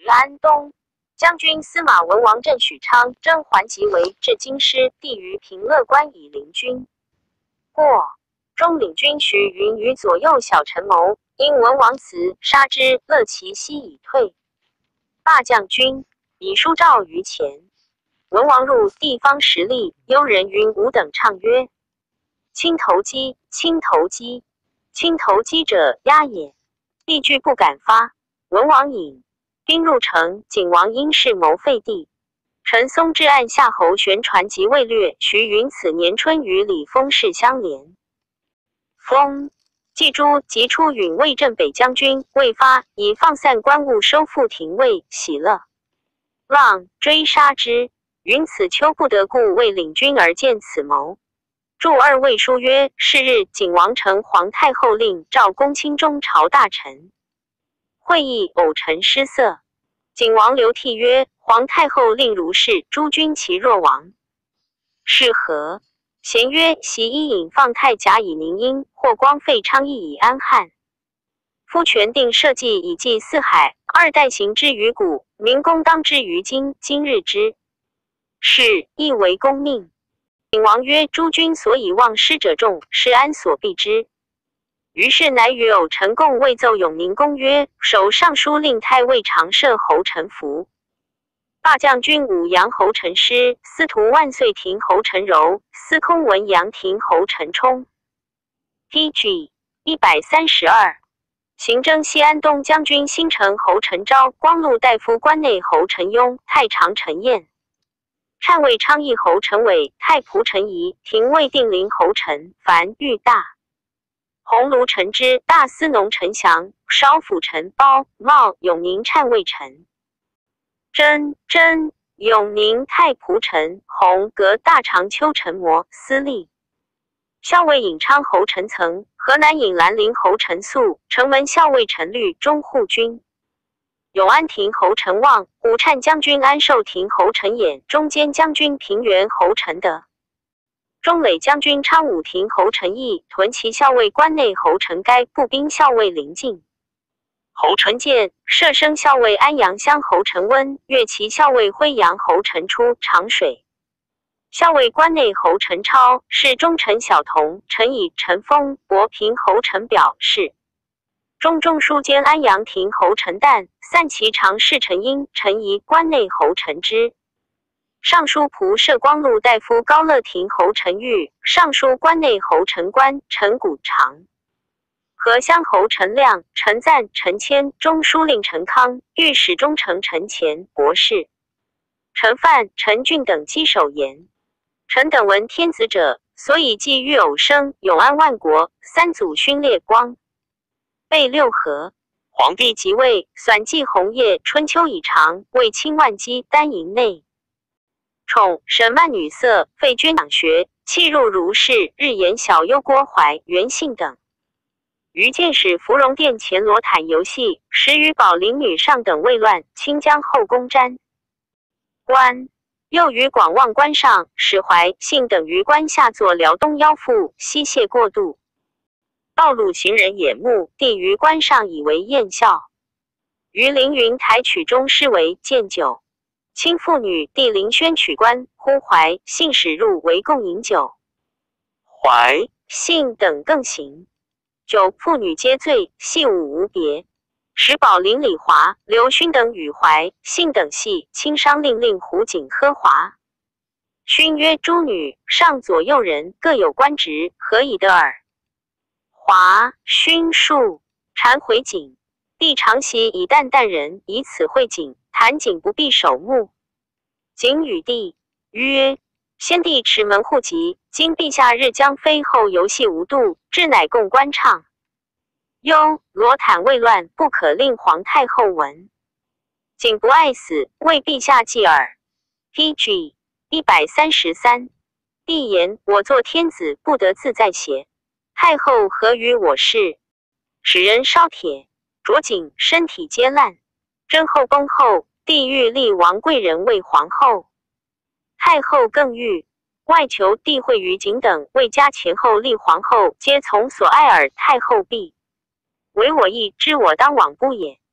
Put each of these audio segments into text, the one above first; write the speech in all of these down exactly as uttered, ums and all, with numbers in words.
安东将军司马文王镇许昌，征还即为至京师，帝于平乐关以临军。过中领军徐云与左右小臣谋，因文王辞，杀之，乐其西以退。罢将军，以书诏于前。文王入地方实力，幽人云吾等唱曰：青头鸡，青头鸡，青头鸡者鸦也。帝惧不敢发。文王引兵入城，景王因事谋废帝。陈松至按夏侯玄传即位略，徐云此年春与李丰氏相连。丰季朱即出允魏镇北将军，未发，以放散官务收复廷尉，喜乐。浪追杀之。云此秋不得故，为领军而见此谋。著二魏书曰：是日，景王承皇太后令，召公卿中朝大臣。会议偶臣失色。景王流涕曰：皇太后令如是，诸君其若亡。是何？咸曰：袭伊尹放太甲以宁殷，霍光废昌邑以安汉。夫权定社稷以济四海，二代行之于古，民公当之于今，今日之是亦为公命。景王曰：诸君所以忘失者众，是安所避之？于是乃与偶臣共谓奏永宁公曰：守尚书令太尉常摄侯臣服。罢将军武阳侯陈师，司徒万岁亭侯陈柔，司空文阳亭侯陈冲。P G 一百三十二。行征西安东将军新城侯陈昭，光禄大夫关内侯陈雍，太常陈彦。禅尉昌邑侯陈伟，太仆陈仪，廷尉定陵侯陈樊豫大，鸿胪陈之，大司农陈祥，少府陈包茂，永宁禅尉陈真真，永宁太仆陈弘，阁大长秋陈模，司隶。校尉尹昌侯陈曾，河南尹兰陵侯陈肃，城门校尉陈律，中护军。永安亭侯陈旺，武粲将军安寿亭侯陈衍，中监将军平原侯陈德，中垒将军昌武亭侯陈毅，屯骑校尉关内侯陈该，步兵校尉林敬侯陈建，射生校尉安阳乡侯陈温，乐骑校尉徽阳侯陈初，长水校尉关内侯陈超，是中丞小童陈以、陈丰，博平侯陈表是。中中书监安阳亭侯陈旦，散骑常侍陈英、陈仪，关内侯陈之。尚书仆射光禄大夫高乐亭侯陈玉，尚书关内侯陈官、陈谷长。河乡侯陈亮、陈赞、陈谦，中书令陈康，御史中丞陈乾，博士。陈范、陈俊等稽首言。陈等闻天子者，所以继玉偶生，永安万国，三祖勋烈光。备六合。皇帝即位，纂记红叶，春秋已长，为清万机，丹营内。宠沈曼女色，废捐养学，弃入儒士，日言小忧郭淮、袁信等。于建使芙蓉殿前罗毯游戏，时与宝林女上等未乱，清江后宫瞻观。又于广望关上，史怀、信等于关下作辽东腰腹，西泻过度。道路行人眼目，帝于关上以为艳笑。于凌云台曲中诗为见酒。亲妇女帝凌轩曲官，呼怀、信使入为共饮酒。怀、信等更行。酒妇女皆醉，戏舞无别。使宝林李华、刘勋等与怀、信等戏，轻商令令胡景呵华。勋曰：诸女上左右人，各有官职，何以得耳？华、勋数禅回景，帝常习以淡淡人，以此会景，谈景不必守目。景与帝曰：先帝持门户籍，今陛下日将飞后游戏无度，至乃共观唱。忧罗毯未乱，不可令皇太后闻。景不爱死，为陛下继耳。P G 一百三十三。帝言：我作天子，不得自在邪？太后何与我事？使人烧铁，着景身体皆烂。真后崩后，帝欲立王贵人为皇后。太后更欲外求帝会于景等未加前后立皇后，皆从所爱耳。太后必唯我意，知我当往不也。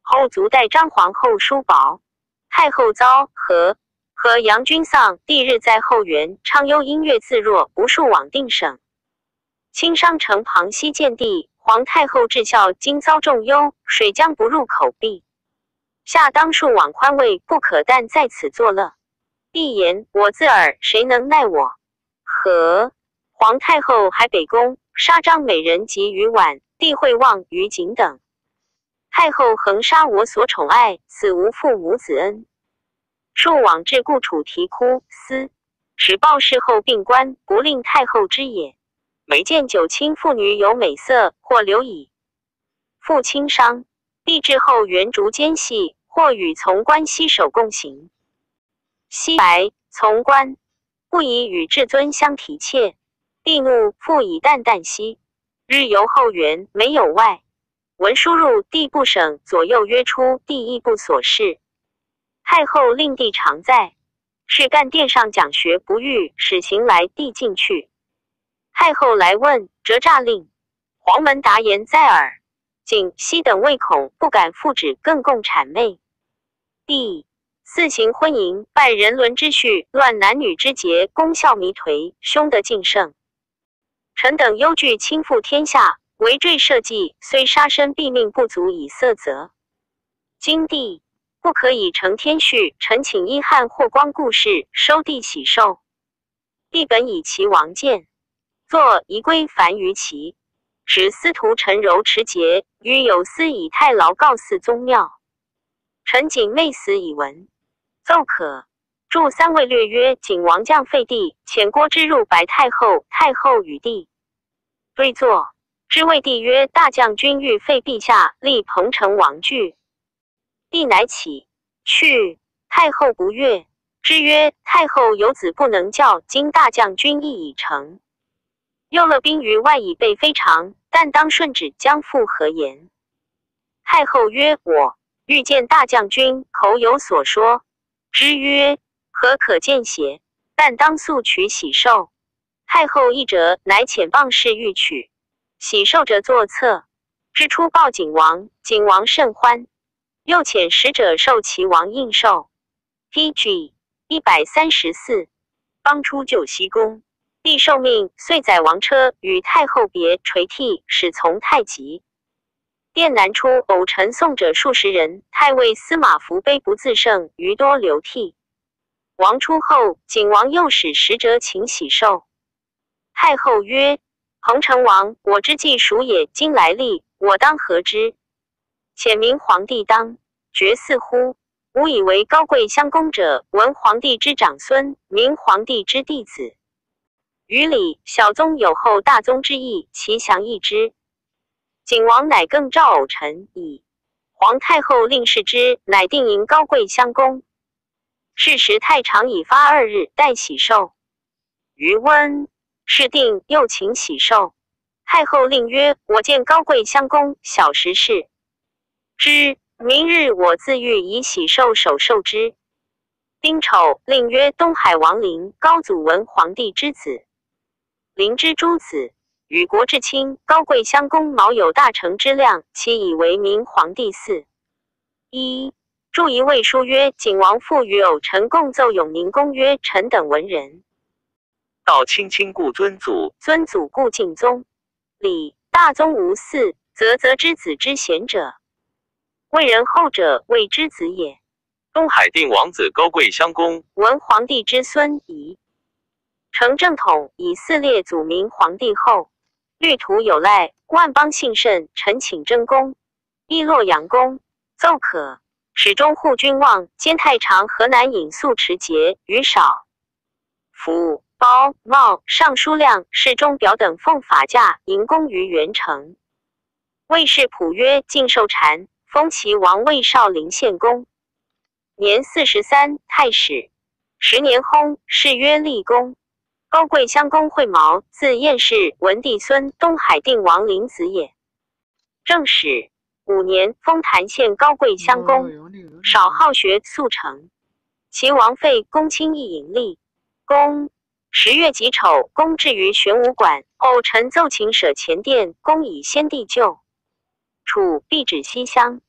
后卒代张皇后叔宝。太后遭和和杨君丧，帝日在后园，昌幽音乐自若，不数往定省。清商城旁西见地，皇太后至孝今遭重忧，水将不入口壁。下当数往宽慰，不可但在此作乐。帝言：我自尔，谁能奈我？和皇太后还北宫，杀张美人及于婉，帝会望于景等。太后横杀我所宠爱，死无父无子恩。数往至故处啼哭思，使报事后病官，不令太后知也。每见九卿妇女有美色，或留矣。父亲伤，帝至后原逐奸细，或与从官携手共行。昔白从官，不以与至尊相提切。帝怒，复以淡淡息。日游后园，没有外。文书入帝部省，左右约出帝亦部所事。太后令帝常在，是干殿上讲学不遇，使行来帝进去。太后来问，折诈令，黄门答言在耳。景熙等未恐，不敢复旨，更共谄媚。帝四行婚淫，败人伦之序，乱男女之节，功效弥颓，凶得尽盛。臣等忧惧倾覆天下，围坠社稷，虽杀身毙命不足以色责。今帝不可以承天序，臣请依汉霍光故事，收帝喜寿。帝本以其王见，作仪规凡于其，使司徒陈柔持节，于有司以太牢告祀宗庙。臣谨昧死以闻，奏可著三位略曰：景王将废帝，遣郭之入白太后，太后与帝对坐。知谓帝曰：大将军欲废陛下，立彭城王据。帝乃起去，太后不悦，之曰：太后有子不能教，今大将军意已成。右勒兵于外以备非常，但当顺旨将复何言？太后曰：我欲见大将军，口有所说。之曰：何可见邪？但当速取喜寿。太后议折，乃遣棒士欲取喜寿者作册。之初报景王，景王甚欢，又遣使者授齐王印绶。P G 一百三十四，方出救西宫。帝受命，遂载王车与太后别，垂涕，使从太极。殿南出偶陈送者数十人，太尉司马孚悲不自胜，余多流涕。王出后，景王又使使者请喜寿。太后曰：彭城王，我之计属也，今来历，我当何之？遣明皇帝当绝嗣乎？吾以为高贵相公者，文皇帝之长孙，明皇帝之弟子。于礼，小宗有后大宗之意，其详易之。景王乃更召偶臣矣。皇太后令视之，乃定迎高贵相公。是时太常以发二日，待喜寿。余温是定，又请喜寿。太后令曰：我见高贵相公，小时事之，明日我自欲以喜寿首受之。丁丑，令曰：东海王陵，高祖文皇帝之子。灵之诸子，与国至亲，高贵相公卯有大成之量，其以为明皇帝嗣。一注一位书曰：景王父与偶臣共奏永宁公曰：臣等文人。 道亲亲故尊祖， 尊祖故敬宗。礼大宗无嗣，则则之子之贤者，为人后者谓之子也。 东海定王子高贵相公， 文皇帝之孙仪。成正统，以四列祖明皇帝后。律徒有赖，万邦幸甚，臣请征公。亦洛阳公奏可始终护君望，兼太常河南尹肃持节余少。府包茂尚书亮侍中表等奉法驾迎公于元城。魏氏普曰：晋寿禅，封其王魏少陵献公。年四十三，太史。十年薨，谥曰立公。高贵相公惠毛，字彦氏，文帝孙，东海定王陵子也。正始五年，封谭县高贵相公，少好学，速成。其王废，公卿亦盈利。公十月己丑，公至于玄武馆，偶臣奏请舍前殿，公以先帝就。楚必指西乡。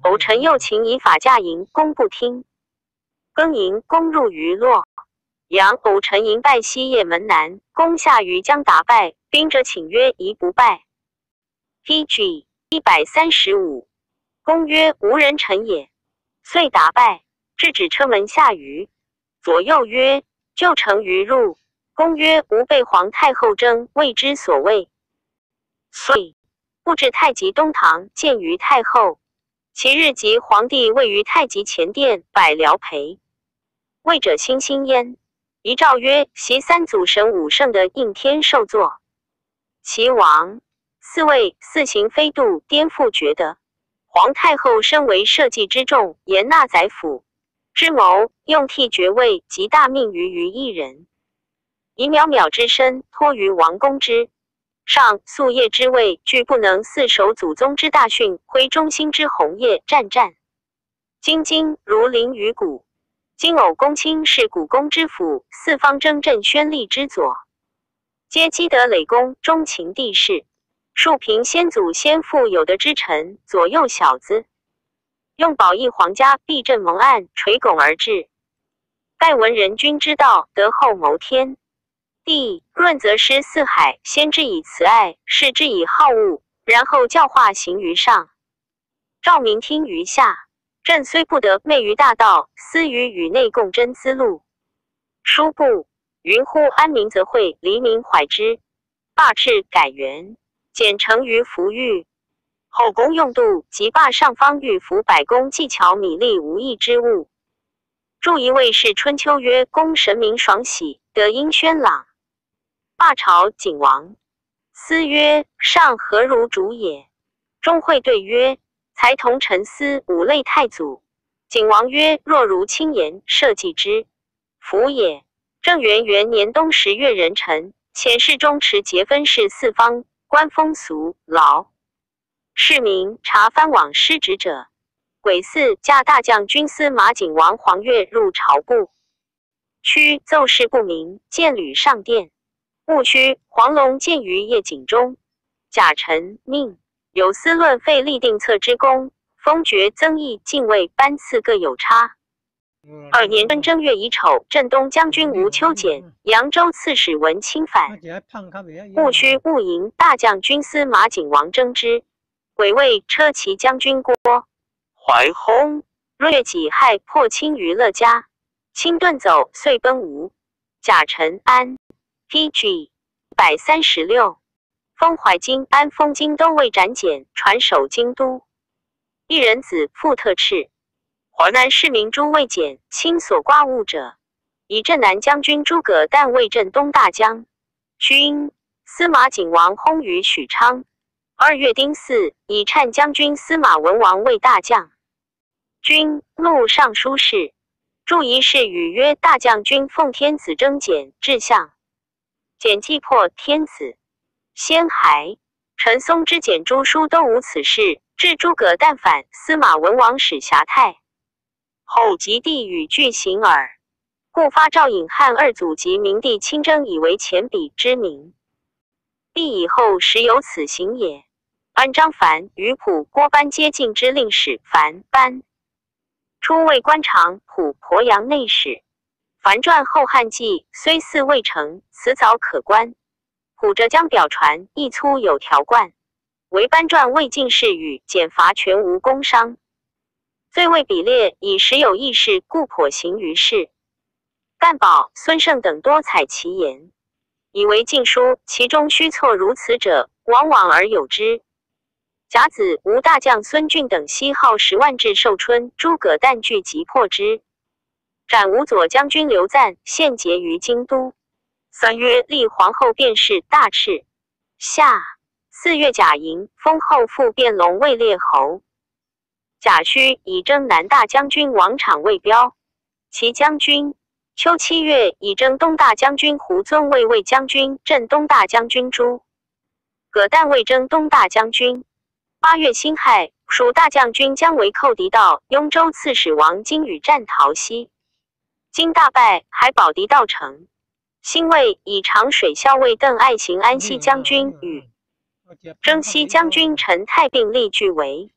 偶臣右秦以法驾营，攻不听。更营攻入于洛阳，偶臣营败西掖门南，攻下于江达败，兵者请曰宜不败。P G 一百三十五，公曰无人臣也。遂达败，至止车门下于左右曰旧城于入。公曰吾被皇太后征，谓之所谓。遂布置太极东堂，见于太后。其日即皇帝位于太极前殿，百僚陪。位者欣欣焉。遗诏曰：袭三祖神武圣的应天受座。其王四位四行飞度，颠覆厥德。皇太后身为社稷之重，严纳宰辅之谋，用替爵位及大命于于一人，以渺渺之身托于王公之上，夙夜之位，俱不能四守祖宗之大训，挥忠心之宏业，战战兢兢如临于谷。今偶公卿是古公之辅，四方征镇宣力之佐，皆积德累功，忠勤帝室，庶平先祖先父有德之臣，左右小子，用保义皇家，避震蒙暗，垂拱而治。盖闻人君之道，德厚谋天地，润泽师四海，先之以慈爱，示之以好恶，然后教化行于上，照明听于下。朕虽不得昧于大道，思于与内共真思路。书部云乎安民则会，黎民怀之。罢饬改元，简成于服御。后宫用度，即罢上方御服百工技巧米粒无益之物。著一位是春秋曰：公神明爽喜，德音轩朗。罢朝景王，思曰：上何如主也？钟会对曰：才同陈思，五类太祖。景王曰：若如轻言，社稷之福也。正元元年冬十月壬辰，遣侍中持节分事四方，观风俗劳市民，查藩往失职者。癸巳，驾大将军司马景王黄钺入朝部，区奏事不明，见履上殿。戊戌，黄龙见于夜景中。甲辰，命有司论废立定策之功，封爵增邑，禁卫班次各有差。二年春正月乙丑，镇东将军吴秋俭、扬州刺史文钦反。戊戌，戊寅，大将军司马景王征之。癸未，车骑将军郭怀轰。 闰月己亥，破清于乐家。清遁走，遂奔吴。甲辰，安 P G 一百三十六。封淮京、安丰京都尉斩简，传守京都。一人子傅特赤。淮南市民诸未简，亲所刮物者，以镇南将军诸葛诞为镇东大将军。司马景王薨于许昌。二月丁巳，以羨将军司马文王为大将军录尚书事。著一事语曰：大将军奉天子征简，至相简既破天子，先还陈松之简诸书都无此事。至诸葛诞反，司马文王使侠太后及帝与俱行耳。故发赵颖汉二祖及明帝亲征，以为前彼之名。帝以后时有此行也。安张凡、于普、郭班皆进之令史。凡班初为官长普鄱阳内史。凡传《后汉纪》，虽似未成，辞藻可观。普浙江表传，亦粗有条贯。唯班传未尽事语，简罚全无工伤。罪未比列，以时有异事，故颇行于世。干宝、孙胜等多采其言，以为禁书，其中虚错如此者，往往而有之。甲子，吴大将孙峻等西号十万至寿春，诸葛诞聚集破之，斩吴左将军刘赞，献节于京都。三月，立皇后卞氏大敕。夏四月，甲寅，封后复卞龙位列侯。甲戌，以征南大将军王昶为标骑将军。秋七月，以征东大将军胡遵为卫将军、镇东大将军朱葛诞为征东大将军。八月辛亥，蜀大将军姜维寇敌到，雍州刺史王经与战逃西。经大败，还保敌到城。辛未，以长水校尉邓艾行安西将军与征西将军陈太并立据为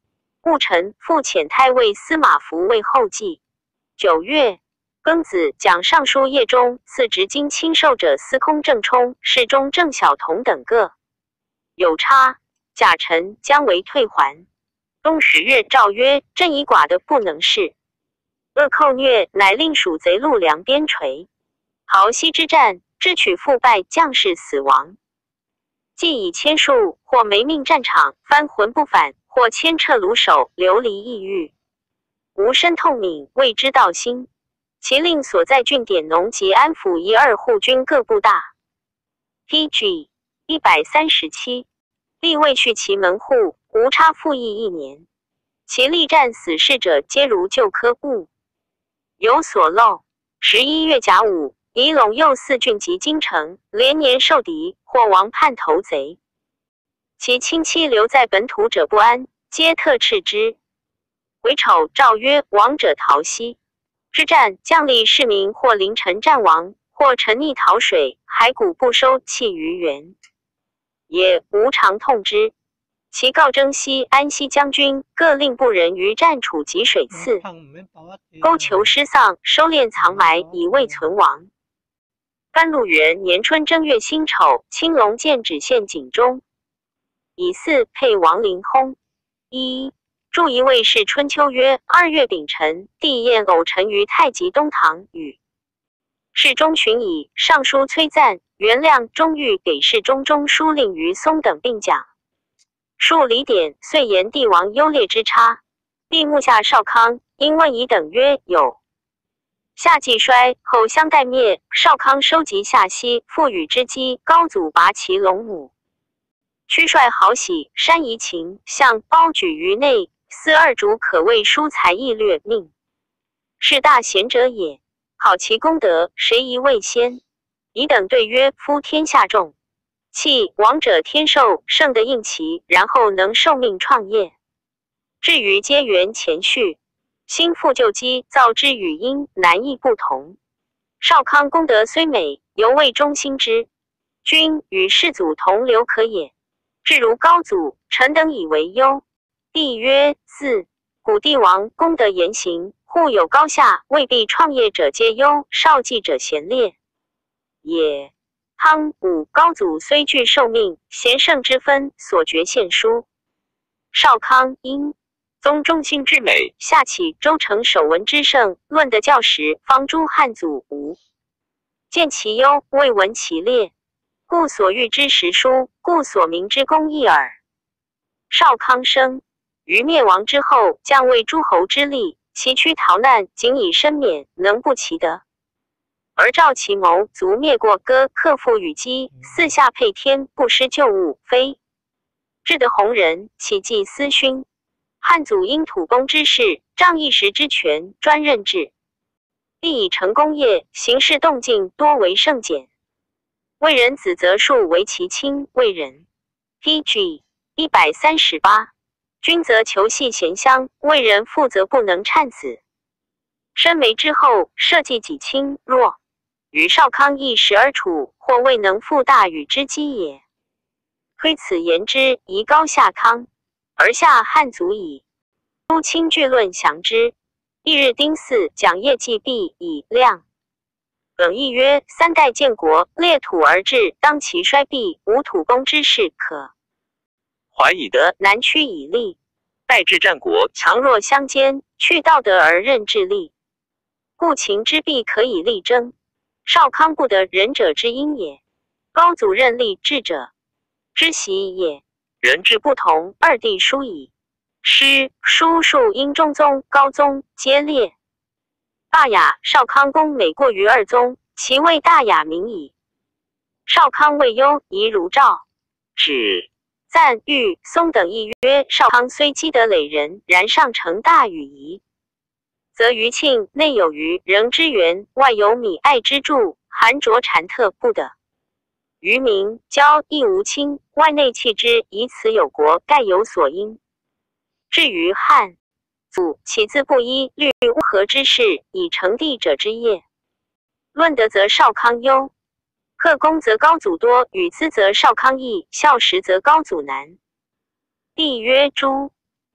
戊辰，复遣太尉司马孚为后继。九月，庚子，讲尚书业中赐直经钦授者司空郑冲、侍中郑晓彤等各有差。甲辰，将为退还。冬十月，诏曰：朕以寡的不能事，恶寇虐，乃令蜀贼陆梁边陲。濠溪之战，智取复败，将士死亡。既以千数，或没命战场，翻魂不返，或牵掣卢手，流离异域，无身痛悯，未知道心。其令所在郡典农及安抚一二护军各部大。P G 一百三十七，立未去其门户，无差复役一年。其力战死士者，皆如旧科物，有所漏。十一月甲午，以陇右四郡及京城，连年受敌，或亡叛投贼。其亲戚留在本土者不安，皆特斥之。癸丑，诏曰：亡者逃西。之战，将吏士民或凌晨战亡，或沉溺逃水，骸骨不收，弃于原，也无常痛之。其告征西、安西将军各令部人于战处及水次，沟求失丧，收敛藏埋，以未存亡。甘露元年春正月辛丑，青龙剑指县景中，以四配王陵薨。一著一位是春秋曰：二月丙辰，帝宴偶臣于太极东堂，与侍中群以上书崔赞、元亮、钟玉给侍中中书令于松等并讲。述礼典，遂言帝王优劣之差。帝目下少康，因问以等曰：有。夏季衰，后相代灭。少康收集夏西，复与之机，高祖拔其龙母。屈率好喜，山夷秦，向包举于内。司二主可谓疏财易略，命是大贤者也。考其功德，谁宜未先？以等对曰：夫天下重，弃王者天寿，胜得应其，然后能受命创业。至于皆缘前序，新复旧机，造之语音难易不同。少康功德虽美，犹未忠心之。君与世祖同流可也。至如高祖、臣等以为忧。帝曰：自古帝王功德言行，互有高下，未必创业者皆优，少继者贤劣也。汤武高祖虽具受命，贤圣之分，所决献书。少康因宗中心之美，下启周成守文之盛，论得教时，方诸汉祖无见其优，未闻其劣，故所欲之实书，故所明之功异耳。少康生于灭亡之后，将为诸侯之力，其躯逃难，仅以身免，能不其德？而照其谋，卒灭过歌，克复与姬，四下配天，不失旧物，非至得弘人，岂计私勋？汉祖因土公之事，仗一时之权，专任制，必以成功业，行事动静多为圣简。为人子则数为其亲，为人 P G 一百三十八。君则求系贤相，为人父则不能谄子。身为之后，社稷己亲，若与少康一时而处，或未能复大禹之基也。推此言之，宜高下康，而下汉族矣。诸卿具论详之。翌日丁巳，讲业绩毕，以亮耿议曰：三代建国，列土而治，当其衰弊，无土公之事可怀以德， 南屈以立。 代治战国， 强弱相兼，去道德而任治力，故秦之弊可以力争。少康不得仁者之因也。高祖任立治者之习也。人之不同，二帝殊矣。诗书数因中宗、高宗皆列。大雅、少康公美过于二宗，其谓大雅明矣。少康未优，宜如赵。 指赞玉、松等议曰：少康虽积德累人，然上承大禹仪，则余庆内有余，仍之源，外有米爱之助，寒浊禅特不得。余民交亦无亲，外内弃之，以此有国，盖有所因。至于汉祖，岂自不依虑乌合之事，以成帝者之业？论德则少康优，克功则高祖多，与资则少康易，孝实则高祖难。帝曰：诸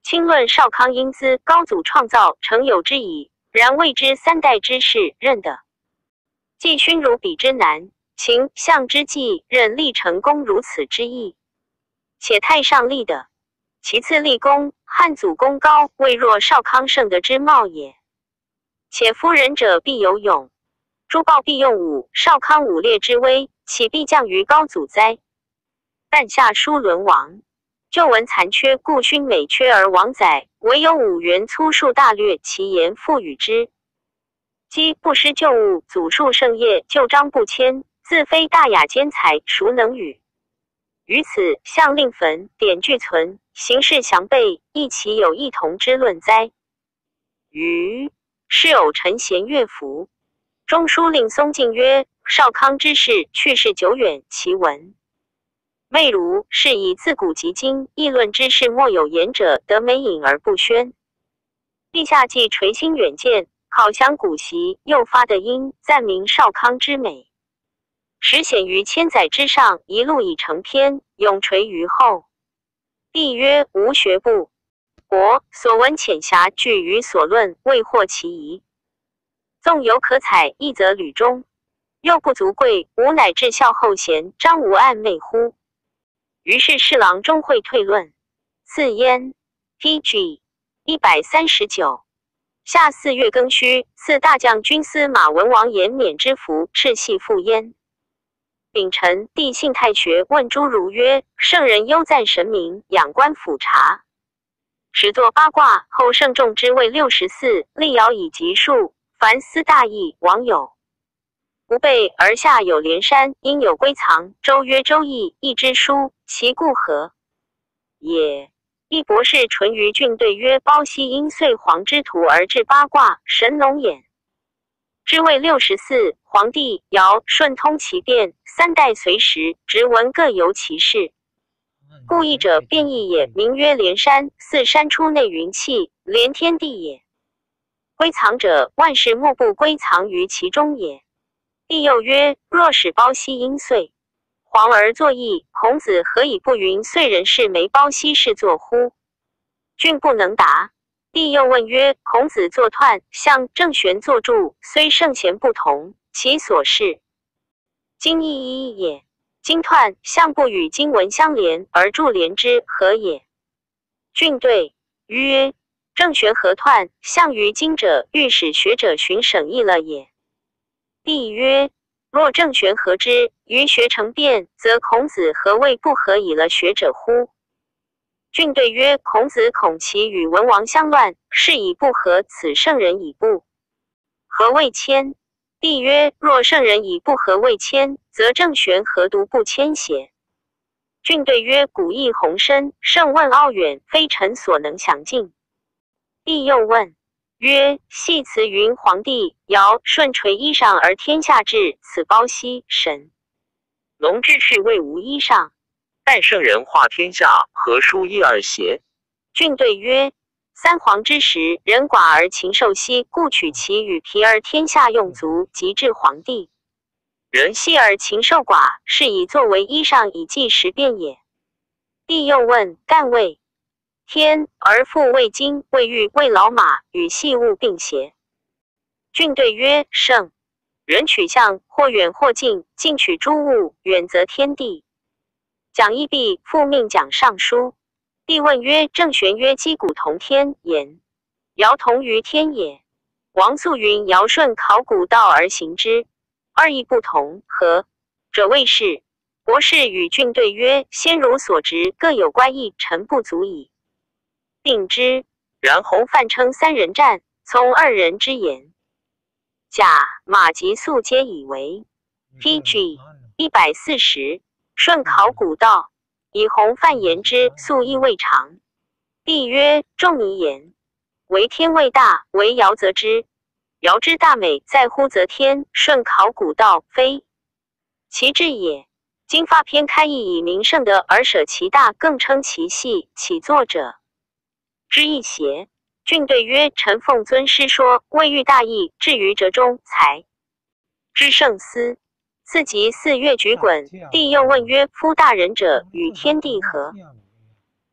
卿论少康英姿，高祖创造，诚有之矣。然未知三代之事，任的既勋如彼之难，秦相之计，任立成功如此之意。且太上立的，其次立功，汉祖功高，未若少康盛德之貌也。且夫仁者必有勇，诸豹必用武，少康武烈之威，岂必降于高祖哉？但下书沦亡，旧闻残缺，故勋美缺而亡载，唯有五元粗述大略，其言复与之。积不失旧物，祖述盛业，旧章不迁，自非大雅兼才，孰能与？于此相令焚，典俱存，形式详备，亦其有异同之论哉？余是偶陈贤乐府，中书令松进曰：少康之事去世久远，其文昧如是以自古及今议论之事，莫有言者，得美隐而不宣。陛下既垂心远见，考详古习，又发的音，赞明少康之美，实显于千载之上，一路已成篇，永垂于后。帝曰：吾学不博，所闻浅狭，据于所论，未获其宜。纵有可采，亦则履中，又不足贵，吾乃至孝后贤，张无暗昧乎？于是侍郎终会退论。次焉 P G 一百三十九。夏四月庚戌，赐大将军司马文王延冕之服，赤系赴焉。丙辰，帝信太学问诸儒曰：圣人优赞神明，仰观俯察，始作八卦，后圣众之谓六十四，立爻以吉数。凡思大义，往有不备，而下有连山，应有归藏。周曰周易，易之书，其故何也？一博士淳于俊对曰：包羲因遂皇之徒而至八卦，神农衍之谓六十四，黄帝尧舜通其变，三代随时，直文各由其事。故易者变异也，名曰连山，似山出内云气，连天地也。归藏者，万事莫不归藏于其中也。帝又曰：若使包羲因遂黄而作易，孔子何以不云遂人事没包羲是作乎？俊不能答。帝又问曰：孔子作彖，象郑玄作注，虽圣贤不同，其所事今亦一也。今彖象不与经文相连，而注连之，何也？俊对曰：郑玄和彖象于经者，欲使学者寻省议了也。帝曰：若郑玄合之，于学成辩，则孔子何谓不合以了学者乎？俊对曰：孔子恐其与文王相乱，是以不合，此圣人以不合未谦。帝曰：若圣人以不合未谦，则郑玄何独不谦邪？俊对曰：古义宏深，圣问奥远，非臣所能详尽。帝又问曰：系辞云黄帝尧舜垂衣裳而天下治，此包羲神农之事谓无衣裳， 但圣人化天下，何殊一二邪？ 俊对曰：三皇之时，人寡而禽兽稀，故取其羽皮而天下用足，及至黄帝，人稀而禽兽寡，是以作为衣裳，以济时变也。帝又问干谓天而复谓金，谓玉，谓老马，与细物并邪？俊对曰：圣人取象，或远或近，近取诸物，远则天地。讲义毕，复命讲尚书。帝问曰：郑玄曰：击鼓同天，言尧同于天也。王素云：尧舜考古道而行之，二义不同，何者谓是？博士与俊对曰：先儒所执，各有乖异，臣不足以定之。然洪范称三人战，从二人之言。甲、马及素皆以为 P G 一百四十。舜考古道，以洪范言之，素亦未尝。帝曰：仲尼言，为天未大，为尧则之。尧之大美，在乎则天。舜考古道，非其志也。今发篇开义以明圣德，而舍其大，更称其细，起作者之意邪？俊对曰：臣奉尊师说，未遇大义，至于折中，才知圣思。次及四月举衮，帝又问曰：夫大人者，与天地何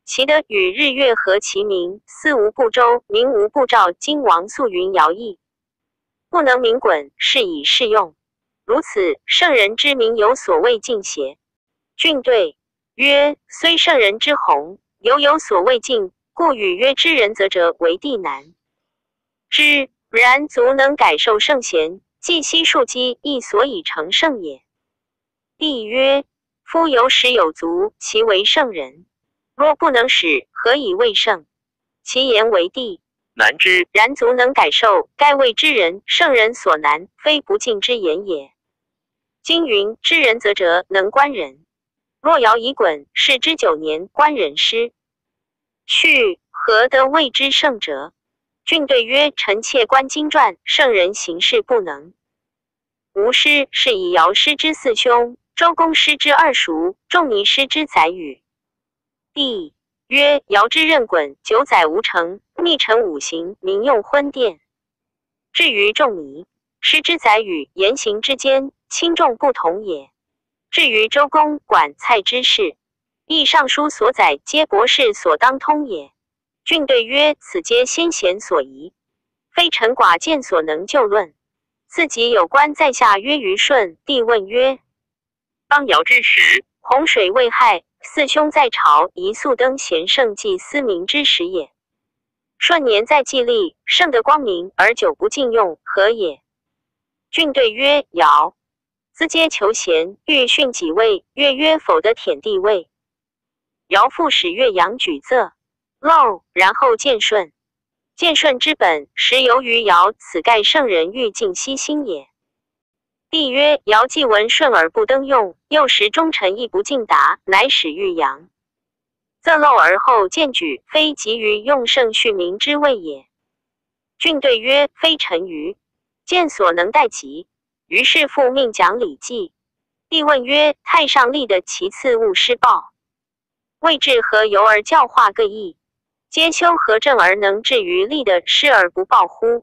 其德与日月合其名，思无不周，名无不照，今王素云尧矣。不能明滚，是以适用。如此，圣人之名有所谓尽邪？郡对曰：虽圣人之宏，犹有所谓尽，故与曰知人则者为地难。之然足能改受圣贤，既悉数积，亦所以成圣也。帝曰：夫有始有足，其为圣人。若不能使，何以为圣？其言为帝。 难之。 然足能改受，盖谓之人，圣人所难，非不敬之言也。今云知人则者能观人，若尧以衮，是之九年，观人师。去何得谓之圣者？郡对曰：臣妾观经传，圣人行事不能。吾师是以尧师之四兄，周公师之二叔，仲尼师之宰予。帝曰：尧之任滚，九载无成，逆臣五行，民用昏殿。至于仲尼师之宰予，言行之间，轻重不同也。至于周公管蔡之事，亦尚书所载，皆博士所当通也。郡对曰：此皆先贤所宜，非臣寡见所能就论。自己有关在下曰虞舜。帝问曰：当尧之时，洪水未害，四兄在朝，宜速登贤圣祭司明之时也。舜年在季历，圣德光明，而久不禁用，何也？郡对曰：尧自皆求贤，欲训己位，越曰否得舔地位。尧复使岳阳举仄陋，然后见舜。见舜之本，实由于尧，此盖圣人欲尽悉心也。帝曰：尧既闻舜而不登用，又时忠臣亦不敬达，乃使欲扬。仄陋而后见举，非急于用圣训民之谓也。郡对曰：非臣愚，见所能待及。于是复命讲礼记。帝问曰：太上立的其次勿施报，谓至何由而教化各异？皆修何正而能至于立的施而不报乎？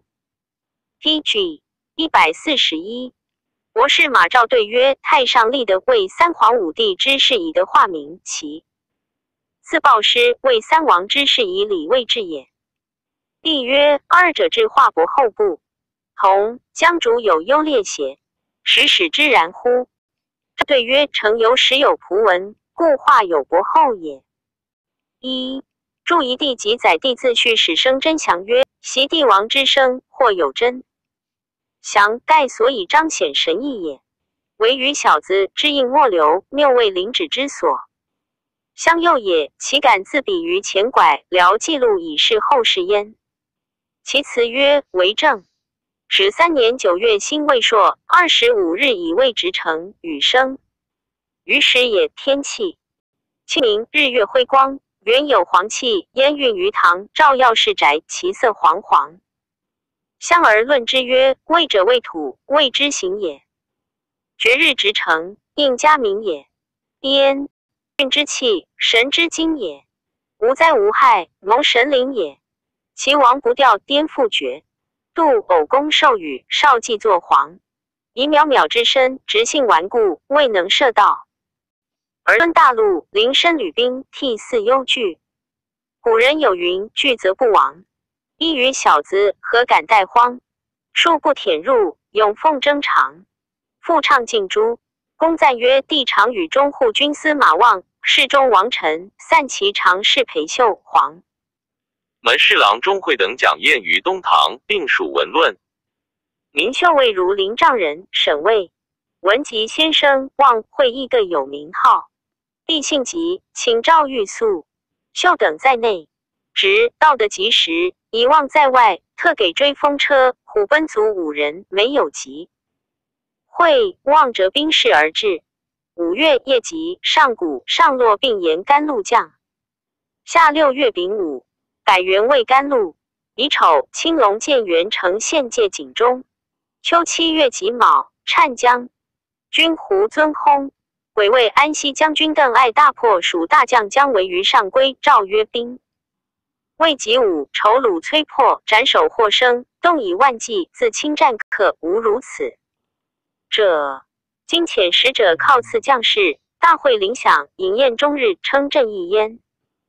P G 一百四十一。博士马昭对曰：太上立的为三皇五帝之事以德化民，其次报师为三王之事以礼位治也。帝曰：二者治化国后部，同将主有优劣邪？使使之然乎？对曰：诚由始有仆文，故化有伯后也。一注一帝及载帝自序始生真祥曰：袭帝王之生，或有真祥，盖所以彰显神意也。唯余小子之应莫流，谬谓领旨之所。相诱也，其敢自比于前拐，聊记录以示后世焉。其辞曰：为政。始三年九月辛未朔，二十五日以未直成，雨生。于时也，天气清明，日月辉光，原有黄气，烟运于堂，照耀室宅，其色黄黄。相而论之曰：未者未土，未之行也。绝日直成，应嘉明也。焉运之气，神之精也。无灾无害，蒙神灵也。其王不调，颠覆绝。度偶公授予，少稷作皇。以渺渺之身，直性顽固，未能摄道。而敦大陆，临深履兵，替嗣忧惧。古人有云：惧则不亡。一于小子，何敢怠荒？数不舔入，永奉征长。复唱尽诛。公赞曰：帝常与中护军司马望、侍中王臣、散骑常侍裴秀、黄门侍郎钟会等讲宴于东堂，并属文论。 民秀谓如临丈人，沈卫、文吉先生、望会亦各有名号。帝性急，请诏御宿，秀等在内。直到得及时，遗忘在外，特给追风车，虎贲卒五人，没有及。会望折兵士而至。五月夜集，上谷、上洛并沿甘露降。下六月丙午，改元为甘露。乙丑，青龙见元城县界景中。秋七月己卯，羂江军胡遵薨。委魏安西将军邓艾大破蜀大将姜维于上归，诏曰兵。魏己午，仇虏崔破，斩首获生，动以万计，自侵占可无如此者。今遣使者犒赐将士，大会领饷，饮宴终日，称正义焉。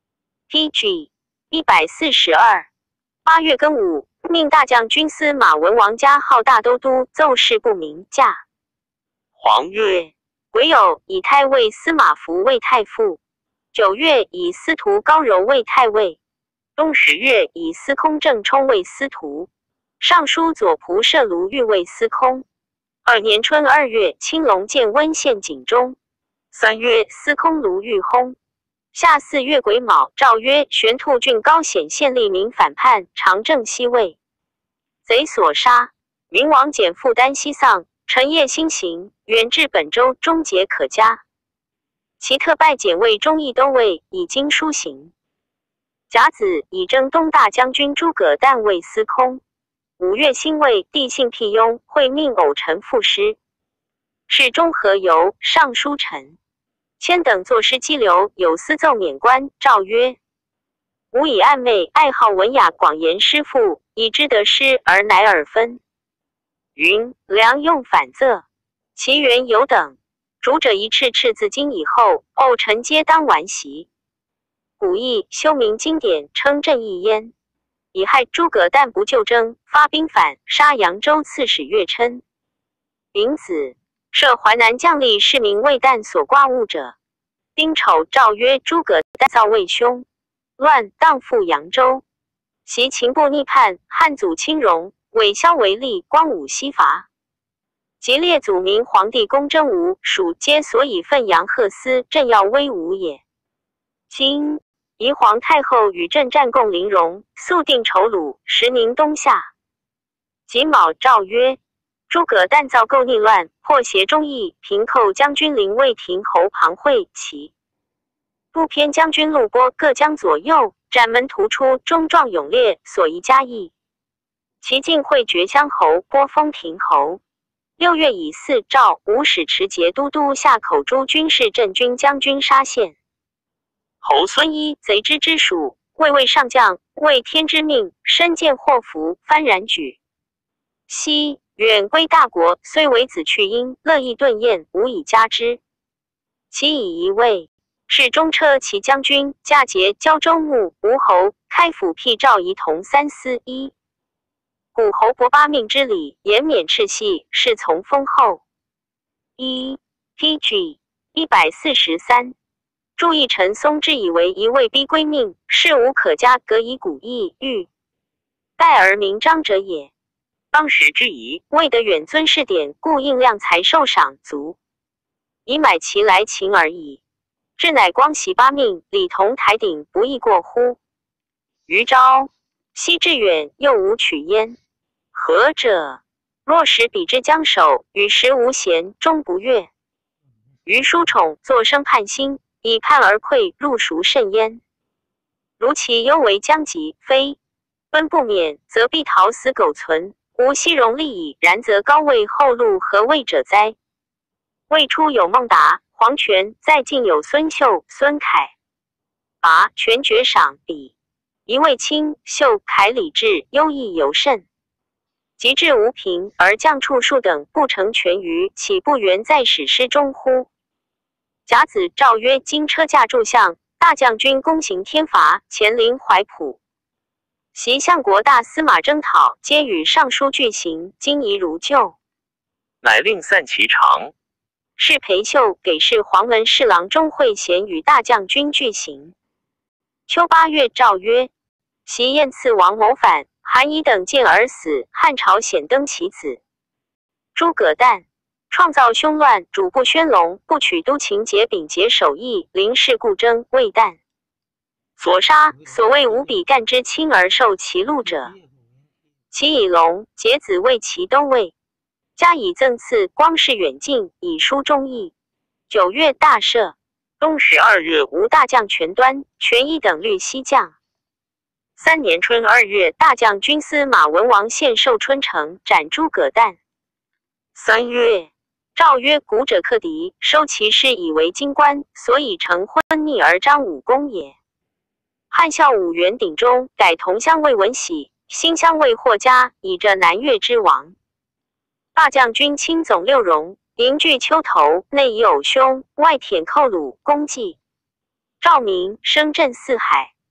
P G 一百四十二。八月庚午，命大将军司马文王加号大都督，奏事不明，驾。 黄曰： 癸酉，以太尉司马孚为太傅。九月，以司徒高柔为太尉。冬十月，以司空郑冲为司徒。尚书左仆射卢昱为司空。二年春二月，青龙见温县景中。三月，司空卢昱薨。夏四月癸卯，诏曰：玄兔郡高显县吏民反叛，常正西魏，贼所杀。明王减负担西丧，陈业兴行，远至本州，终结可嘉。其特拜检卫中义都尉，以经书行。甲子，以征东大将军诸葛诞为司空。五月辛未，帝幸辟雍，会命偶臣赋诗。是中和游尚书臣谦等作诗激流，有司奏免官，诏曰：吾以暧昧爱好文雅广言诗赋，以知得诗而乃耳分。云良用反仄，其源有等。主者一赤赤自今以后，偶臣皆当完习。古意修明经典，称正义焉。以害诸葛诞不就征，发兵反，杀扬州刺史岳琛。丙子，设淮南将吏是名为诞所挂物者。丁丑，诏曰：诸葛诞造魏凶，乱荡赴扬州，袭秦部逆叛，汉祖亲戎，伪萧为吏，光武西伐。及列祖明皇帝公征吴蜀，皆所以奋扬赫斯，振耀威武也。今宜皇太后与朕战共陵容，速定仇虏，时宁冬夏。己卯，诏曰：诸葛诞造构逆乱，破邪忠义，平寇将军林魏亭侯庞会齐。不偏将军陆波各将左右，斩门屠出，忠壮勇烈，所宜嘉义。其晋会绝乡侯，波封亭侯。六月乙巳，诏吴使持节都督夏口诸军事镇军将军沙县侯孙一，贼之之属，位位上将，为天之命，身见祸福，幡然举。昔远归大国，虽为子去因，乐意顿宴，无以加之。其以一位是中车骑将军，驾节交州牧吴侯，开府辟赵仪同三司一。古侯伯八命之礼，延免赤系，是从封后。一 P G 一百四十三。注意陈松之以为一位逼归命，事无可加，革以古义欲代而明章者也。当时之疑，未得远尊士典，故应量才受赏足，以买其来秦而已。至乃光袭八命，礼同台鼎，不亦过乎？余昭昔至远，又无取焉。何者？若使彼之将守，与时无闲，终不悦。余书宠作生叛心，以叛而溃，入孰甚焉？如其忧为将及，非奔不免，则必逃死苟存，无息容利矣。然则高位后路何谓者哉？魏初有孟达、黄权，在晋有孙秀、孙凯、拔、权爵赏比。一位卿、秀、凯礼制，优异尤甚。及至吴平，而将处数等不成全于，岂不原在史诗中乎？甲子，诏曰：今车驾诸相，大将军公行天罚，前临怀浦。袭相国大司马征讨，皆与尚书俱行，今宜如旧。 乃令散其常。 是裴秀给事黄门侍郎钟会贤与大将军俱行。秋八月，诏曰：袭燕刺王谋反，韩仪等见而死，汉朝显登其子。诸葛诞创造凶乱，主不宣龙，不取都秦节丙节首义，临事故征，魏诞所杀，所谓无比干之亲而受其禄者。其以龙节子为其都尉，加以赠赐，光是远近，以书忠义。九月大赦。冬十二月，吴大将全端、全一等率西将。三年春二月，大将军司马文王献寿春城，斩诸葛诞。三月，诏曰：古者克敌，收其师以为金官，所以成昏逆而彰武功也。汉孝武元鼎中，改同乡尉文喜，新乡尉霍嘉，以着南越之王。大将军亲总六戎，营据丘头，内以偶凶，外舔寇虏，功绩。赵明声震四海。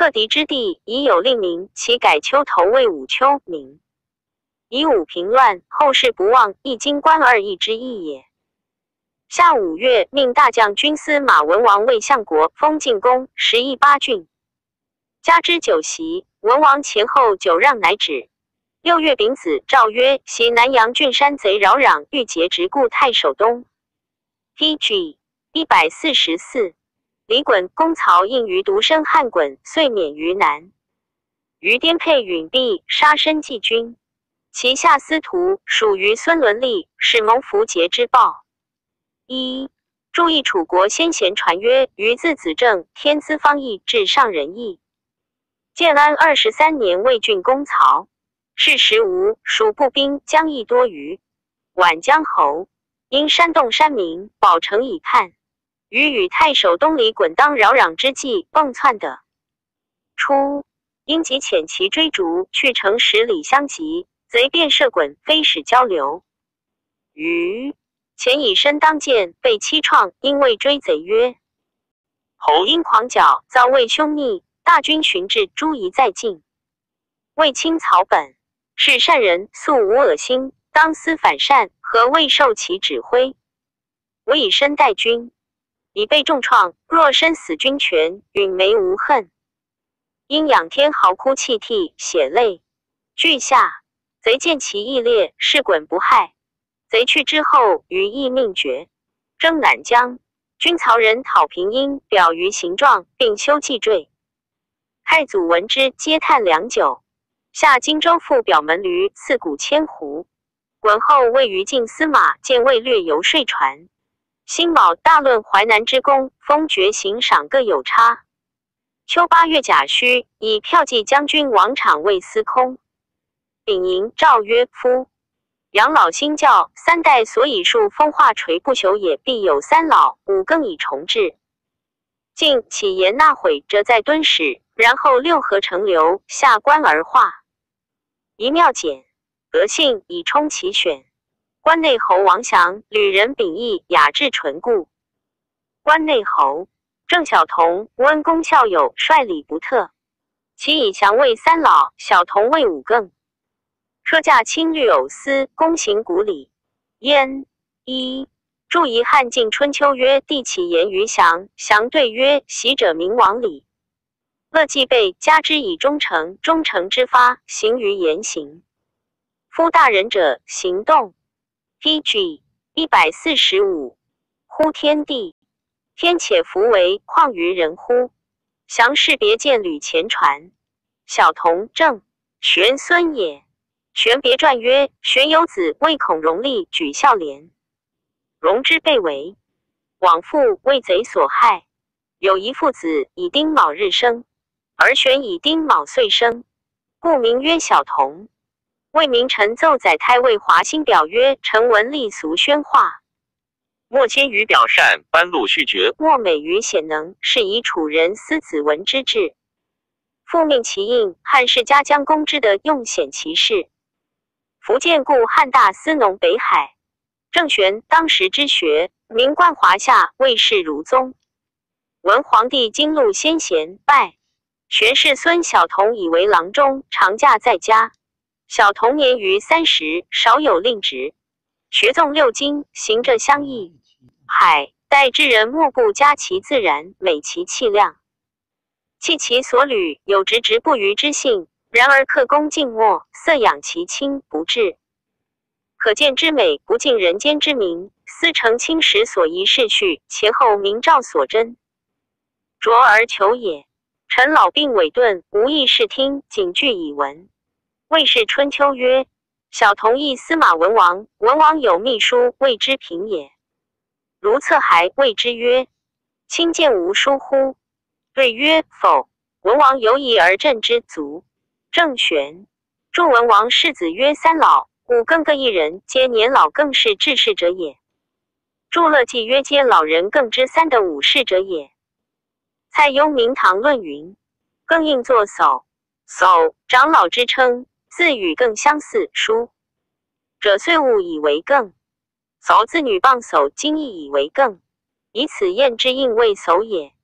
克敌之地，已有令名，其改丘头为武丘名。以武平乱，后世不忘，亦今官二义之意也。夏五月，命大将军司马文王为相国，封晋公，食邑八郡。加之酒席，文王前后久让，乃止。六月丙子，诏曰：袭南阳郡山贼扰攘，欲劫直故太守东。P G 一百四十四。李衮、公曹应于独生汉衮，遂免于南。于颠沛允弼，杀身济军。其下司徒属于孙伦立，使蒙符节之报。一、注意楚国先贤传曰：于自子正，天资方义，至上仁义。建安二十三年，魏郡公曹，是时吴蜀步兵将亦多余，宛江侯因煽动山民，保城以叛。于与太守东离衮当扰攘之际，蹦窜的。初，因即遣其追逐，去城十里相及，贼便射衮，非使交流。于前以身当剑，被欺创，因谓追贼曰：侯因狂狡，遭魏凶逆，大军寻至，诸夷在晋。魏清曹本是善人，素无恶心，当思反善，何未受其指挥？我以身待君，已被重创，若身死军权，允眉无恨。因仰天嚎哭泣涕，血泪俱下。贼见其义烈，视衮不害。贼去之后，余亦命绝。征南疆，军曹人讨平阴，表于形状，并修祭坠。太祖闻之，嗟叹良久。下荆州副表门驴，刺骨千斛。衮后谓于禁司马，见魏略游说传。辛卯，大论淮南之功，封爵行赏各有差。秋八月甲戌，以骠骑将军王昶为司空。丙寅，诏曰：夫养老兴教，三代所以树风化垂不朽也，必有三老，五更以重治。晋起言纳悔，则在敦史，然后六合成流，下官而化。一妙简，德性以充其选。关内侯王祥，吕人秉义，雅致纯固。关内侯郑晓彤，温公孝友，率礼不特。其以祥为三老，晓彤为五更。车驾亲律偶司，公行古礼。焉一注遗汉晋春秋曰：帝起言于祥，祥对曰：习者明王礼。乐既备，加之以忠诚，忠诚之发，行于言行。夫大人者，行动。P G 一百四十五。乎天地，天且弗为，况于人乎？祥士别见吕前传。小童正玄孙也。玄别传曰：玄有子，谓孔融立，举孝廉。融之被围，往父为贼所害。有一父子，以丁卯日生，而玄以丁卯岁生，故名曰小童。魏明臣奏载太尉华歆表曰：臣闻立俗宣化， 莫谦于表善，班禄续绝， 莫美于显能，是以楚人思子文之志。复命其应，汉世家将公之的用显其事。福建故汉大司农北海。郑玄当时之学，名冠华夏，魏氏如宗。文皇帝经录先贤，拜。玄氏孙小童以为郎中，常驾在家。小童年逾三十，少有令职，学纵六经，行者相异。海待之人莫不嘉其自然，美其气量，弃其所履，有直直不渝之性。然而克恭敬默，色养其亲不至。可见之美，不尽人间之名。思成清时所宜世序，前后明照所真，卓而求也。臣老病委顿，无益视听，谨具以闻。魏氏春秋曰：小童议司马文王，文王有秘书，谓之平也。如策还，谓之曰：亲见无书乎？对曰：否。文王有以而振之足。郑玄祝文王世子曰：三老，五更各一人，皆年老更是治世者也。祝乐记曰：皆老人更之三的五世者也。蔡邕《明堂论》云：更应作叟，叟长老之称，自与更相似，书者遂误以为更。叟自女傍叟，今亦以为更，以此验之应谓叟也。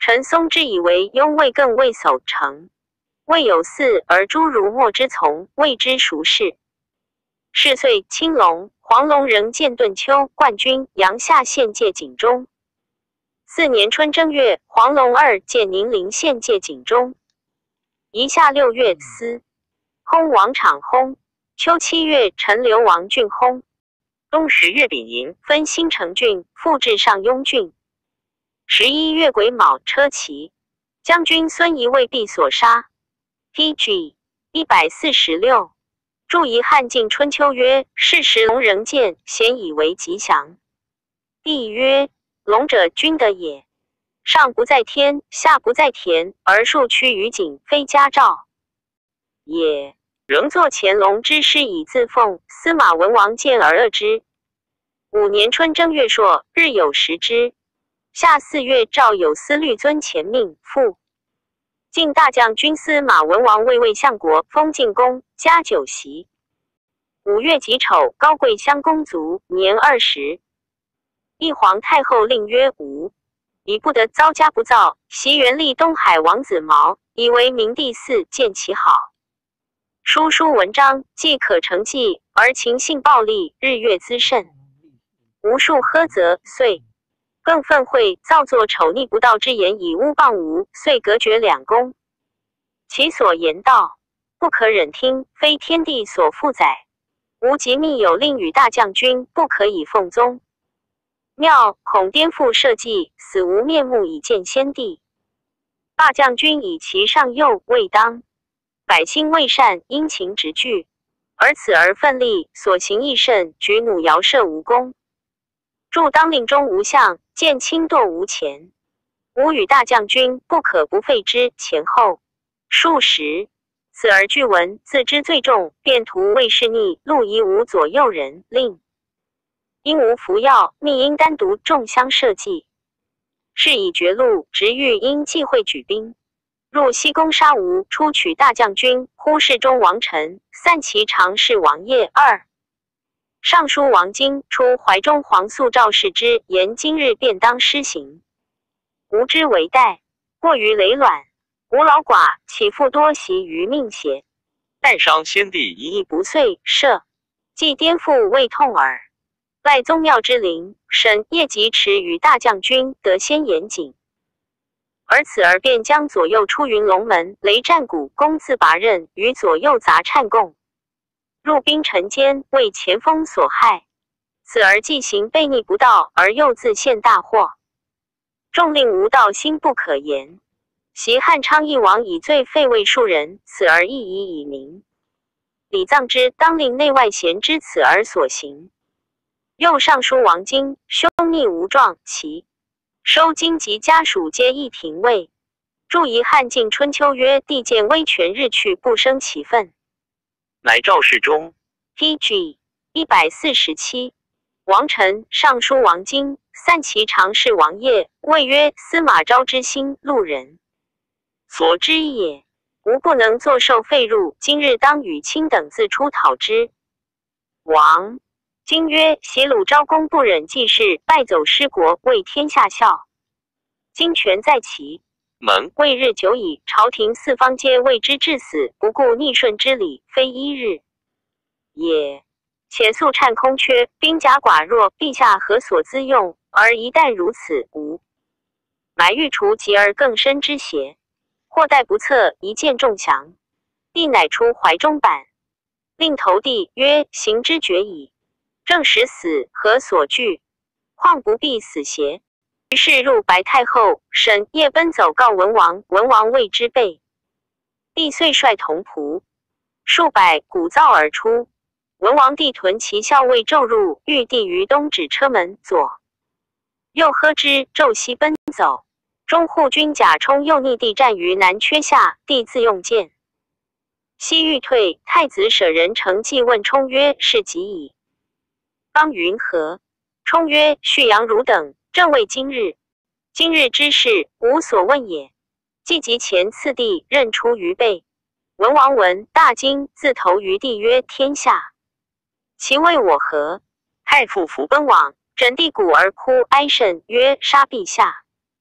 臣松之以为雍未更未守成，未有嗣而诸儒莫之从，谓之孰是？是岁，青龙、黄龙仍建顿丘冠军阳夏县界景中。四年春正月，黄龙二建宁陵县界景中。夷夏六月，司薨王场薨。秋七月，陈留王郡薨。冬十月丙寅，分新城郡，复置上庸郡。十一月癸卯，车骑将军孙仪为必所杀。P G 一百四十六。注遗汉晋春秋曰：是时龙仍见，咸以为吉祥。帝曰：龙者，君德也。上不在天，下不在田，而数趋于景，非家兆也。仍作乾隆之师以自奉。司马文王见而恶之。五年春正月朔，日有食之。夏四月，诏有司律尊前命，复晋大将军司马文王为魏相国，封晋公，加酒席。五月己丑，高贵襄公卒，年二十。义皇太后令曰：吾以不得遭家不造，袭元历东海王子毛，以为明帝嗣，见其好。书书文章，既可成绩，而情性暴戾，日月滋甚。无数苛责，遂更愤恚，造作丑逆不道之言，以诬谤吾，遂隔绝两宫。其所言道，不可忍听，非天地所负载。吾即密有令与大将军，不可以奉宗。妙，恐颠覆社稷，死无面目以见先帝。大将军以其上幼，未当。百姓未善，殷勤直拒，而此而奋力，所行亦甚，举弩遥射无功。驻当令中无相，见轻惰无前。吾与大将军，不可不废之。前后数十，此而据闻，自知罪重，便图为事逆，路夷无左右人，令因无服药，密因单独众相社稷。是以绝路，直欲因忌讳举兵。入西宫杀吴，出取大将军，忽视中王臣，散其常侍王业。二尚书王经出怀中皇素诏示之，言今日便当施行。吾之为代，过于累卵，吾老寡，岂复多习于命邪？ 代伤先帝一亦不遂赦，既颠覆未痛耳。赖宗庙之灵，审业及持与大将军，得先严谨。而此而便将左右出云龙门，雷战鼓，弓自拔刃，与左右杂颤共。入兵臣间，为前锋所害。此而既行悖逆不道，而又自陷大祸。众令无道心不可言。袭汉昌义王以罪废魏数人，此而亦以以明。李藏之当令内外贤知此而所行。又尚书王经凶逆无状，其收经及家属皆议廷尉。注遗汉晋春秋曰：帝见威权日去，不生其愤。 乃赵氏中。 P G 一百四十七。王臣尚书王经散其常侍王业，谓曰：司马昭之心，路人所知也。吾不能坐受废入，今日当与卿等自出讨之。王经曰：袭鲁昭公不忍济世，败走失国，为天下笑。今权在其门， 未日久矣，朝廷四方皆为之致死，不顾逆顺之理，非一日也。且素颤空缺，兵甲寡弱，陛下何所资用？而一旦如此，吾乃欲除疾而更深之邪？或待不测，一箭中降。帝乃出怀中板，令投地曰：行之决矣。正使死，何所惧？况不必死邪？于是入白太后，审夜奔走告文王，文王谓之备。帝遂率同仆数百，鼓噪而出。文王帝屯其校尉骤入，遇帝于东指车门左右喝之，骤西奔走。中护军甲冲右逆帝战于南阙下，帝自用剑。西欲退，太子舍人承继问冲曰：是及矣。方云何？冲曰：叙阳汝等正谓今日，今日之事无所问也。既及前次帝任出于备。文王闻，大惊，自投于地曰：天下其为我何？太傅服奔往，枕地骨而哭哀甚，曰：杀陛下。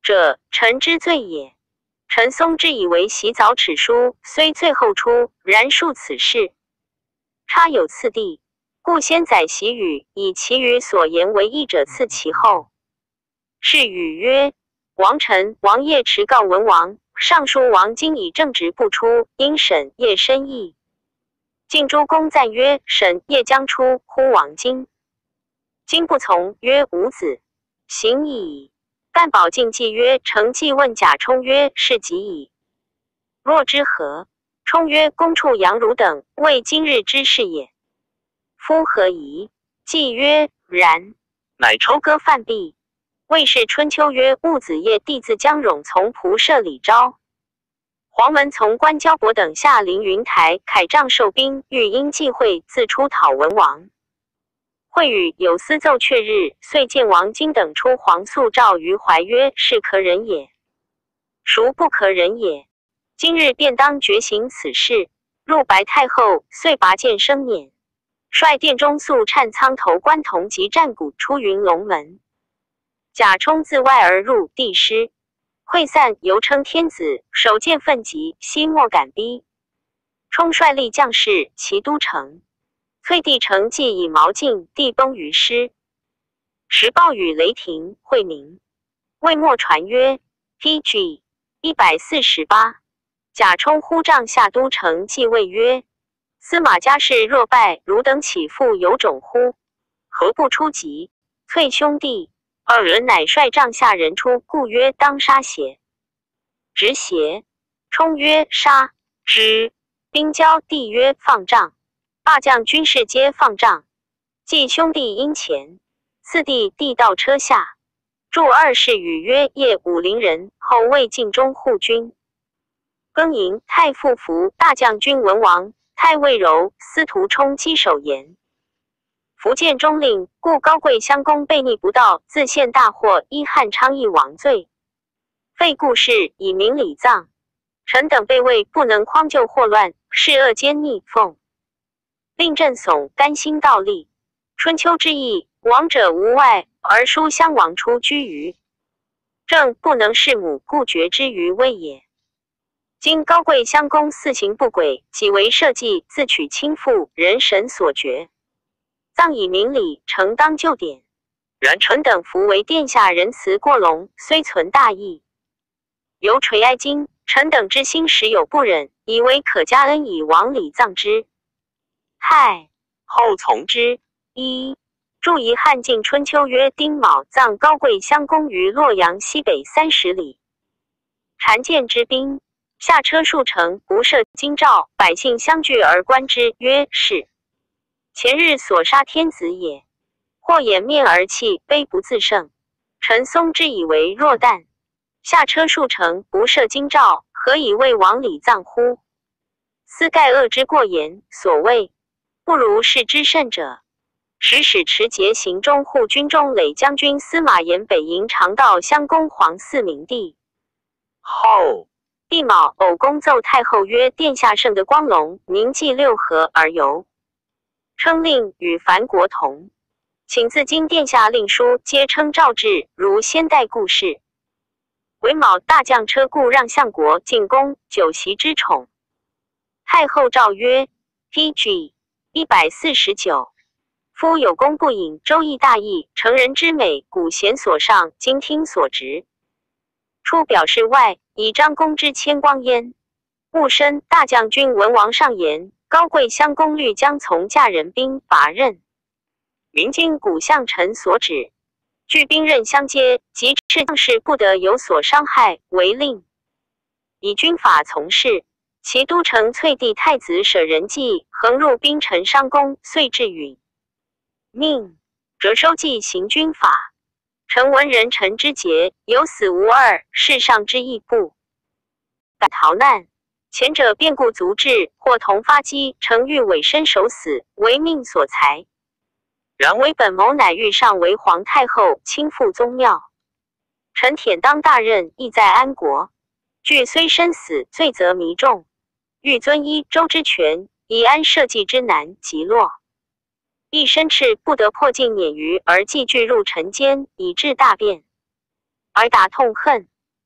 者，臣之罪也。陈松之以为洗澡耻书，虽最后出，然述此事，差有次第，故先载习语，以其余所言为义者次其后。是语曰：王臣王业持告文王，尚书王今以正直不出，因审业深议。晋诸公赞曰：审业将出，呼王今。今不从，曰无子，行矣。干宝进计曰：承继问贾充曰：是己矣。若之何？充曰：公处杨儒等，为今日之事也。夫何疑？继曰：然。乃抽割犯毕。魏氏春秋曰：戊子夜，弟子姜戎从仆射李昭，黄门从关交伯等下临云台，铠杖受兵，欲因忌讳，自出讨文王。会与有司奏确日，遂见王荆等出黄素诏于怀曰：是可忍也，孰不可忍也？今日便当决行此事。入白太后，遂拔剑生辇，率殿中肃颤苍头关同及战鼓出云龙门。贾充自外而入，帝师溃散，犹称天子，手剑奋急，悉莫敢逼。充率立将士齐都城。翠帝承继以毛进，帝崩于师。时暴雨雷霆，晦明。魏末传曰 ：P G 一百四十八。贾充呼帐下都城，继位曰：司马家事若败，汝等岂复有种乎？何不出击？翠兄弟二人乃率帐下人出，故曰：当杀邪？执邪？充曰：杀之。兵交，帝曰：放帐。罢将军士皆放帐，继兄弟因前。次第，帝到车下，著二世语曰：夜武陵人，后魏晋中护军。庚寅，太傅服大将军文王，太尉柔司徒充击守言。福建中令，故高贵襄公悖逆不道，自陷大祸，依汉昌邑王罪，废故事，以明礼葬。臣等被位不能匡救祸乱，是恶奸逆奉。令郑悚甘心倒立。春秋之义，王者无外，而书襄王出居于正，不能弑母，故绝之于魏也。今高贵襄公肆行不轨，己为社稷，自取亲父，人神所绝。葬以明礼，诚当就典。然臣等服为殿下仁慈过隆，虽存大义，犹垂哀今。臣等之心实有不忍，以为可加恩以王礼葬之。太后从之。一注遗汉晋春秋曰：丁卯，葬高贵襄公于洛阳西北三十里。谗见之兵，下车数乘，不设京兆，百姓相聚而观之，曰：是前日所杀天子也。或掩面而泣，悲不自胜。陈松之以为若旦。下车数乘，不设京兆，何以为王礼葬乎？斯盖恶之过言，所谓不如是之甚者。使使持节行中护军中垒将军司马炎北营常道襄公皇嗣明帝后，帝卯，偶公奏太后曰：殿下圣德光隆，明记六合而游，称令与樊国同。请自今殿下令书，皆称诏制，如先代故事。癸卯，大将车故让相国进宫，酒席之宠。太后诏曰 ：P G 一百四十九。夫有功不隐，周易大义，成人之美，古贤所上，今听所执。出表示外，以张公之谦光焉。戊申，大将军文王上言，高贵襄公律将从驾人兵拔刃。明经古相臣所指，据兵刃相接，即斥将士不得有所伤害，为令。以军法从事。其都城翠帝太子舍人纪，横入兵臣商公，遂至允。命折收记行军法，臣闻人臣之节，有死无二，世上之义不敢逃难。前者变故足智，或同发机，诚欲委身守死，为命所裁。然为本谋乃欲上为皇太后，亲附宗庙。臣忝当大任，意在安国。惧虽身死，罪责弥重。欲遵依周之权，以安社稷之难，即落。一身赤不得破镜撵鱼，而既拒入臣间，以致大变，而达痛恨。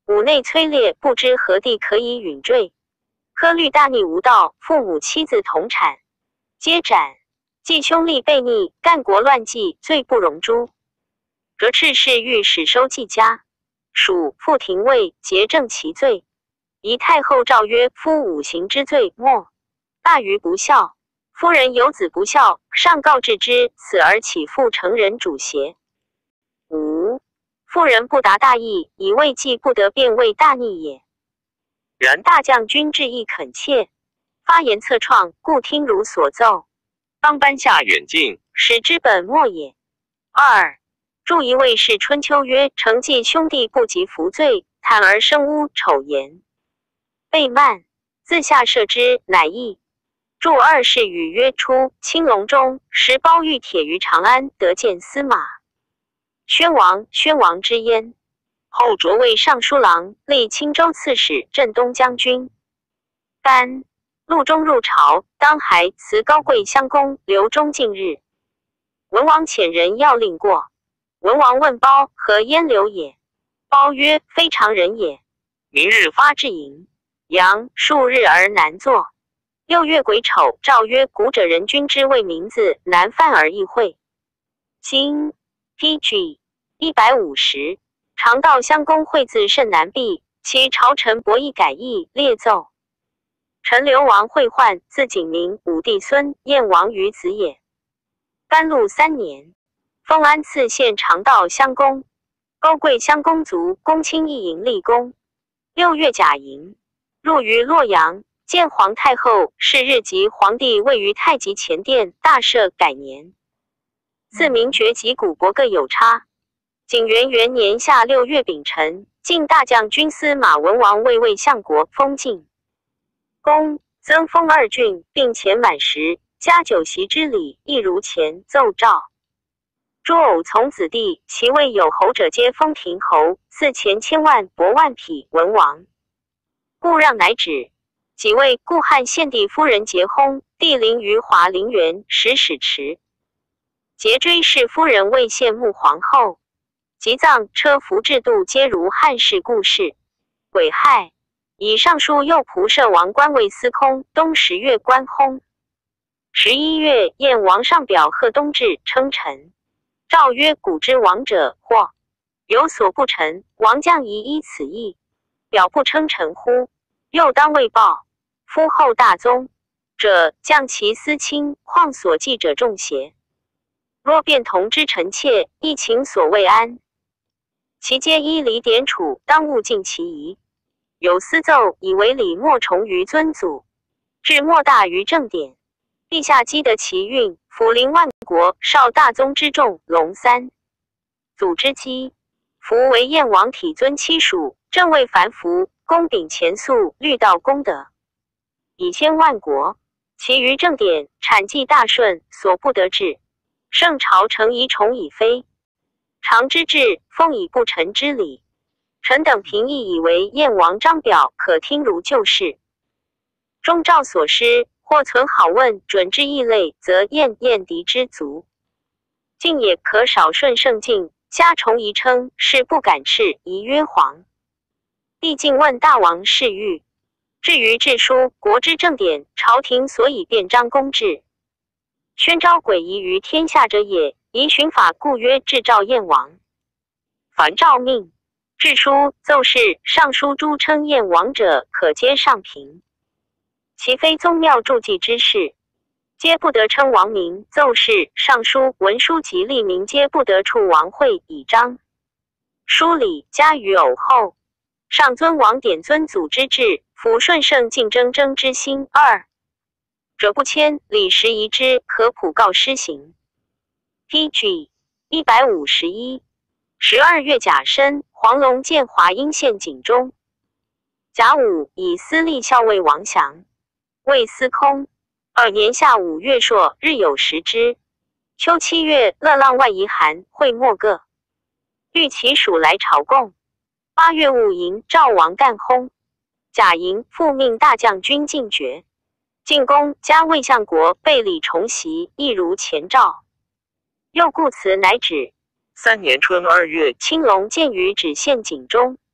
五内摧裂，不知何地可以允坠。科律大逆无道，父母妻子同产，皆斩。继兄弟悖逆，干国乱纪，罪不容诛。折赤氏欲使收季家，属复廷尉，结正其罪。宜太后诏曰：夫五行之罪，莫大于不孝。夫人有子不孝，上告治之，死而岂复成人主邪？五妇人不达大义，以为计不得，便为大逆也。然大将军志意恳切，发言策创，故听如所奏。当颁下远近，使之本末也。二著一位是春秋曰：承继兄弟不及服罪，坦而生污丑言。被慢，自下射之，乃义。著二是语曰：初，青龙中，时包玉铁于长安，得见司马宣王，宣王之焉。后擢为尚书郎，历青州刺史、镇东将军。丹陆中入朝，当还辞高贵襄公，留中近日。文王遣人要令过，文王问褒何焉留也？褒曰：非常人也。明日发至营，阳数日而难作。六月癸丑，诏曰：古者人君之谓名字，难犯而易会。今 P G 一百五十，常道襄公会字甚难毕，其朝臣博弈改易，列奏。陈留王惠焕，字景明，武帝孙燕王于子也。甘露三年，封安次县常道襄公。高贵襄公卒，公卿一营立功。六月甲寅，入于洛阳，见皇太后。是日即皇帝位于太极前殿，大赦改年。自名爵及古伯各有差。景元元年夏六月丙辰，晋大将军司马文王为魏相国，封晋公，增封二郡，并前满时，加酒席之礼，亦如前奏诏。诸偶从子弟，其位有侯者，皆封亭侯，赐钱千万，帛万匹。文王故让乃止。几位故汉献帝夫人结薨，帝陵于华陵园，使使迟。节追谥夫人为献穆皇后。及葬车服制度，皆如汉室故事。癸亥，以尚书右仆射王官为司空，冬十月官薨。十一月，燕王上表贺冬至，称臣。诏曰：古之王者，或有所不臣，王将宜依此意。表不称臣乎？又当未报。夫后大宗者，将其私亲，况所记者众邪？若便同之臣妾，亦情所未安。其皆依礼典处，当勿尽其仪。有私奏，以为礼莫重于尊祖，志莫大于正典。陛下积得其运，抚临万国，少大宗之众，龙三祖之基。夫为燕王体尊妻属，正位凡服，公秉前素，律道公德，以先万国。其余正典，产计大顺，所不得志。圣朝承仪崇以非常之治，封以不臣之礼。臣等平议以为燕王章表，可听如旧事。中诏所失，或存好问，准之异类，则燕燕敌之足。晋也可少顺圣境，加重仪称，是不敢斥，宜曰皇。帝竟问大王事欲。至于制书，国之正典，朝廷所以变章公制，宣昭诡异于天下者也。宜循法，故曰制诏燕王。凡诏命、制书、奏事、尚书诸称燕王者，可皆上评。其非宗庙注记之事，皆不得称王名。奏事、尚书、文书及吏名，皆不得处王讳以章。书礼加于偶后，上尊王典尊祖之制，抚顺圣竞争争之心。二者不迁，礼时宜之，可普告施行。P G 一百五十一，十二月甲申，黄龙见华阴县景中。甲午，以司隶校尉王祥为司空。二年夏五月朔，日有食之。秋七月，乐浪外夷韩会莫各，欲其属来朝贡。八月戊寅，赵王干薨。甲寅，复命大将军进爵。晋公加魏相国，备礼重袭，亦如前诏。又故辞乃止。三年春二月，青龙见于止县景中。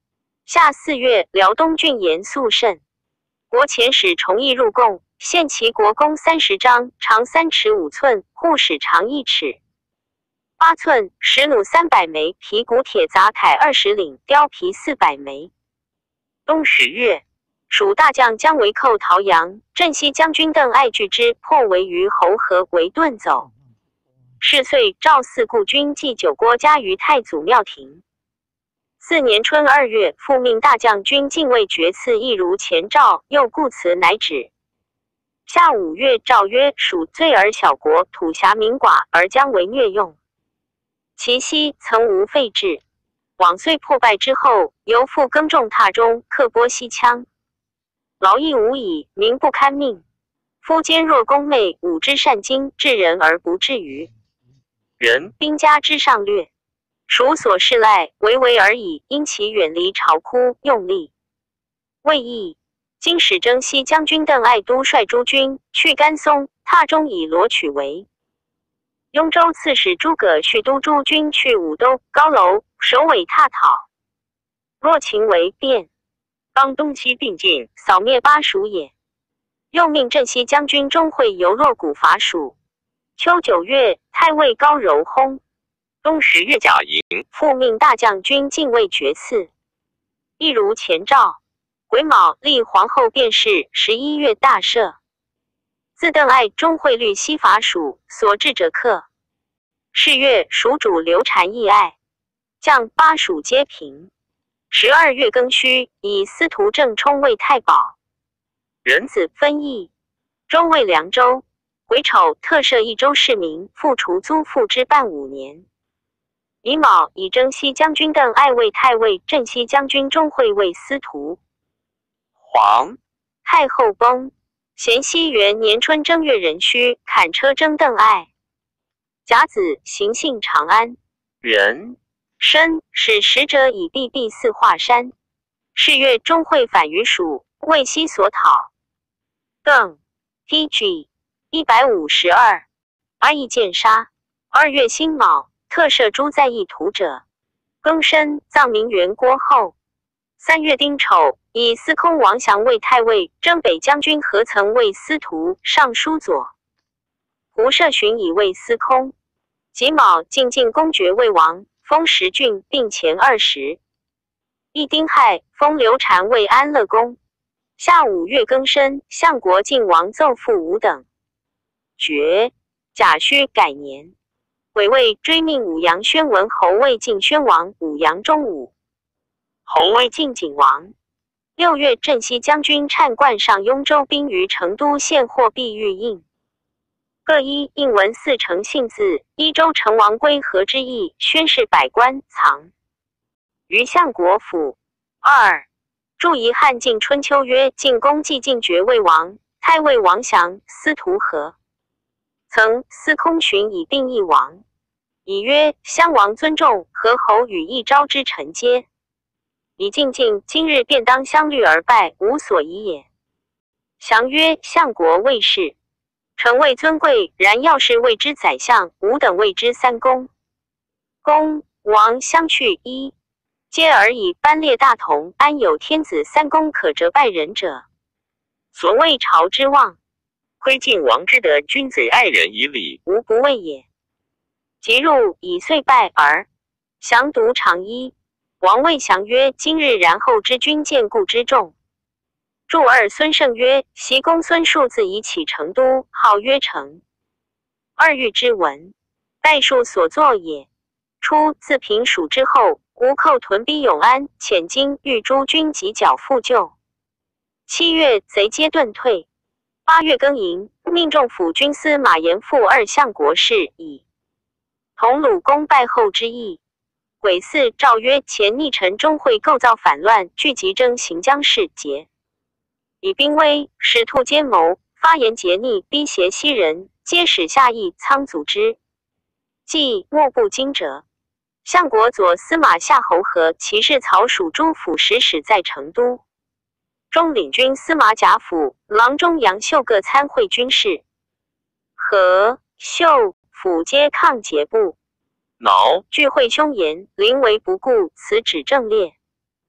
夏四月，辽东郡严肃慎。国遣使崇义入贡，献齐国弓三十张，长三尺五寸，护矢长一尺八寸，石弩三百枚，皮骨铁杂铠二十领，貂皮四百枚。冬十月，蜀大将姜维寇陶阳，镇西将军邓艾拒之，破围于侯河，为遁走。是岁，赵四故军祭九郭家于太祖庙庭。四年春二月，复命大将军禁卫爵赐一如前诏，又故辞乃止。夏五月，诏曰：蜀罪而小国，土狭民寡，而将为虐用。其西曾无废制，往岁破败之后，犹复耕种榻中，刻剥西羌，劳役无已，民不堪命。夫坚若弓昧，武之善精，治人而不治于人，兵家之上略。蜀所恃赖，唯唯而已，因其远离巢窟，用力未易。今使征西将军邓艾都率诸军去甘松，榻中以罗取围。雍州刺史诸葛续都诸军去武都、高楼，首尾踏讨。若秦为变，当东西并进，扫灭巴蜀也。又命镇西将军钟会游若谷伐蜀。秋九月，太尉高柔薨。冬十月甲寅，复命大将军禁卫爵赐，一如前诏。癸卯，立皇后卞氏。十一月大赦。自邓艾、钟会率西伐蜀，所至者克。是月，蜀主刘禅议爱，将巴蜀皆平。十二月庚戌，以司徒郑冲为太保。壬子，分邑，中尉凉州。癸丑，特赦益州市民，复除租赋之半五年。乙卯，以征西将军邓艾为太尉，镇西将军钟会为司徒。黄太后崩，咸熙元年春正月壬戌，砍车征邓艾。甲子，行幸长安人。申，使使者以避避四华山。是月，钟会反于蜀，为西所讨。庚，T G 一百五十二，而亦见杀。二月辛卯，特赦诸在役徒者。庚申，葬明元郭后。三月丁丑，以司空王祥为太尉，征北将军何曾为司徒、尚书左。胡涉寻以为司空。己卯，进晋公爵魏王，封十郡，并前二十。乙丁亥，封刘禅为安乐公。夏五月庚申，相国晋王奏复五等。爵甲戌改年。癸未，追命武阳宣文侯魏晋宣王，武阳中武侯魏晋景王。六月，镇西将军瓨冠上雍州兵于成都县，获碧玉印。各一印文四成信字，一州成王归和之意，宣示百官，藏于相国府。二注遗汉晋春秋曰：晋公既晋爵魏王，太尉王祥，司徒何曾司空寻以并一王。以曰：襄王尊重何侯与一朝之臣皆以晋晋，今日便当相虑而拜，无所疑也。祥曰：相国魏氏，臣位尊贵，然要是谓之宰相，吾等谓之三公。公王相去一，皆而以班列大同，安有天子三公可折拜人者？所谓朝之望，窥晋王之德，君子爱人以礼，无不畏也。即入以遂拜而降独长衣。王谓降曰：今日然后之君见故之重。注二孙胜曰：袭公孙述自以起成都，号曰成。二月之文，代数所作也。初，自平蜀之后，吴寇屯逼永安，遣京豫诸军及剿复旧。七月，贼皆遁退。八月庚寅，命仲府军司马延复二相国事，以同鲁公败后之意。癸巳，诏曰：前逆臣钟会构造反乱，聚集征行将士，节以兵威，使兔奸谋，发言桀逆，逼胁西人，皆使下邑仓阻之。既莫不惊蛰。相国左司马夏侯和骑士曹蜀诸府使使在成都。中领军司马贾府、郎中杨秀各参会军事。和、秀、府皆抗节部。挠聚会凶严，临危不顾，此指正列。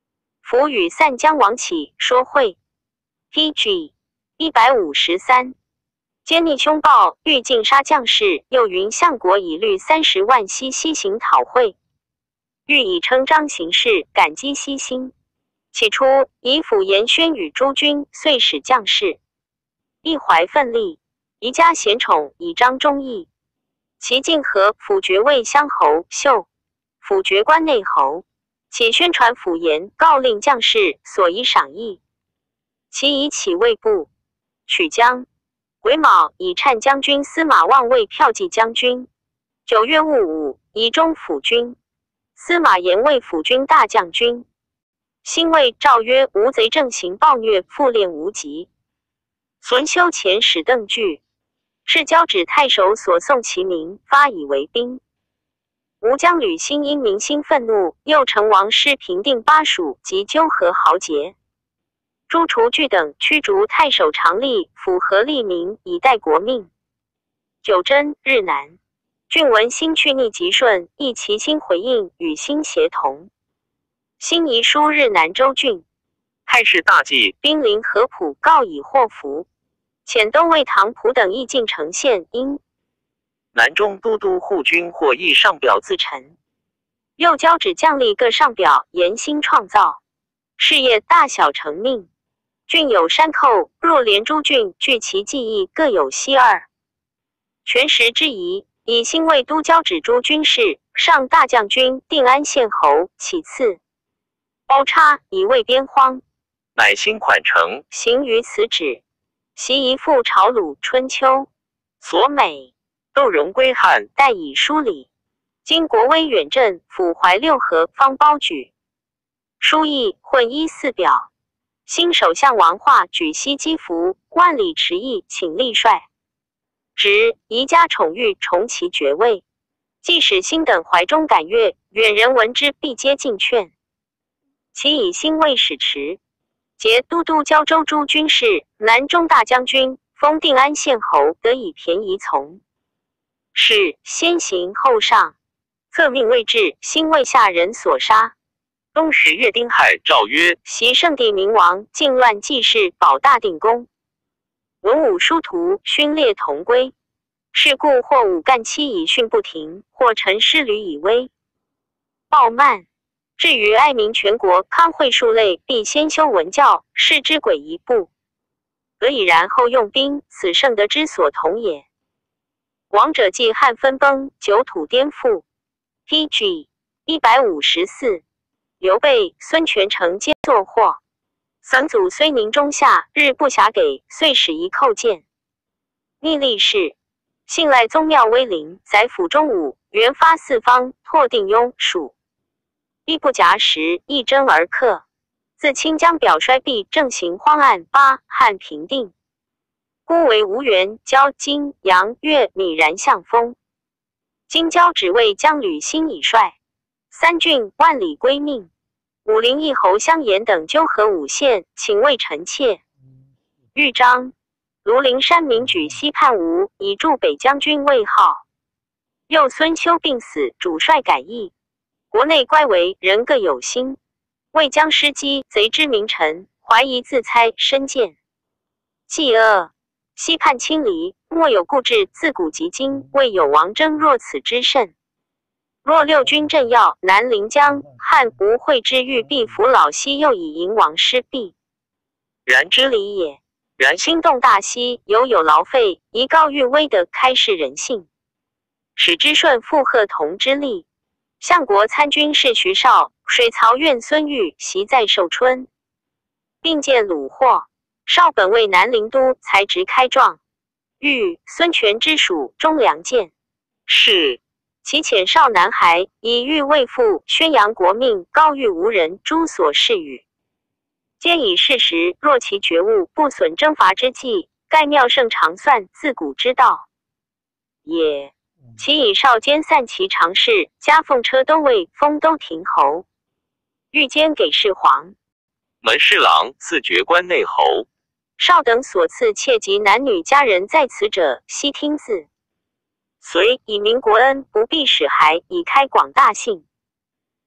伏与散将王起说会。P G 一百五十三，奸逆凶暴，欲尽杀将士，又云相国以律三十万西西行讨会，欲以称章行事，感激西心。起初以辅言宣与诸军，遂使将士一怀奋力，宜加贤宠，以彰忠义。其晋和辅爵魏乡侯秀，辅爵关内侯，且宣传辅言，告令将士所以赏议。其以起魏部，取江。癸卯，以羂将军司马望为骠骑将军。九月戊午，以中辅军。司马炎为辅军大将军。辛未，诏曰：吴贼正行暴虐，复练无极。孙修遣使邓据，是交趾太守所送其民，发以为兵。吴将吕兴因民心愤怒，又成王师平定巴蜀及纠合豪杰。朱除据等驱逐太守常立，符合利民，以待国命。九真日南，郡闻兴去逆吉顺，亦其心回应，与兴协同。兴遗书日南州郡， 太史大记， 兵临合浦，告以祸福。遣都尉唐普等亦进城县，因南中都督护军或议上表自陈。又交趾将吏各上表，言兴创造，事业大小成命。郡有山寇，若连诸郡据其技艺，各有西二。全时之宜，以兴为都交趾诸军事，上大将军，定安县侯，其次包插以卫边荒， 乃新款成， 行于此旨。习一复朝鲁春秋，所美窦融归汉， 代以书礼。今国威远镇，抚怀六合，方包举。书议混一四表。新首相王化举西击服，万里驰役，请立帅。直宜家宠遇，重其爵位。即使兴等怀中感悦，远人闻之，必皆进劝。其以兴为使持，节都督交州诸军事，南中大将军，封定安县侯，得以便宜从。是先行后上，策命未至，兴为下人所杀。 冬十月丁亥，诏曰： 袭圣帝明王，靖乱纪事，保大定宫。文武殊途，勋列同归。是故或武干期以训不停，或陈师旅以威暴慢。至于爱民全国，康惠数类，必先修文教，视之轨一步。得以然后用兵，此圣德之所同也。王者继汉分崩，九土颠覆。P G 一百五十四。刘备、孙权承皆作祸。三祖虽宁中下，日不暇给，遂使一寇见。逆立事，信赖宗庙威灵，宰府中武，元发四方，拓定雍蜀。亦不暇时，一征而克。自清江表衰弊，正行荒案，八汉平定。孤为吴元、交、金、杨、越、米然相封。今交只为将吕兴以率。三郡万里归命。武陵一侯相延等纠合五县，请为臣妾。豫章庐陵山民举西叛吴，以助北将军魏号。又孙丘病死，主帅改易。国内乖为人各有心。魏将失机，贼之名臣，怀疑自猜，深见。既恶西叛清离，莫有固志，自古及今，未有王争若此之甚。若六军镇要，南临江，汉吴会之欲必服老西，又以迎王失弊， 然之理也。 然心动大西，犹有劳费，宜高欲威的开示人性，使之顺附和同之力。相国参军是徐绍，水曹院孙玉袭在寿春，并见虏获。绍本为南陵都，才直开状。玉孙权之属，忠良见。 是。 其遣少南孩，以欲为父，宣扬国命，高欲无人，诸所事语，皆以事实。若其觉悟，不损征伐之计，盖妙胜长算，自古之道也。其以少兼散其常事，加奉车都尉，封都亭侯，欲兼给事皇。 门侍郎，赐爵关内侯。 少等所赐妾及男女家人在此者，悉听字。遂以明国恩，不必使孩，以开广大信。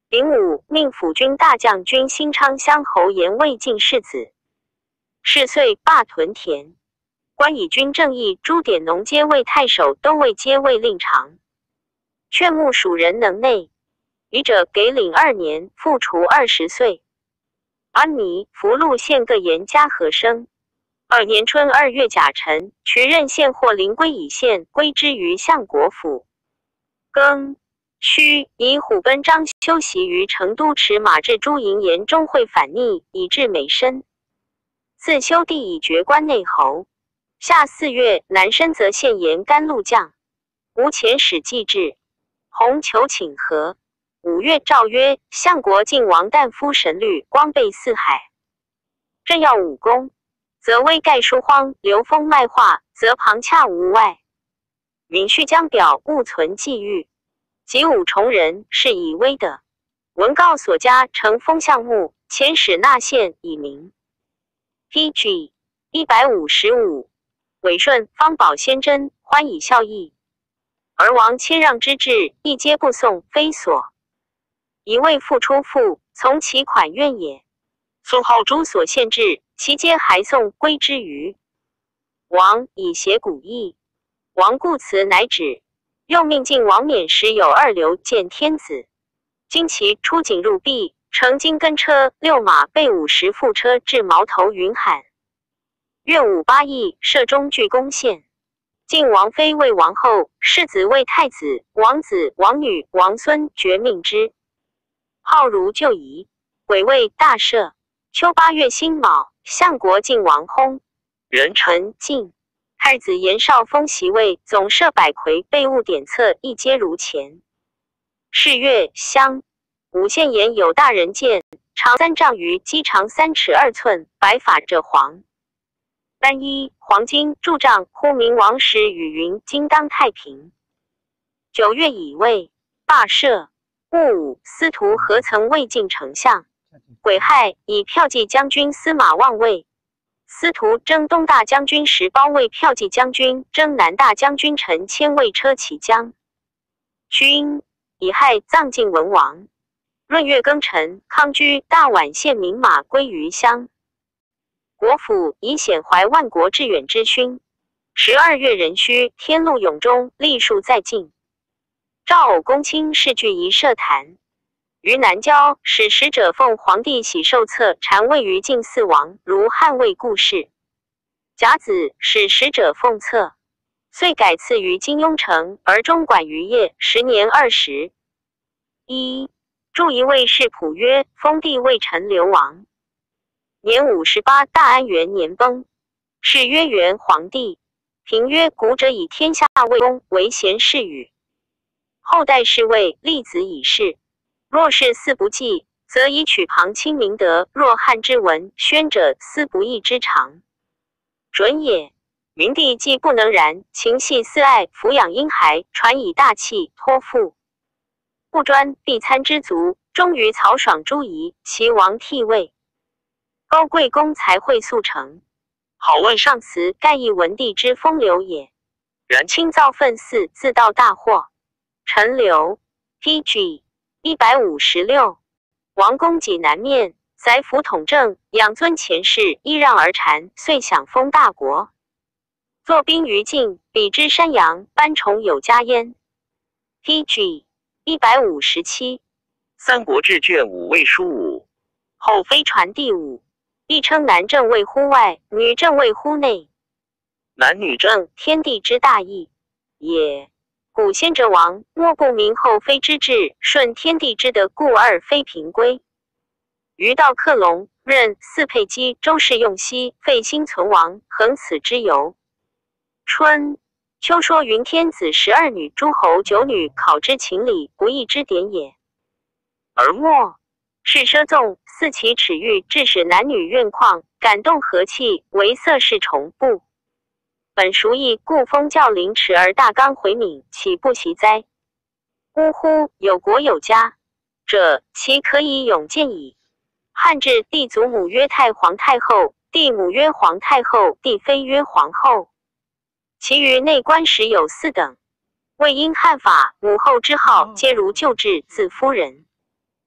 丙午，命辅军大将军新昌乡侯延魏进世子。是岁罢屯田。关以军正义、朱典农皆为太守，都尉皆为令常。劝募属人能内，遗者给领二年，复除二十岁。安弥、福禄县各沿嘉禾生。二年春二月甲辰，渠任县或临归以县，归之于相国府。庚戌，以虎贲张修习于成都持马至朱营言中会反逆，以致美身。自修帝以爵关内侯。夏四月，南深泽县盐甘露将，吴遣使祭至，弘求请和。五月，诏曰：相国晋王旦夫神律，光备四海。正要武功，则危盖书荒，流风脉化，则旁洽无外。闵续将表，勿存际遇。及五重人，是以威的。文告所加，成风向木，遣使纳县以明。P G 一百五十五。韦顺、方宝先真，欢以效益。而王谦让之志，一皆不送，非所。一位复出父，从其款愿也。宋后诸所限制，其皆还送归之余。王以写古意，王故辞乃止。又命晋王冕时有二流见天子。今其出警入壁，乘金根车六马备五十副车至矛头云罕。月五八邑，设中具宫县。晋王妃为王后，世子为太子，王子、王女、王孙绝命之。号如旧仪，癸未大赦。秋八月辛卯，相国晋王薨。人臣晋。太子延绍封袭位，总摄百魁，备物典册，一皆如前。是月乡，五县言有大人见，长三丈余，肌长三尺二寸，白发者黄。单一黄金铸杖，呼名王时与云，今当太平。九月乙未，罢赦。戊午，司徒何曾未进丞相。癸亥，以骠骑将军司马望位。司徒征东大将军时，包为骠骑将军，征南大将军陈谦为车骑将军。乙亥，葬晋文王。闰月庚辰，康居大宛县民马归于乡。国府以显怀万国致远之勋。十二月壬戌，天禄永中，历数在晋。赵偶公卿事具仪设坛。于南郊，使使者奉皇帝玺绶册禅位于晋四王，如汉魏故事。甲子，使使者奉册，遂改赐于金庸城，而中管于业，时年二十。一，著一位氏仆曰：封地为陈留王。年五十八，大安元年崩。谥曰元皇帝。评曰：古者以天下为公，为贤士语。后代侍卫，立子以事。若是嗣不继，则以取旁亲明德；若汉之文宣者，思不义之长，准也。明帝既不能然，情系嗣爱，抚养婴孩，传以大器，托付不专，必参之族，终于曹爽诸夷，其王替位。高贵公才会速成，好问上辞，盖亦文帝之风流也。然轻造愤肆，自盗大祸。陈留 P G 一百五十六。王公己南面，宰辅统政，养尊前世，依让而禅，遂享封大国。坐兵于晋，比之山阳，班崇有加焉。P G 一百五十七。 三国志卷五魏书五。 后妃传第五，亦称男正位乎外，女正位乎内。 男女正， 天地之大义也。古先哲王莫不明后妃之志，顺天地之德，故二妃平归。余道克隆，任四沛基，周氏用息，废兴存亡，恒此之由。春秋说云天子十二女，诸侯九女，考之情理，不义之典也。而末是奢纵，四其耻欲，致使男女怨旷，感动和气，为色事重布。本孰异，故封教凌迟而大纲回敏，岂不习哉？呜呼！有国有家者，其可以永见矣。汉至帝祖母曰太皇太后，帝母曰皇太后，帝妃曰皇后。其余内官时有四等，未因汉法，母后之号皆如旧制自夫人。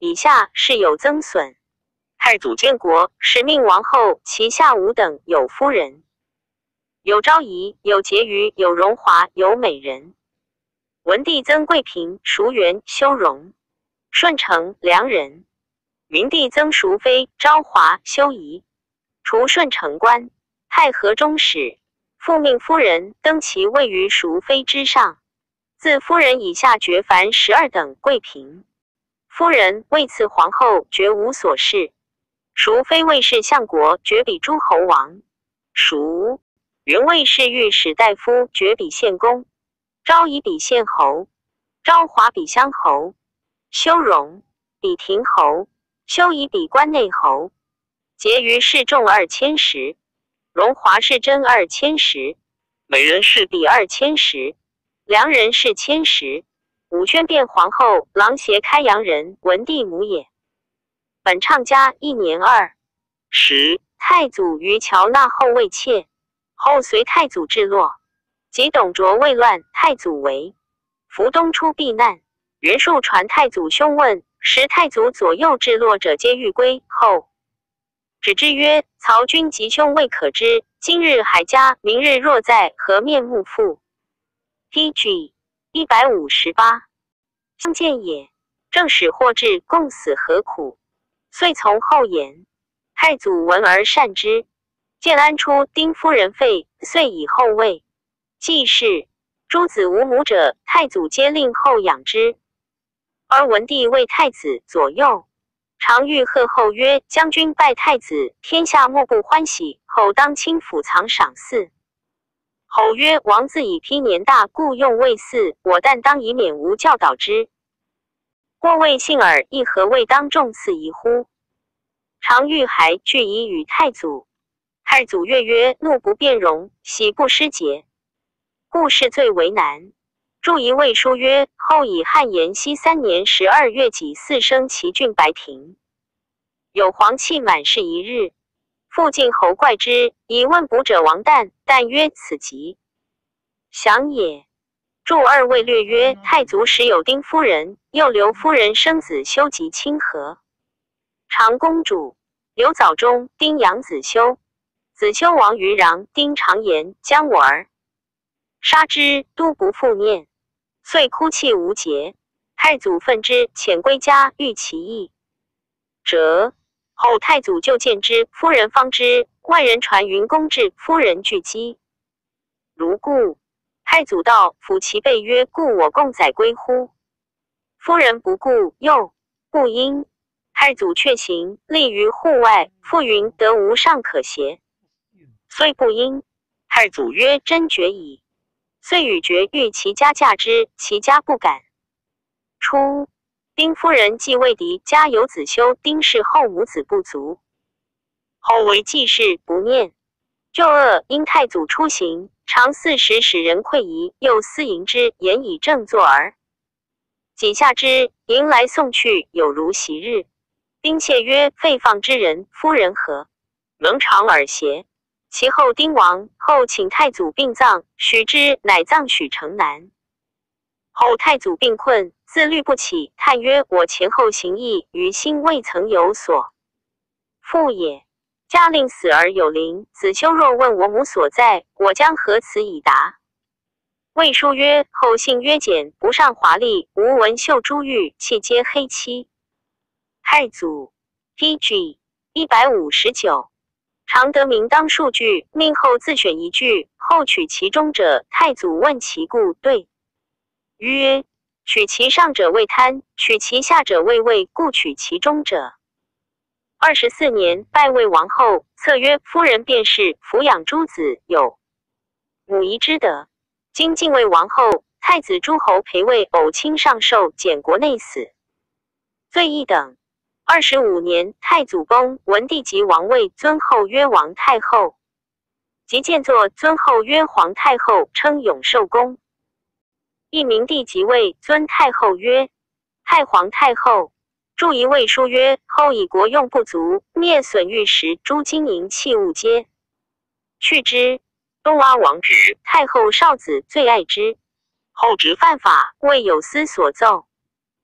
以下是有增损。太祖建国，使命王后其下五等有夫人，有昭仪，有婕妤，有荣华，有美人。文帝增贵嫔淑媛、修容；顺承良人。明帝增淑妃昭华、修仪。除顺承官，太和中使，复命夫人登其位于淑妃之上。自夫人以下爵凡十二等贵嫔。夫人位次皇后，绝无所事。淑妃位是相国，爵比诸侯王。淑云位是御史大夫，爵比县公。昭仪比县侯。昭华比乡侯。修容比亭侯。修仪比关内侯。婕妤是重二千石。荣华是真二千石。美人是比二千石。良人是千石。武宣变皇后，郎协开阳人，文帝母也。本畅嘉一年二十，太祖于乔纳后为妾，后随太祖至洛，及董卓未乱，太祖为伏东出避难。袁术传太祖兄问，时太祖左右至洛者皆欲归，后止之曰：曹军吉凶未可知，今日还家，明日若在，何面目复？T G 一百五十八，相见也。正使或至，共死何苦？遂从后言。太祖闻而善之。建安初，丁夫人废，遂以后位。既是诸子无母者，太祖皆令后养之。而文帝为太子左右，常欲贺后曰：将军拜太子，天下莫不欢喜，后当亲抚藏赏赐。后曰：王自以丕年大，故用未祀，我但当以免无教导之。过谓幸耳，亦何未当重赐宜乎？常欲还具以与太祖。太祖悦曰：怒不辩容，喜不失节，故是最为难。注一魏书曰：后以汉延熙三年十二月己巳生齐郡白亭，有黄气满室一日。复晋侯怪之，以问卜者王旦，旦曰：此疾祥也。注二位略曰：太祖时有丁夫人，又刘夫人生子修及亲和。长公主刘藻中，丁养子修，子修亡于穰，丁常言将我儿杀之，都不复念，遂哭泣无节。太祖愤之，遣归家，欲其意折。后太祖就见之，夫人方知，外人传云公至，夫人拒击。如故。太祖道，抚其背曰：故我共载归乎？夫人不顾，又不应。太祖却行，立于户外，复云：得无上可挟，虽不应。太祖曰：真决矣。遂与绝欲其家嫁之，其家不敢。初，丁夫人继位嫡，家有子修，丁氏后母子不足，后为继室，不念。旧恶因太祖出行，常四时使人馈仪，又私迎之，言以正坐而己下之，迎来送去，有如昔日。丁妾曰：废放之人，夫人何能长耳邪？其后丁亡，后请太祖病葬，许之，乃葬许城南。后太祖病困，自律不起，叹曰：我前后行义，于心未曾有所负也。家令死而有灵，子修若问我母所在，我将何辞以答？魏书曰：后姓约简，不上华丽，无文绣珠玉，妾皆黑漆。太祖 T G 一百五十九，常得名当数句，命后自选一句，后取其中者。太祖问其故，对曰：取其上者为贪，取其下者为畏，故取其中者。二十四年，拜魏王后，策曰：夫人便是抚养诸子，有母仪之德。今晋魏王后，太子诸侯陪魏偶亲上寿，简国内死，罪一等。二十五年，太祖崩，文帝即王位，尊后曰王太后，即建作尊后曰皇太后，称永寿宫。一明帝即位，尊太后曰太皇太后。注一魏书曰：后以国用不足，灭损玉石，诸金银器物皆去之。东阿王直，太后少子最爱之。后直犯法，为有司所奏。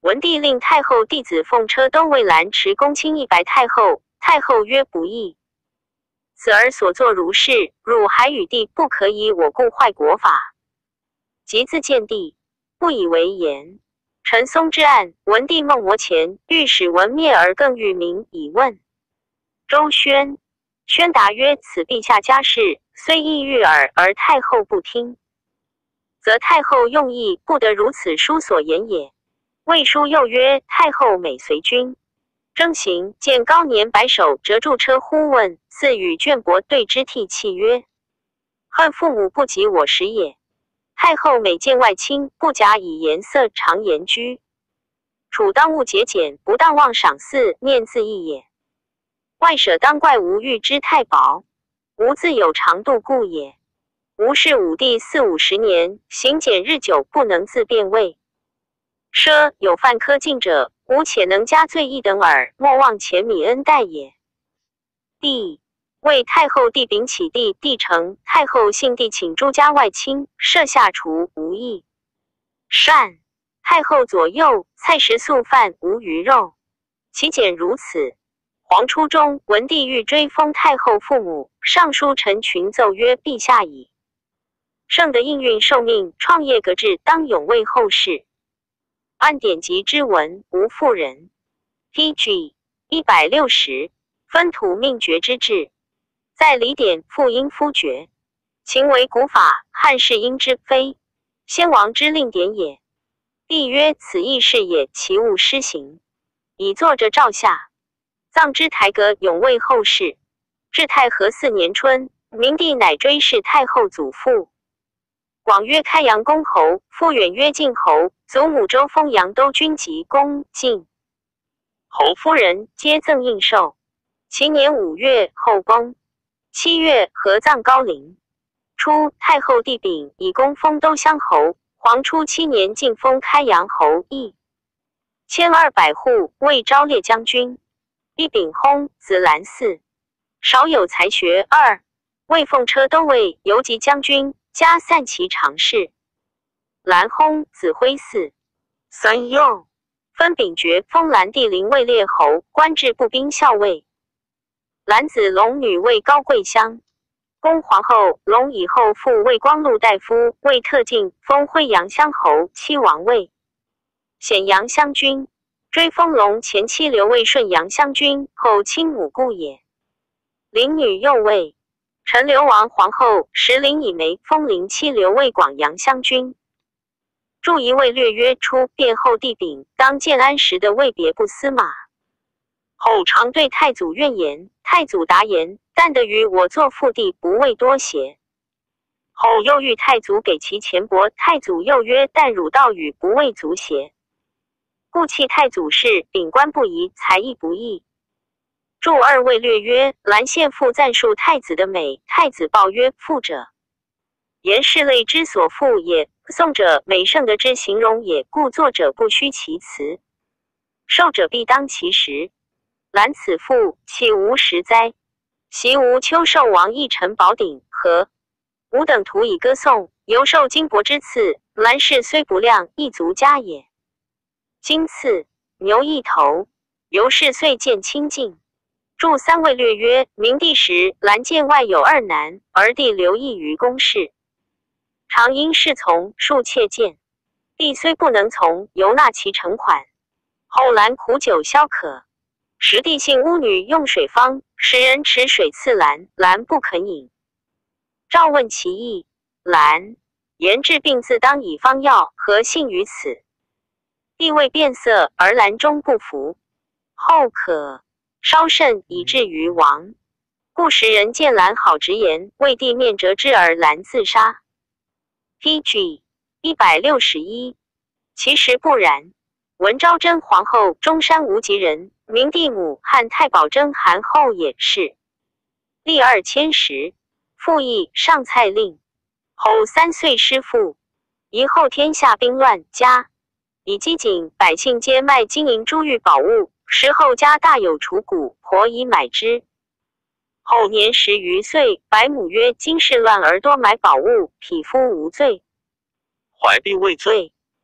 文帝令太后弟子奉车都尉兰池公卿一白太后，太后曰不义。此儿所作如是，汝还与帝不可以我故坏国法。即自见帝，不以为言。陈松之案，文帝梦魔前，欲使文灭而更欲明，以问周宣。宣答曰：此陛下家事，虽意欲耳，而太后不听，则太后用意不得如此书所言也。魏书又曰：太后每随君征行，见高年白首折住车呼问，似与眷伯对之涕泣曰：恨父母不及我时也。太后每见外亲，不假以颜色常言居。处当务节俭，不当妄赏祀，念自义也。外舍当怪无欲之太薄，吾自有长度故也。吾是武帝四五十年，行俭日久，不能自辨位。奢有犯苛尽者，吾且能加罪一等耳，莫忘前米恩待也。帝为太后弟秉起帝帝成，太后信帝请诸家外亲，设下厨无益。善太后左右，菜食素饭无鱼肉，其简如此。黄初中，文帝欲追封太后父母，上书臣群奏曰：陛下矣，圣德应运受命，创业革制，当永为后世。按典籍之文，无妇人。P G 一百六十，分土命爵之制，在礼典复应夫爵，秦为古法，汉氏应之非，先王之令典也。帝曰：此亦是也，其勿施行。以作着诏下，葬之台阁，永为后世。至太和四年春，明帝乃追谥太后祖父。广曰开阳公侯，复远曰晋侯，祖母周封阳都军及公晋侯夫人，皆赠印绶。其年五月，后宫。七月，合葬高陵。初，太后弟秉以功封都乡侯。黄初七年，晋封开阳侯邑，千二百户，为昭烈将军。弟秉薨，子兰嗣，少有才学。二，为奉车都尉、游击将军，加散骑常侍。兰薨，子辉嗣。三幼分秉爵，封兰帝陵尉列侯，官至步兵校尉。兰子龙女为高贵乡。恭皇后龙以后复为光禄大夫，为特进，封惠阳乡侯，七王位。显阳乡君，追封龙前妻刘为顺阳乡君，后亲母故也。灵女右卫，陈留王皇后时灵以梅封灵妻刘为广阳乡君。注一位略曰：初变后帝秉当建安时的位别不司马，后常对太祖怨言，太祖答言：但得于我做父帝，不为多邪。后又欲太祖给其钱帛，太祖又曰：但汝道与不为足邪？故弃太祖事，秉官不疑，才艺不义。注二位略曰：兰献父赞述太子的美，太子报曰：父者，言是类之所复也；颂者，美圣德之形容也。故作者不虚其辞，受者必当其实。兰此父，岂无实哉？昔吴秋寿王一臣宝鼎和吾等徒以歌颂，犹受金帛之赐。兰氏虽不量，亦足嘉也。今赐牛一头，由是遂见清净。注三位略曰：明帝时，兰见外有二男，而帝留意于宫室，常因侍从，数妾见。帝虽不能从，犹纳其成款。后兰苦酒消渴，时帝信巫女用水方，使人持水赐兰，兰不肯饮。诏问其意，兰言治病自当以方药，何幸于此？帝未变色，而兰终不服。后可稍甚，以至于亡。故时人见兰好直言，为帝面折之而兰自杀。P G 一百六十一，其实不然。文昭贞皇后，中山无极人，明帝母汉太保贞韩后也是。历二千石，复议上蔡令。后三岁失父，遗后天下兵乱，家以饥馑，百姓皆卖金银珠玉宝物。时后家大有储谷，婆以买之。后年十余岁，百母曰：今世乱而多买宝物，匹夫无罪。 怀璧未罪。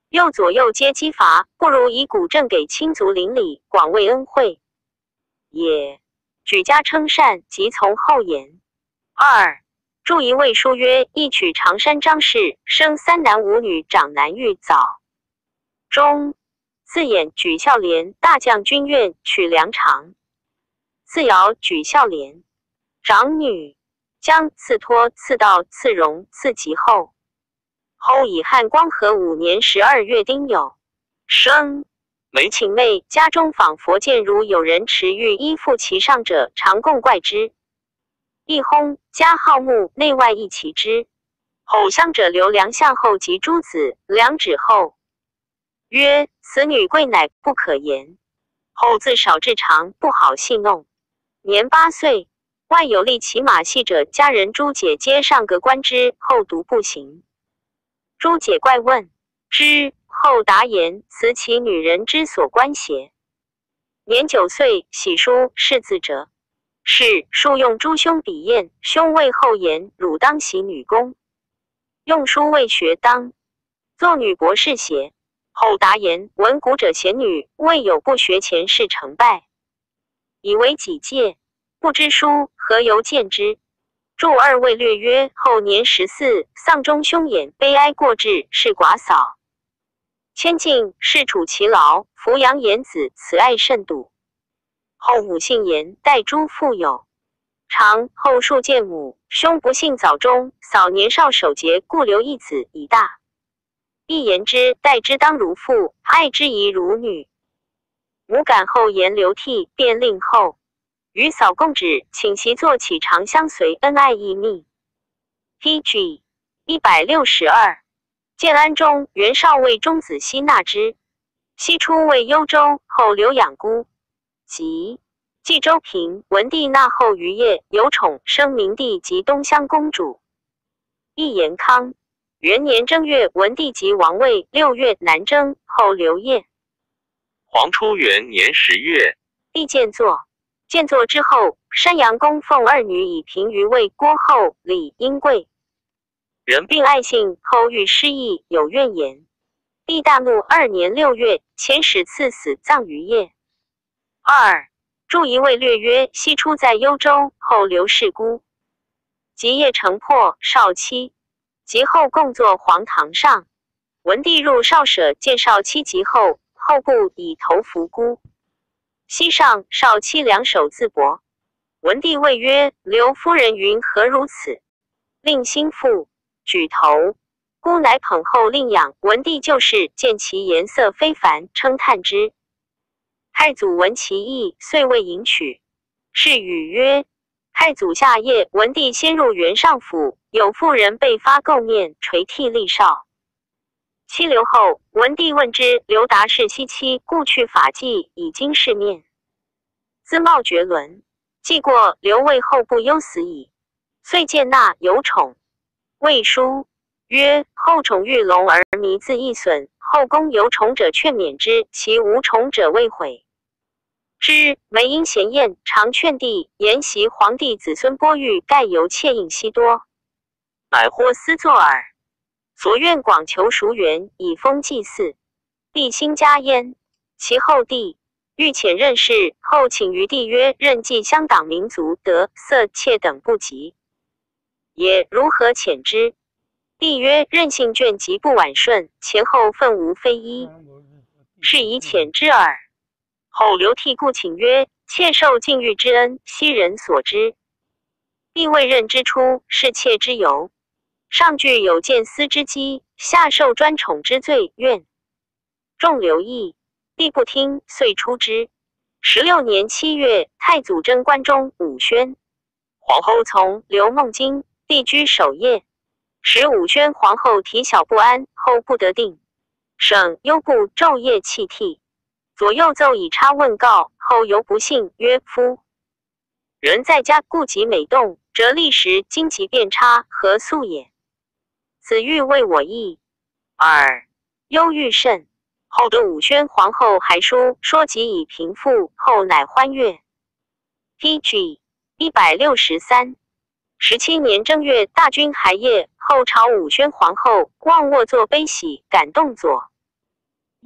又左右皆击伐，不如以古镇给亲族邻里，广为恩惠也。举家称善，即从后言。二著一位书曰：一取常山张氏，生三男五女，长男育早。中自演举孝廉，大将军院，取梁长。自尧举孝廉，长女将赐托，赐道，赐荣，赐吉后。后以汉光和五年十二月丁酉生。每请妹家中访佛见如有人持玉依附其上者，常共怪之。一薨，家好木，内外一齐之。后乡者留梁相后及诸子，梁指后曰：此女贵乃不可言。后自少至长，不好戏弄。年八岁，外有力骑马戏者，家人朱姐皆上阁观之，后独步行。朱姐怪问之，后答言：此其女人之所观邪？年九岁，喜书识字者。是书用诸兄比验，兄谓后言：汝当习女工。用书未学当做女博士邪？后答言：闻古者贤女，未有不学前世成败，以为己戒。不知书，何由见之？注二位略曰：后年十四，丧中凶衍，悲哀过至，是寡嫂。迁晋，是处其劳，扶养衍子，慈爱甚笃。后母姓严，待诸富有。常后数见母，兄不幸早终，嫂年少守节，故留一子以大。必言之，待之当如父，爱之宜如女。母感后言流涕，便令后与嫂共旨，请其坐起，常相随，恩爱意密。P G 一百六十二。建安中，袁绍为中子西纳之，西出为幽州，后留养孤。及冀州平，文帝纳后于业，有宠，生明帝及东乡公主。义延康元年正月，文帝即王位，六月南征，后刘业。 黄初元年十月， 帝建作。建作之后，山阳公奉二女以平于魏郭后、李英贵。人并爱信，后遇失意，有怨言。帝大怒，二年六月，遣使赐死，葬于邺。二注一位略曰：西出在幽州，后刘氏孤。及邺城破，少妻及后共坐黄堂上。文帝入少舍，见少妻及后，后不以头伏孤。西上，少妻两手自搏。文帝谓曰：刘夫人云何如此？令心腹举头，孤乃捧后令养。文帝就视，见其颜色非凡，称叹之。太祖闻其意，遂未迎娶。是语曰：太祖下夜，文帝先入袁尚府，有妇人被发垢面，垂涕立少。妻留后，文帝问之，刘达是西妻，故去法纪，以经世面。自冒绝伦，既过，刘魏后不忧死矣。遂见纳有宠。魏书曰：后宠遇龙而弥自易损，后宫有宠者劝免之，其无宠者未悔。之梅因贤宴，常劝帝沿袭皇帝子孙波玉，盖由妾应悉多，乃或思作耳。所愿广求赎源，以封祭祀。帝兴加焉。其后帝欲遣任事，后请于帝曰：任祭乡党民族，德色妾等不及，也如何遣之？帝曰：任性倦极不婉顺，前后分无非一，是以遣之耳。后流涕故请曰：妾受禁欲之恩，悉人所知。帝未任之初，是妾之由。上具有见私之机，下受专宠之罪，愿众留意。帝不听，遂出之。十六年七月，太祖征关中武宣皇后从刘梦京，帝居守夜。使武宣皇后体小不安，后不得定。省忧故昼夜泣涕。左右奏以差问告，后犹不信，曰：夫人在家，顾及美动，则立时惊急变差，何素也？此欲为我意耳，忧郁甚。后得武宣皇后函书，说即以平复，后乃欢悦。P G 一百六十三。十七年正月，大军还夜，后朝武宣皇后，望卧坐悲喜，感动左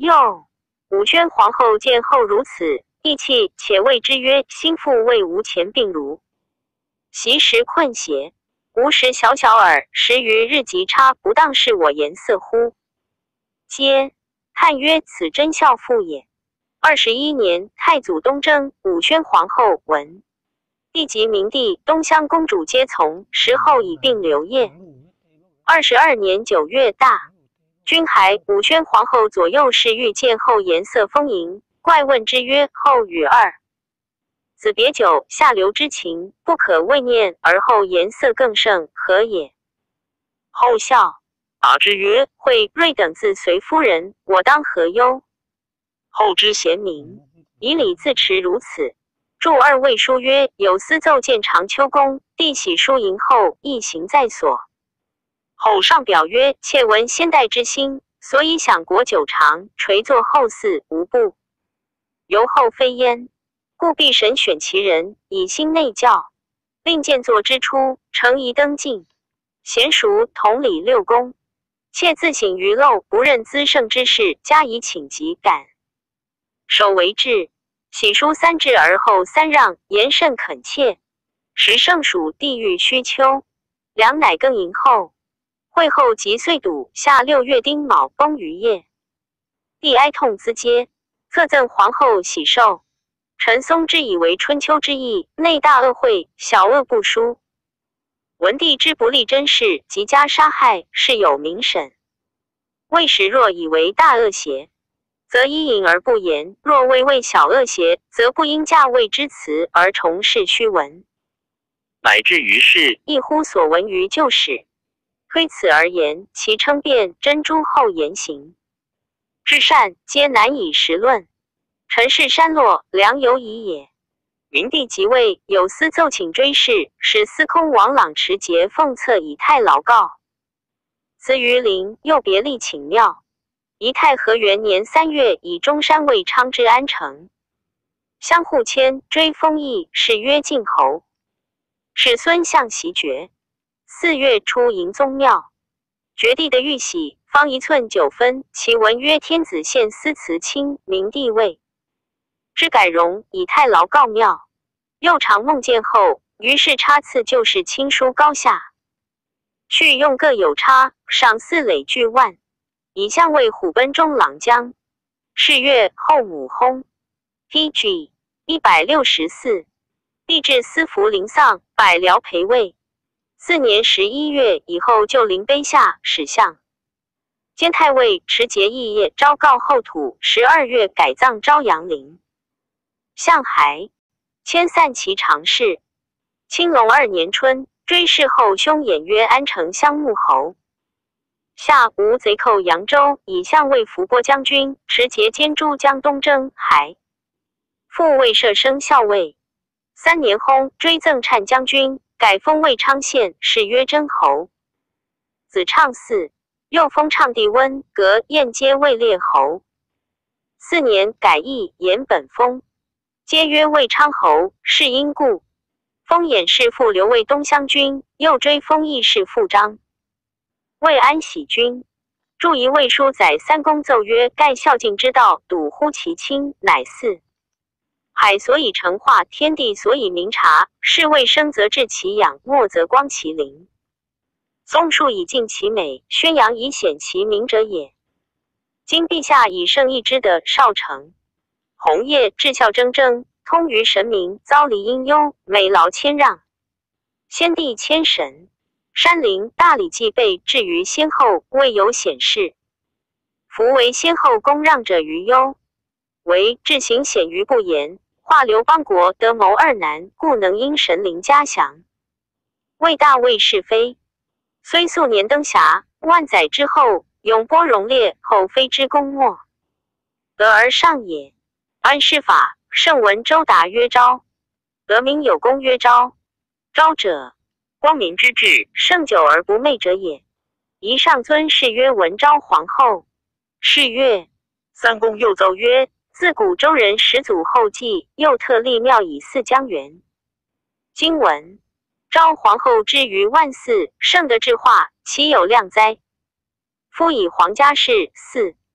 又武宣皇后见后如此，意气，且谓之曰：心腹为吾前病如习时困邪？吾时小小耳，时余日即差，不当是我颜色乎？皆叹曰：此真孝妇也。二十一年，太祖东征，武宣皇后闻帝及明帝、东乡公主皆从，时后以病留业。二十二年九月，大军还，武宣皇后左右侍御见后颜色丰盈，怪问之曰：后与二子别久，下流之情不可畏念，而后颜色更盛，何也？后笑答之曰：惠瑞等自随夫人，我当何忧？后之贤明，以礼自持如此。著二位书曰：有司奏见长秋宫，帝喜书迎后，一行在所。后上表曰：妾闻先代之心，所以享国久长，垂坐后嗣，无不由后非焉。故必审选其人，以兴内教。令见作之初，诚宜登进，娴熟同理六宫。妾自省于陋，不任资圣之事，加以请疾，感守为治。喜书三至而后三让，言甚恳切。时盛属地域虚秋，良乃更迎后。会后即岁笃，下六月丁卯崩于夜。帝哀痛咨嗟，册赠皇后喜寿。陈松之以为春秋之意，内大恶秽，小恶不殊。文帝之不立真事，即加杀害，事有明审。魏时若以为大恶邪，则依隐而不言；若谓为小恶邪，则不因驾位之词而重视虚文。 乃至于是， 亦乎所闻于旧史。推此而言，其称辩真诸后言行至善，皆难以实论。陈氏山落，良由矣也。明帝即位，有司奏请追谥，使司空王朗持节奉册以太劳告。辞于陵，又别立请庙。仪太和元年三月，以中山卫昌之安城。相互迁，追封邑，谥曰晋侯。使孙相袭爵。四月出迎宗庙。爵帝的玉玺，方一寸九分，其文曰：天子献司辞卿，明帝位之改容，以太劳告庙。又常梦见后，于是差赐旧事亲疏高下。去用各有差，赏赐累巨万。以相为虎贲中郎将。是月，后母薨。P G 一百六十四。帝至司服临丧，百僚陪位。四年十一月以后，就临卑下使相。兼太尉持节议业，昭告后土。十二月改葬昭阳陵。相还，迁散其常侍。青龙二年春，追谥后兄衍曰安城乡穆侯。夏，吴贼寇扬州，以相为伏波将军，持节兼诸江东征。还，复为射生校尉。三年薨，追赠羂将军，改封魏昌县，谥曰真侯。子畅嗣，又封畅地温、革、燕皆位列侯。四年，改义，延本封，皆曰魏昌侯，是因故。封衍氏父刘魏东乡君，又追封义氏父张。魏安喜君，著一魏书载三公奏曰：盖孝敬之道，笃乎其亲，乃祀。海所以成化，天地所以明察，是谓生则治其养，末则光其灵。松树以尽其美，宣扬以显其名者也。今陛下以圣义之德少成，弘业至孝铮铮，通于神明，遭离阴忧，美劳谦让。先帝谦神。山陵大礼祭备至于先后，未有显示。夫为先后公让者于忧，为至行显于不言。化刘邦国得谋二难，故能因神灵嘉祥。为大畏是非，虽素年登遐，万载之后，永波荣烈，后非之功没。得而上也。安世法，圣文周达曰昭，得名有功曰昭。昭者，光明之治，盛久而不昧者也。宜上尊谥曰文昭皇后。是月，三公又奏曰：自古周人始祖后继，又特立庙以祀江源。今闻昭皇后之于万祀，圣德至化，其有量哉？夫以皇家事祀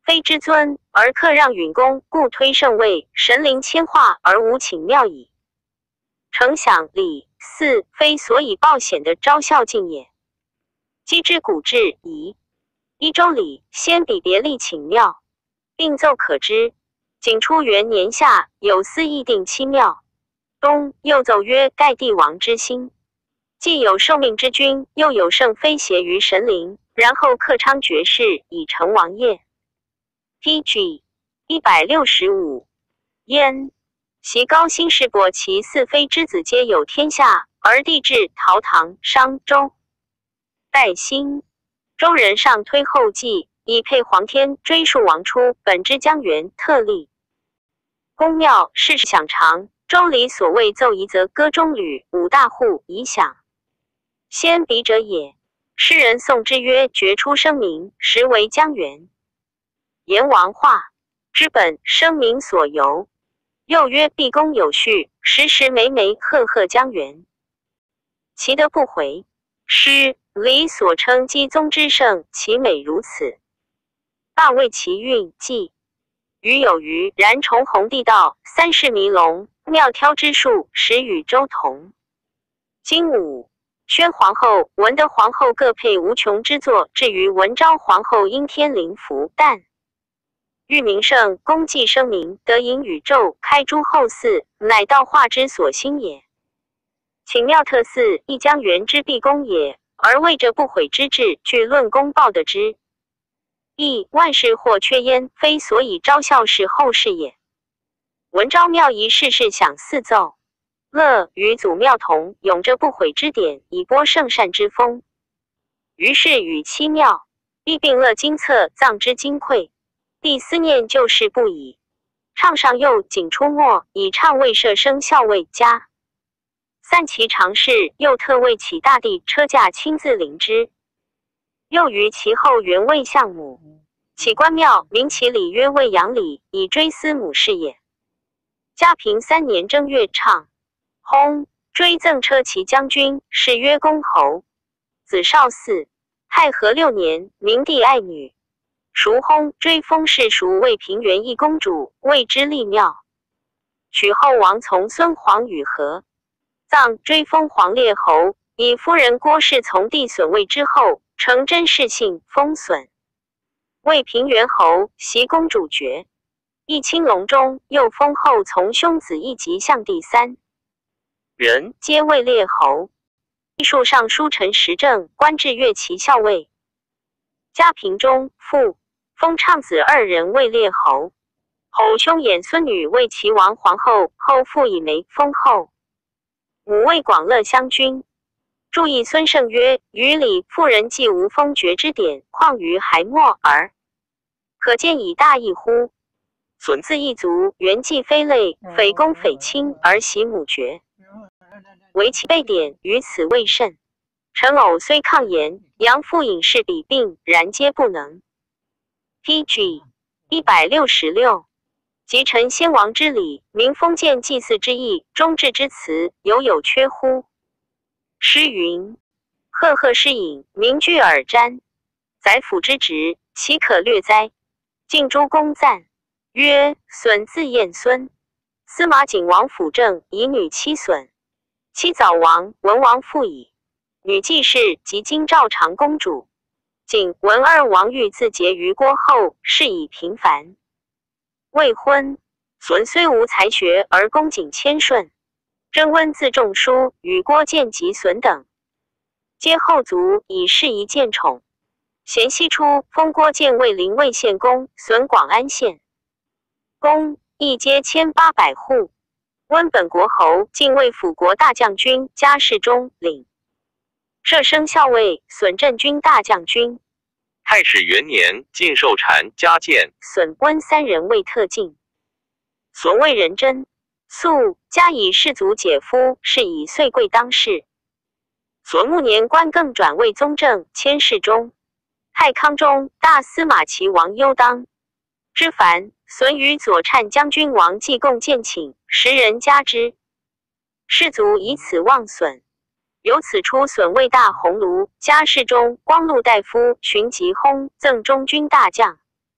非之尊，而克让允公，故推圣位，神灵迁化而无请妙矣。诚想礼四，非所以报显的昭孝敬也。积之古制仪，一周礼，先比别立请庙，并奏可知。景初元年夏，有司议定七庙。冬又奏曰：盖帝王之心，既有受命之君，又有圣非邪于神灵，然后克昌爵士，以成王业。P G 一百六十五焉，袭高辛氏伯其四妃之子皆有天下，而帝至陶唐商周代兴，周人上推后继，以配皇天，追溯王初，本之江源特立。宫庙事享长，周礼所谓奏仪则歌中吕五大户以享。先笔者也。诗人颂之曰：绝出声名，实为江源。阎王话之本，声名所由。又曰：毕公有序，时时枚枚，赫赫江源。其德不回。诗礼所称姬宗之盛，其美如此。罢为其韵记。余有余，然重弘帝道，三世弥龙，妙挑之术，实与周同。今武宣皇后、文德皇后各配无穷之作，至于文昭皇后因天灵符，但欲名盛，功绩声名，得引宇宙，开诸后嗣，乃道化之所兴也。请妙特嗣，亦江源之毕公也，而为着不悔之志，据论功报得之。亦万事或缺焉，非所以昭孝是后世也。文昭庙仪世事享四奏，乐与祖庙同，永着不悔之典，以播圣善之风。于是与七庙必并乐金册，葬之金匮。帝思念旧事不已，唱上又仅出没，以唱为社生校尉家。散其常事，又特为启大帝车驾亲自领之。又于其后原为相母，启官庙名其礼曰未阳礼，以追思母氏也。嘉平三年正月唱薨，追赠车骑将军，谥曰公侯。子少嗣。太和六年，明帝爱女，赎薨，追封氏属为平原一公主，谓之立庙。娶后王从孙黄与和，葬追封黄烈侯，以夫人郭氏从帝损位之后，承真氏姓，封损。为平原侯，袭公主爵。义清隆中，又封后从兄子一级相第三人，皆为列侯。艺术尚书陈时政，官至乐骑校尉。嘉平中，父封畅子二人为列侯，后兄衍孙女为齐王皇后，后父以梅封后。母为广乐乡君。注意孙胜曰：于礼妇人既无封爵之典，况于还没耳？可见以大义乎？损自一族，原既非类，匪公匪亲，而袭母爵。唯其被典，于此未甚。陈偶虽抗言，杨复隐士比病，然皆不能。P G 一百六十六，及陈先王之礼，明封建祭祀之意，忠志之辞，犹有缺乎？诗云：赫赫诗隐，名居尔瞻。宰辅之职，岂可略哉？晋诸公赞曰：损自晏孙。司马景王辅政，以女妻损。妻早亡，文王复矣。女继室及今赵长公主。景文二王欲自结于郭后，是以平凡。未婚，损虽无才学，而恭谨谦顺。征温自仲舒，与郭见及损等，皆后族以事宜见宠。咸熙初，封郭建为临渭县公，损广安县公，亦皆千八百户。温本国侯，晋为辅国大将军，加侍中，领摄生校尉，损镇军大将军。 太史元年，晋寿禅加谏， 损温三人为特进。损为人真，素加以士族解夫，是以岁贵当世。损暮年官更转为宗正，迁侍中。太康中，大司马齐王攸当之凡，损与左瓨将军王继共见请，时人加之。士族以此忘损。由此出损为大鸿胪，加侍中，光禄大夫，寻疾薨，赠中军大将。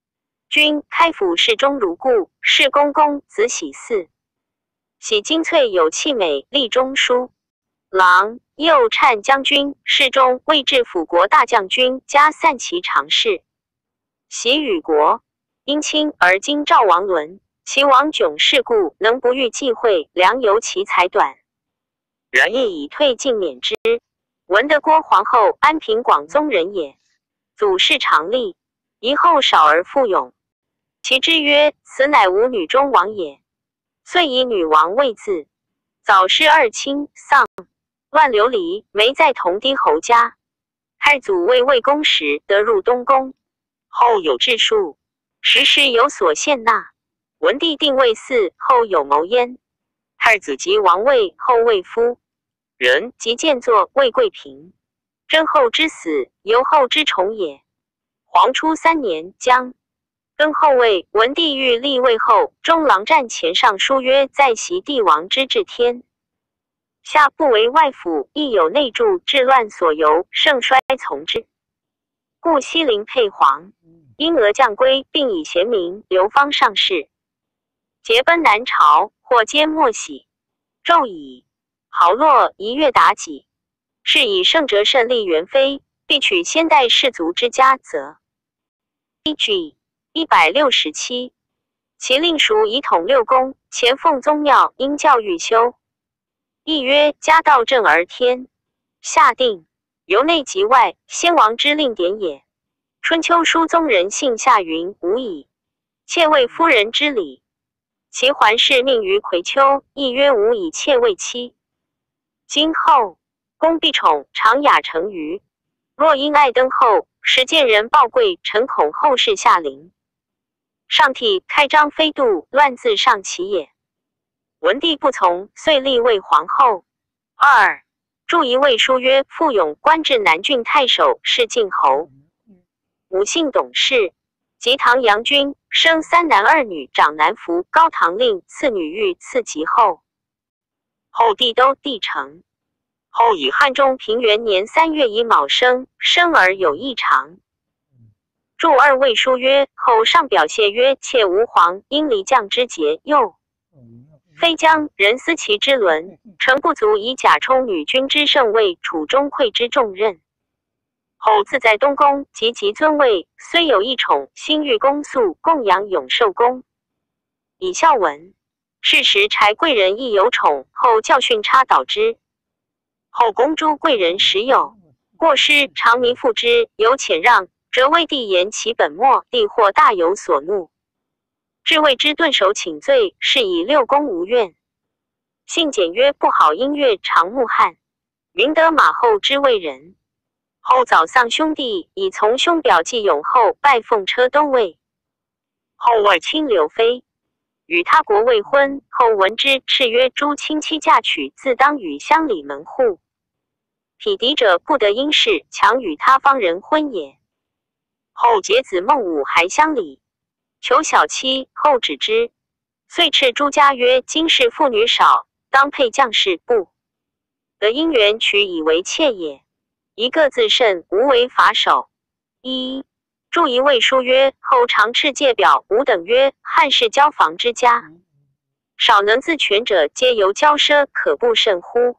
君开府侍中如故，是公公子喜嗣。喜金翠有气美，立中书郎、右纂将军、侍中，位至辅国大将军，加散骑常侍。喜与国，因亲而今赵王伦，其王迥事故，能不欲忌讳，良由其才短。然亦以退进免之。闻得郭皇后安平广宗人也，祖室常立，遗后少而富勇。其之曰：此乃吾女中王也。遂以女王位字。早失二亲，丧，乱流离，没在同堤侯家。太祖为魏公时，得入东宫，后有治术，时时有所献纳。文帝定魏嗣后有谋焉。太子即王位后魏夫人，即见作魏贵嫔。贞后之死，由后之宠也。黄初三年，将更后魏，文帝欲立魏后，中郎战前上书曰：在袭帝王之治天下，不为外府，亦有内助治乱所由，盛衰从之。故西陵配皇，因俄降归，并以贤明流芳上士，结奔南朝，或皆莫喜。骤以豪落一跃妲己，是以圣哲甚立元妃，必取先代士族之家则。依据一百六十七，其令属以统六宫，前奉宗庙，因教育修。亦曰家道正而天下定，由内及外，先王之令典也。春秋书宗人姓夏云无矣，妾为夫人之礼。其环氏命于葵丘，亦曰无以妾为妻。今后公必宠常雅成于，若因爱登后，时见人报贵，诚恐后世下临。上替开张飞度，乱自上其也。文帝不从，遂立魏皇后。二著一魏书曰：傅勇官至南郡太守，是晋侯，母姓董氏，及唐阳君，生三男二女，长男服，高唐令，次女玉，次及后。后帝都帝成。后以汉中平元年三月乙卯生，生而有异常。著二魏书曰：后上表谢曰：妾吾皇因离将之节，又非将人思其之伦，诚不足以假充女君之圣位，处中馈之重任。后自在东宫，及其尊位，虽有一宠，心欲公肃，供养永寿宫。以孝文。是时柴贵人亦有宠，后教训插导之。后公诸贵人时有过失，常弥复之，有遣让，则魏帝言其本末，帝或大有所怒。至谓之顿首请罪，是以六宫无怨。信简曰：不好音乐常慕汉，明得马后之为人。后早丧兄弟，以从兄表季永后拜奉车都尉。后外亲刘妃，与他国未婚，后闻之，敕曰：诸亲戚嫁娶，自当与乡里门户。匹敌者不得因事，强与他方人婚也。后结子孟武还乡里，求小妻，后止之。遂敕诸家曰：今世妇女少，当配将士，不得因缘取以为妾也。一个自慎，无为法守。一著一魏书曰：后常敕借表吾等曰：汉室交房之家，少能自全者，皆由骄奢，可不甚乎？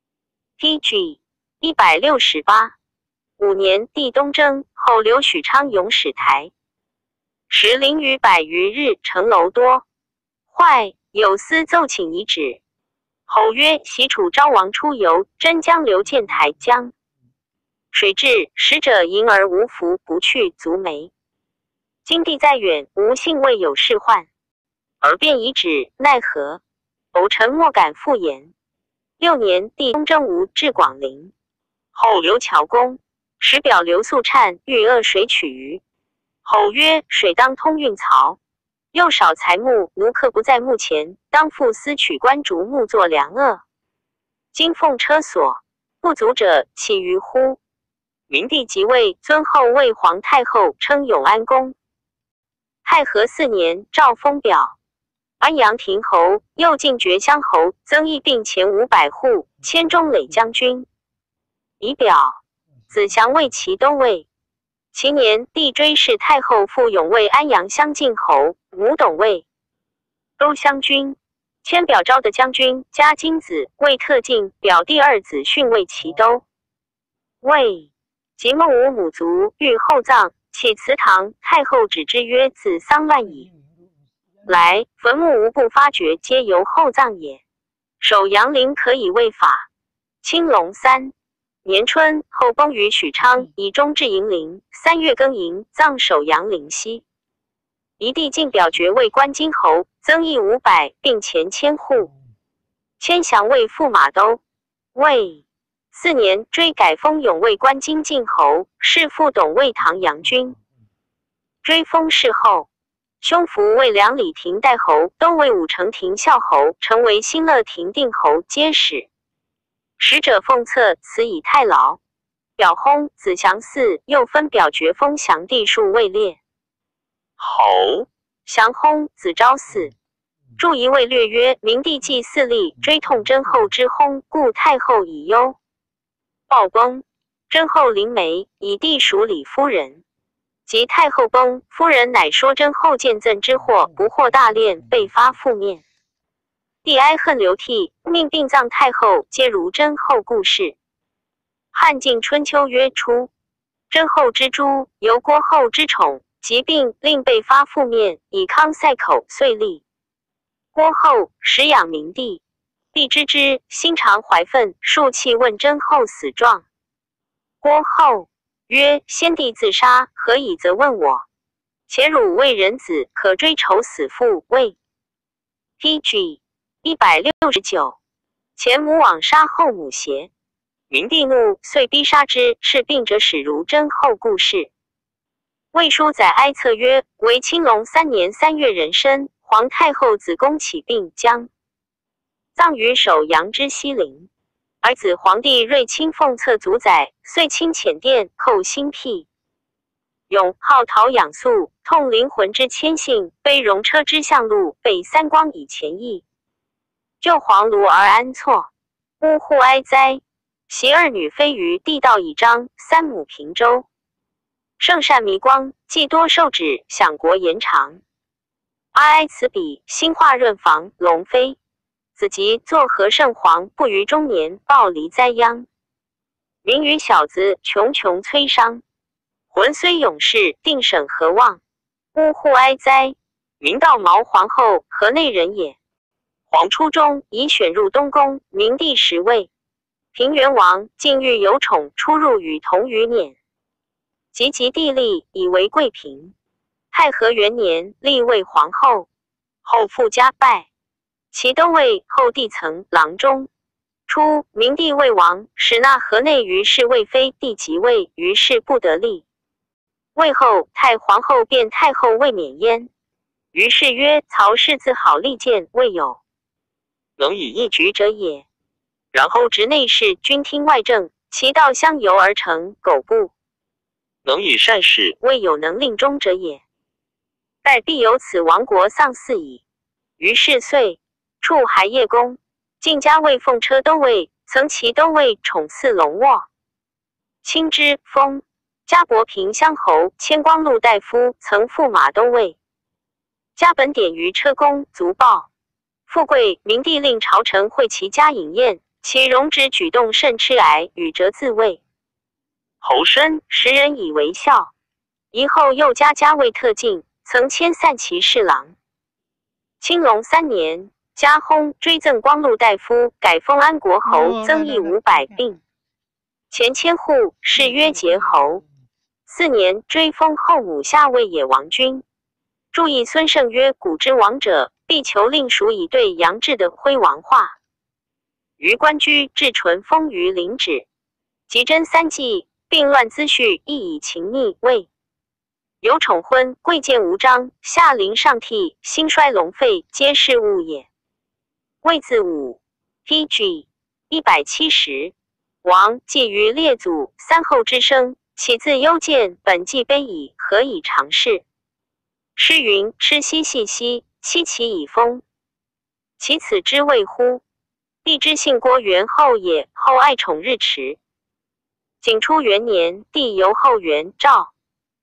T G 一百六十八。五年，帝东征，后留许昌永始台。时凌雨百余日，城楼多坏，有司奏请遗旨。后曰：袭楚昭王出游，真将刘建台江。水至，使者迎而无福，不去，卒没。今帝在远，吾幸未有事患，而便遗旨，奈何？偶臣莫敢复言。六年，帝东征吴，至广陵。后刘乔公，时表刘素粲欲扼水取鱼。后曰：水当通运漕，又少财木，奴客不在目前，当复私取官竹木作良恶。今奉车所，不足者，岂于乎？明帝即位，尊后为皇太后，称永安公。太和四年，诏封表安阳亭侯，又进爵乡侯，增邑并前五百户，迁中累将军。以表子祥为其都尉。 其年，帝追谥太后父永卫安阳乡晋侯，母董卫，都乡君。迁表昭的将军加金子为特进，表弟二子训为齐都尉。及孟武母卒，欲厚葬，启祠堂，太后止之曰：子丧乱矣。来，坟墓无不发掘，皆由厚葬也。守阳陵可以为法。青龙三年春，后崩于许昌，以中至营陵。三月庚寅，葬守阳陵西。一地进表爵为关津侯，增邑五百，并前千户。迁降为驸马都尉。四年，追改封永卫关津晋侯，是父董卫唐阳君。追封谥后，兄福为梁里亭代侯，都尉武成亭孝侯，成为新乐亭定侯，皆使。使者奉册，此以太牢。表薨，子祥嗣，又分表爵封祥地数位列。 侯祥薨，子昭嗣。注一位略曰：明帝既嗣立，追痛贞后之薨，故太后以忧。报崩，贞后临媒，以弟属李夫人。及太后崩，夫人乃说贞后见赠之祸，不获大殓，被发覆面。帝哀恨流涕，命并葬太后，皆如贞后故事。汉晋春秋曰：初，贞后之诛，由郭后之宠，疾病令被发覆面，以康塞口，遂立。郭后始养明帝。帝知之，心常怀愤，数气问贞后死状。郭后曰：先帝自杀，何以责问我？且汝为人子，可追仇死父。谓 P G 一百六十九。前母枉杀后母邪？明帝怒，遂逼杀之，是病者始如贞后故事。魏书载哀策曰：为青龙三年三月壬申，皇太后子宫起病，将葬于首阳之西陵。儿子皇帝瑞亲奉册祖载，遂亲遣殿，叩心辟。永好陶养素，痛灵魂之谦信，悲戎车之向路，被三光以前意。救黄庐而安错，呜呼哀哉！袭二女飞于地道以彰，三母平周。圣善弥光，既多受旨，享国延长。哀哀此彼，兴化润房，龙飞。子即作何圣皇，不于中年，暴离灾殃。民于小子，穷穷摧伤。魂虽永世，定省何望？呜呼哀哉！明道毛皇后，河内人也。皇初中，已选入东宫，明帝时位。平原王竟欲有宠出入与同于辇。及及帝立，以为贵嫔。太和元年，立为皇后。后复加拜。其都尉后帝曾郎中。初，明帝为王，使纳河内于是魏妃，帝即位，于是不得立。魏后，太皇后便太后未免焉。于是曰：曹氏自好利剑，未有能以一局者也。然后执内侍，均听外政，其道相由而成，苟不能以善事， 未有能令中者也。待必有此亡国丧嗣矣。于是遂处还业公，晋家为奉车都尉，曾其都尉宠赐龙卧。亲之，封嘉伯平乡侯，迁光禄大夫，曾驸马都尉。嘉本典于车公，足报。富贵，明帝令朝臣会其家饮宴，其容止举动甚痴癌，与折自卫。侯申，时人以为笑。遗后又加嘉为特进，曾迁散骑侍郎。青龙三年，加薨，追赠光禄大夫，改封安国侯，增邑五百，并前千户，谥曰节侯。四年，追封后母夏为野王君。注意孙胜曰：古之王者，必求令属以对杨志的辉王化。于官居，至淳封于陵止。及真三季，并乱资序，亦以情逆位。有宠昏，贵贱无章，下临上替，兴衰隆废，皆是物也。魏字武 P G 一百七十。王既于列祖三后之生，岂自幽贱，本既卑矣，何以长世？诗云：吃兮细兮，戚其以丰。其此之谓乎？帝之姓郭，元后也，后爱宠日驰。景初元年，帝由后元赵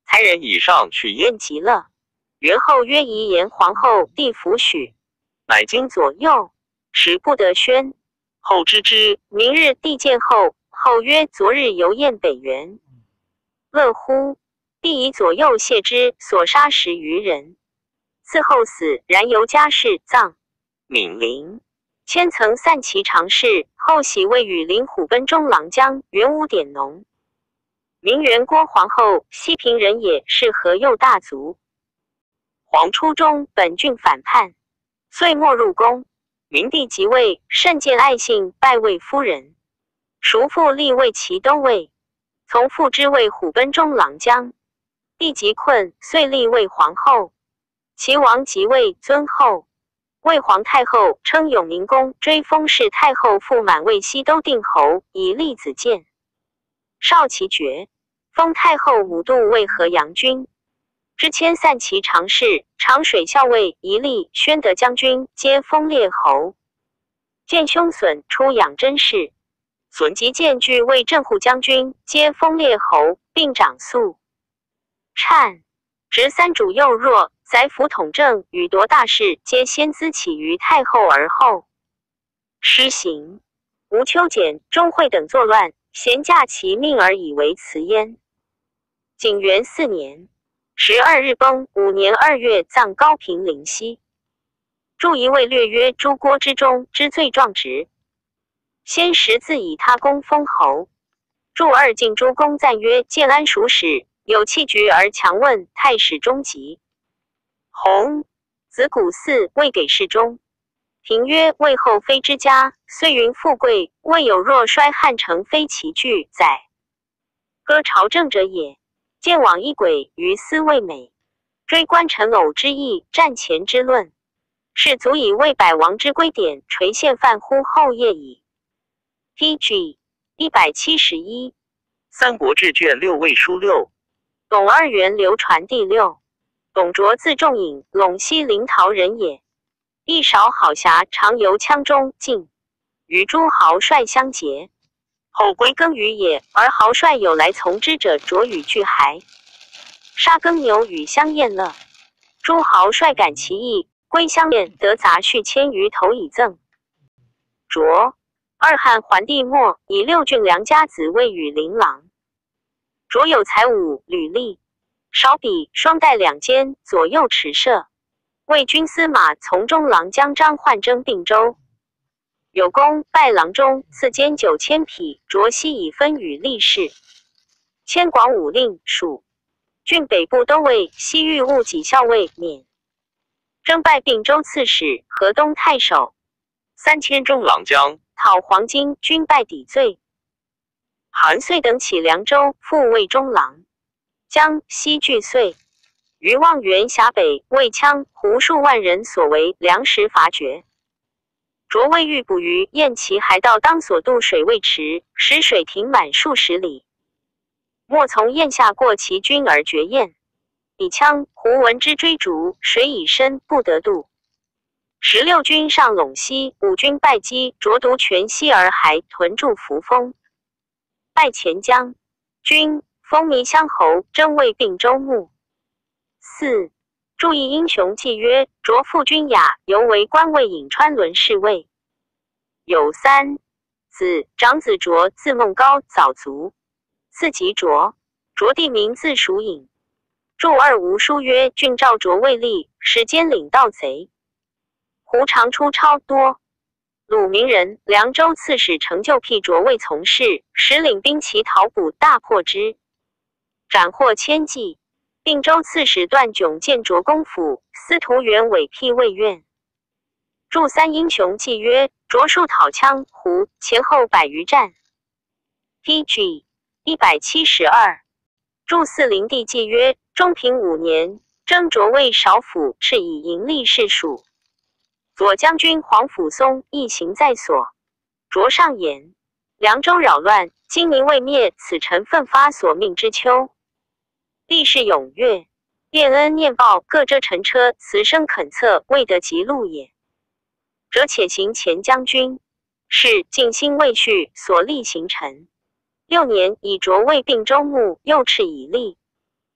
才人以上去焉。 便急了。元后曰：宜言皇后帝弗许， 乃惊左右，使不得宣。 后知之。 明日帝见后，后曰：昨日游宴北园，乐乎？帝以左右谢之，所杀十余人。嗣后死，然由家室葬。 闵陵千曾散骑常侍，后喜为羽林虎贲中郎将，元武典农。名媛郭皇后，西平人也，是河右大族。皇初中，本郡反叛，遂没入宫。明帝即位，甚见爱信，拜为夫人。叔父立为齐都尉，从父之为虎贲中郎将。帝即困，遂立为皇后。齐王即位，尊后。魏皇太后称永宁公，追封氏太后父满为西都定侯，以立子建。少其爵，封太后五度为河阳君。知迁散骑常侍、长水校尉一立、宣德将军，皆封列侯。见兄损出养真氏，损及见据为镇护将军，皆封列侯，并长肃。粲执三主幼弱，宰辅统政与夺大事，皆先资起于太后而后施行。吴秋俭、钟会等作乱，咸驾其命而以为辞焉。景元四年十二日崩，五年二月葬高平陵西。著一位略曰诸郭之中之最壮直。先时自以他功封侯。著二进诸公赞曰：建安属使，有器局而强问太史中疾。弘子古嗣未给事中。评曰：魏后妃之家，虽云富贵，未有若衰汉成非其具载。歌朝政者也。见往一轨，于斯未美。追观陈偶之意，战前之论，是足以为百王之归典垂献范乎后业矣。P G 一百七十一， 三国志卷六魏书六。 董二元流传第六。董卓字仲颖，陇西临洮人也。一少好侠，常游羌中晋，与诸豪帅相结。后归耕于野，而豪帅有来从之者，卓与拒还，杀耕牛与相宴乐。诸豪帅感其意，归相宴，得杂序千余头以赠。卓二汉桓帝末，以六郡良家子为羽林郎。卓有才武，履历少笔，双带两肩，左右持射。为军司马从中郎将张焕征并州。有功，拜郎中，赐监九千匹。卓悉以分与吏士。迁广武令，属郡北部都尉，西域务己校尉，免。征拜并州刺史、河东太守。 三千中郎将， 讨黄巾，均拜抵罪。韩遂等起凉州，复为中郎。江西巨遂。于望源峡北，为羌胡数万人所为，粮食乏绝。卓为欲捕鱼，燕齐还到当所渡水未迟，使水停满数十里。莫从堰下过其军而绝堰。以羌胡闻之追逐，水已深，不得渡。十六军上陇西，五军败击，卓独全西而还，屯驻扶风。拜前将军，封弥乡侯，征为并州牧。四注意英雄记曰：卓父君雅，犹为官位颍川伦侍卫。有三子，长子卓字孟高，早卒。次及卓，卓弟名字属尹。著二吴书曰：郡召卓未立，使兼领盗贼。胡常出超多。鲁明人，凉州刺史成就辟卓未从事，使领兵骑讨捕，大破之，斩获千计。并州刺史段迥见卓公府，司徒元委辟卫院。著三英雄记曰：卓数讨羌胡，前后百余战。P G 一百七十二。著四灵帝记曰：中平五年，征卓为少府，敕以盈利士属。左将军黄甫松一行在所。卓上言：凉州扰乱，今民未灭，此臣奋发所命之秋。力士踊跃，恋恩念报，各遮陈车，辞声恳策，未得及路也。者且行前将军，是尽心未续，所立行臣。六年，以卓为并州牧，又敕以立。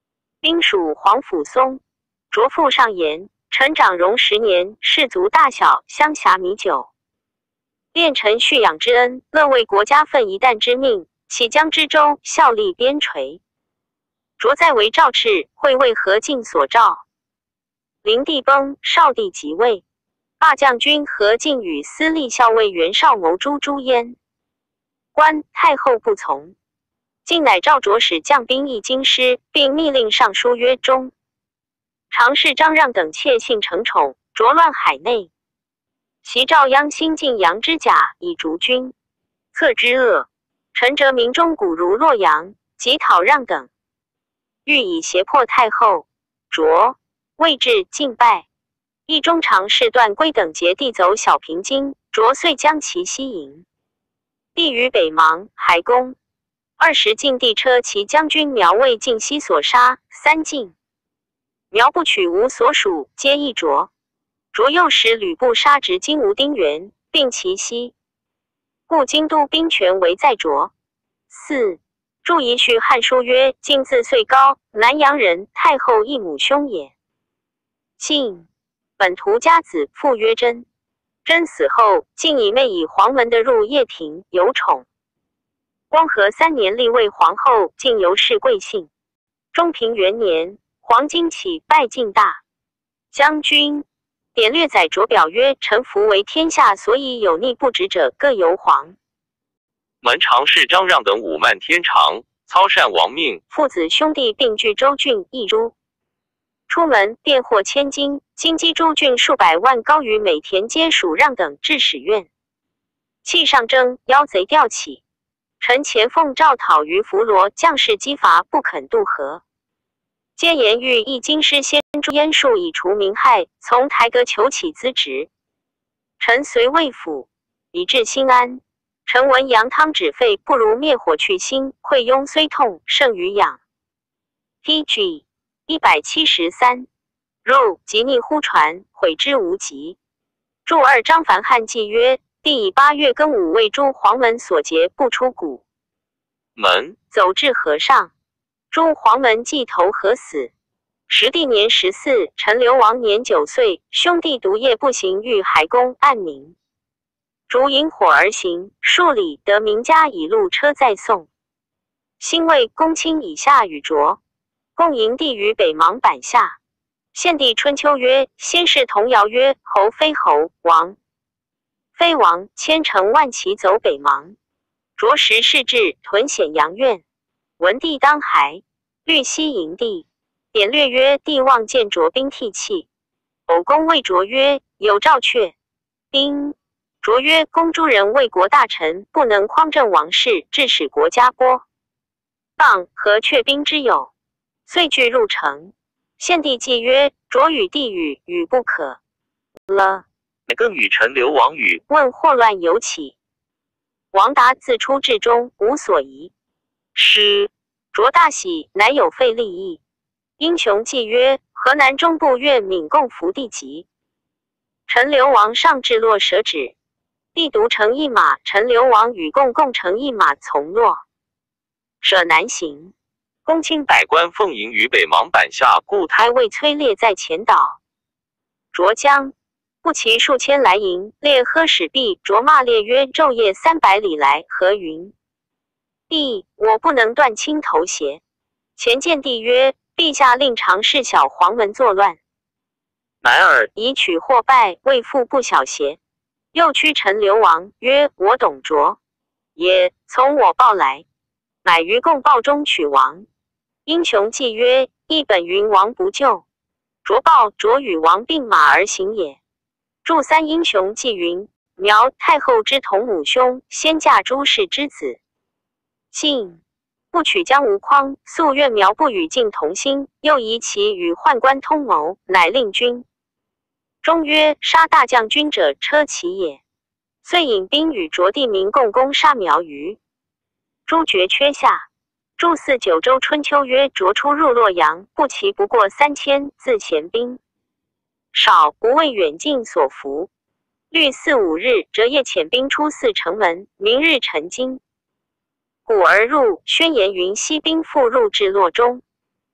兵属黄甫松。卓父上言，臣长荣十年，士卒大小相辖米久，恋臣蓄养之恩，乐为国家奋一旦之命，岂将知州效力边陲。卓在为赵赤，会为何进所召。灵帝崩，少帝即位，罢将军何进与司隶校尉袁绍谋诛朱焉。观太后不从，晋乃召卓使将兵议京师，并密令尚书曰：中常侍张让等窃信承宠，浊乱海内。袭赵鞅新进阳之甲，以逐军，策之恶。陈哲民中古如洛阳，及讨让等，欲以胁迫太后。卓未至，进败。议中常侍段珪等劫地走小平津，卓遂将其西迎。帝于北邙、海公二十进地车骑将军苗为晋西所杀，三进。苗不取无所属，皆议卓。卓又使吕布杀执金吾丁原，并其西。故京都兵权为在卓。四注遗序汉书曰：晋字遂高，南阳人，太后一母兄也。晋本图家子，父曰真。真死后，晋以妹以黄门的入掖庭，有宠。光和三年立为皇后，晋由是贵姓。中平元年，黄巾起拜晋大将军。典略载卓表曰：臣服为天下所以有逆不止者，各由皇。 门常侍张让等武漫天长，操善亡命， 父子兄弟并据州郡一诸。出门便获千金，金鸡诸郡数百万高于每田皆属让等至使院。气上征，妖贼调起。臣前奉诏讨于伏罗，将士击伐不肯渡河。皆言欲议京师先诛燕术以除民害，从台阁求起资职。臣随魏府，以至新安。臣闻羊汤止沸，不如灭火去腥。溃痈虽痛，胜于养。P G 一百七十三。入即逆忽传，悔之无及。注二张凡汉记曰：帝以八月庚午为诸黄门所劫，不出谷门， 走至河上。诸黄门既投河死。时帝年十四，陈留王年九岁，兄弟独夜不行，遇海公，暗明。逐引火而行，数里得名家以路车载送。兴魏公卿以下与卓，共迎帝于北邙坂下。献帝春秋曰：先是童谣曰：侯非侯，王非王，千乘万骑走北邙。卓时事至，屯显阳苑。文帝当还，虑西迎帝。典略曰：帝望见卓兵涕泣。偶公谓卓曰：有诏阙兵。卓曰：公诸人为国大臣，不能匡正王室，致使国家波谤，何阙兵之有？遂具入城。献帝既曰：卓与帝语，语不可了。 更与陈留王语， 问祸乱有起。王达自出至中，无所疑。诗卓大喜，乃有废立议。英雄记曰：河南中部愿闽共服地籍。陈留王上至落舍止，帝独乘一马，陈留王与共共乘一马从落，舍南行。公卿百官奉迎于北邙坂下，故台未催列在前导。卓将不齐数千来迎，列喝使毕，卓骂列曰：昼夜三百里来，何云？帝我不能断青头邪？前见帝曰：陛下令常侍小黄门作乱， 乃尔以取获败，未复不小邪？又驱陈留王曰：我董卓也，从我报来。乃于共报中取王。英雄记曰：一本云王不救。卓报卓与王并马而行也。注三英雄记云：苗太后之同母兄，先嫁朱氏之子。晋不取江吴匡，素愿苗不与晋同心，又疑其与宦官通谋，乃令军中曰：杀大将军者，车骑也。遂引兵与卓地民共攻杀苗于朱绝阙下。注四九州春秋曰：卓出入洛阳，步骑不过三千，自贤兵少，不为远近所服。虑四五日，折夜遣兵出四城门，明日晨京，鼓而入，宣言云：西兵复入至洛中。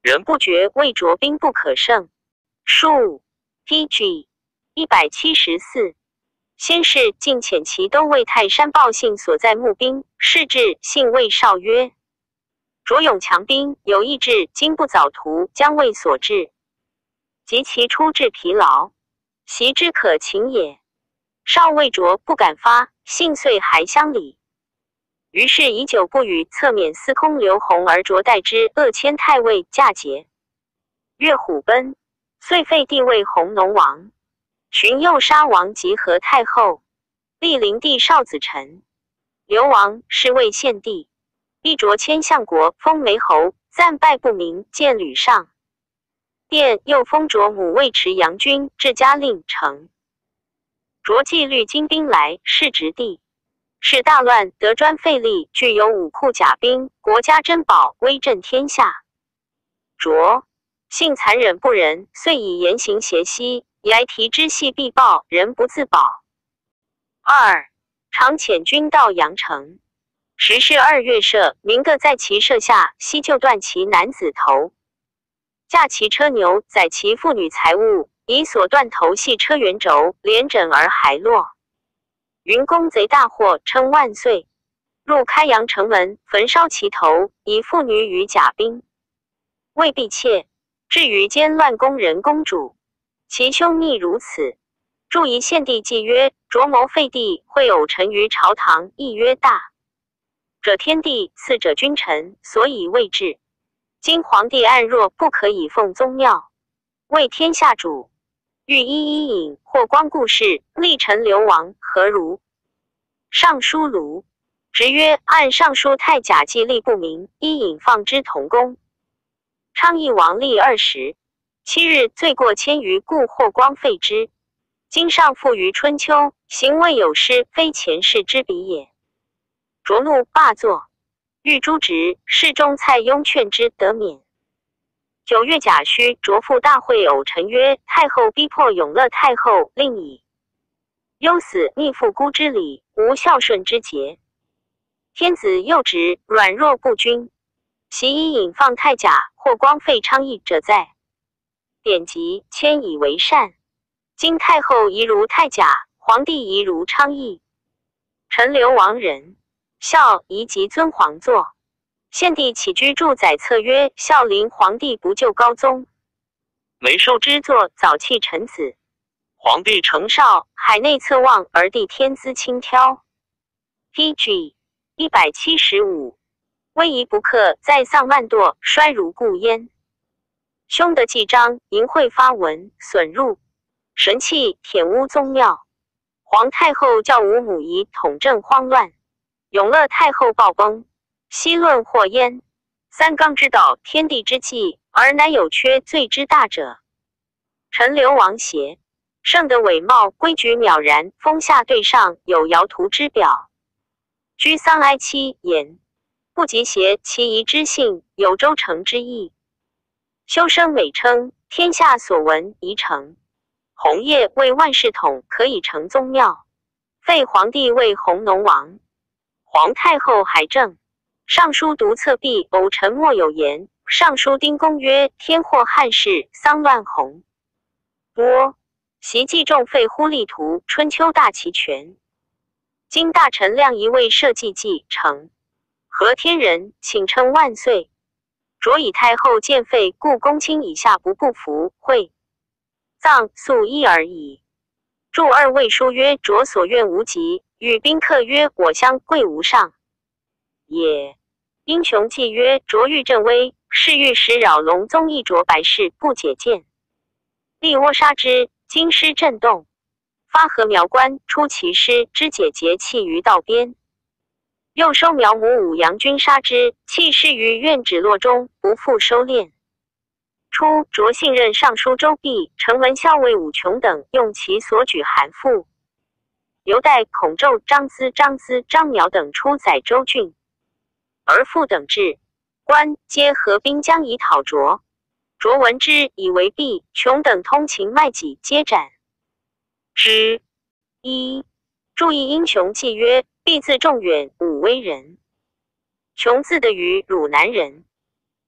人不觉魏卓兵不可胜。数 P G 一百七十四。先是竟遣其都尉泰山报信所在募兵，士至，信魏少曰：卓勇强兵，有意志，今不早图，将魏所至。及其出至疲劳，袭之可擒也。少魏卓不敢发，信遂还乡里。于是以久不语，侧免司空刘弘而卓代之，恶迁太尉驾节。越虎奔，遂废帝为弘农王。荀右杀王及和太后，立灵帝少子臣。刘王是魏献帝，必卓迁相国，封梅侯，暂拜不明，见吕尚。殿又封卓母尉迟阳君，至嘉令成。卓既率精兵来，是直地。是大乱，得专废立，具有武库甲兵，国家珍宝，威震天下。卓性残忍不仁，遂以言行胁息，以来提之系必报，人不自保。二常遣军到阳城，时是二月社，民各在其舍下，悉就断其男子头，驾其车牛，载其妇女财物，以所断头系车辕轴，连枕而还落。云公贼大获，称万岁。入开阳城门，焚烧其头，以妇女与甲兵。未必妾，至于奸乱宫人公主，其凶逆如此。注疑献帝既曰：卓谋废帝，会偶臣于朝堂，亦曰大者天地，次者君臣，所以位至。今皇帝暗弱，不可以奉宗庙，为天下主。欲一一引或光顾事，立臣流亡，何如？尚书卢直曰：按尚书太甲记立不明，一引放之同宫。昌邑王历二十七日，罪过千余，故霍光废之。今上复于春秋，行未有失，非前世之比也。卓怒罢坐，欲诛职，侍中蔡邕劝之，得免。九月甲戌，卓复大会偶臣曰：太后逼迫永乐太后，令以忧死逆父姑之礼，无孝顺之节。天子幼直，软弱不均，其以引放太甲，或光废昌邑者在。典籍迁以为善。今太后宜如太甲，皇帝宜如昌邑。陈留王人，孝宜即尊皇座。献帝起居注载策曰：孝陵皇帝不就高宗，每受之作，早弃臣子。皇帝承少，海内侧望，而帝天资轻佻。P G 一百七十五。威仪不克，在丧万堕，衰如故焉。凶得记章，淫秽发文，损入神器，舔污宗庙。皇太后教五母仪统正慌乱，永乐太后暴崩。昔论或焉，三纲之道，天地之纪，而乃有缺罪之大者。陈留王邪，圣德伟貌，规矩渺然，风下对上，有尧图之表。居丧哀戚言，不及邪其仪之性，有周成之意。修生美称，天下所闻宜成。弘业为万世统，可以成宗庙。废皇帝为弘农王，皇太后还政。尚书读册毕，偶臣莫有言。尚书丁公曰：天祸汉室，丧乱弘波，袭祭重废忽力图，春秋大齐全。今大臣亮一位社稷继承，和天人，请称万岁。卓以太后见废，故公卿以下不不服，会葬肃一而已。注二位书曰：卓所愿无极，与宾客曰：我相贵无上也。英雄记曰：卓欲正威，是欲使扰隆宗一卓白氏不解见，立窝杀之，京师震动。发禾苗官出其师，之解节弃于道边。又收苗母武阳君杀之，弃尸于院止落中，不复收敛。初，卓信任尚书周弼、承文校尉武琼等，用其所举函赋。刘岱、孔宙、张咨、张咨、张苗等出载州郡。而复等至，官皆合兵将以讨卓。卓闻之，以为弊。琼等通情卖己，皆斩之。一注意英雄记曰：毕字仲远，武威人。琼字的于汝南人。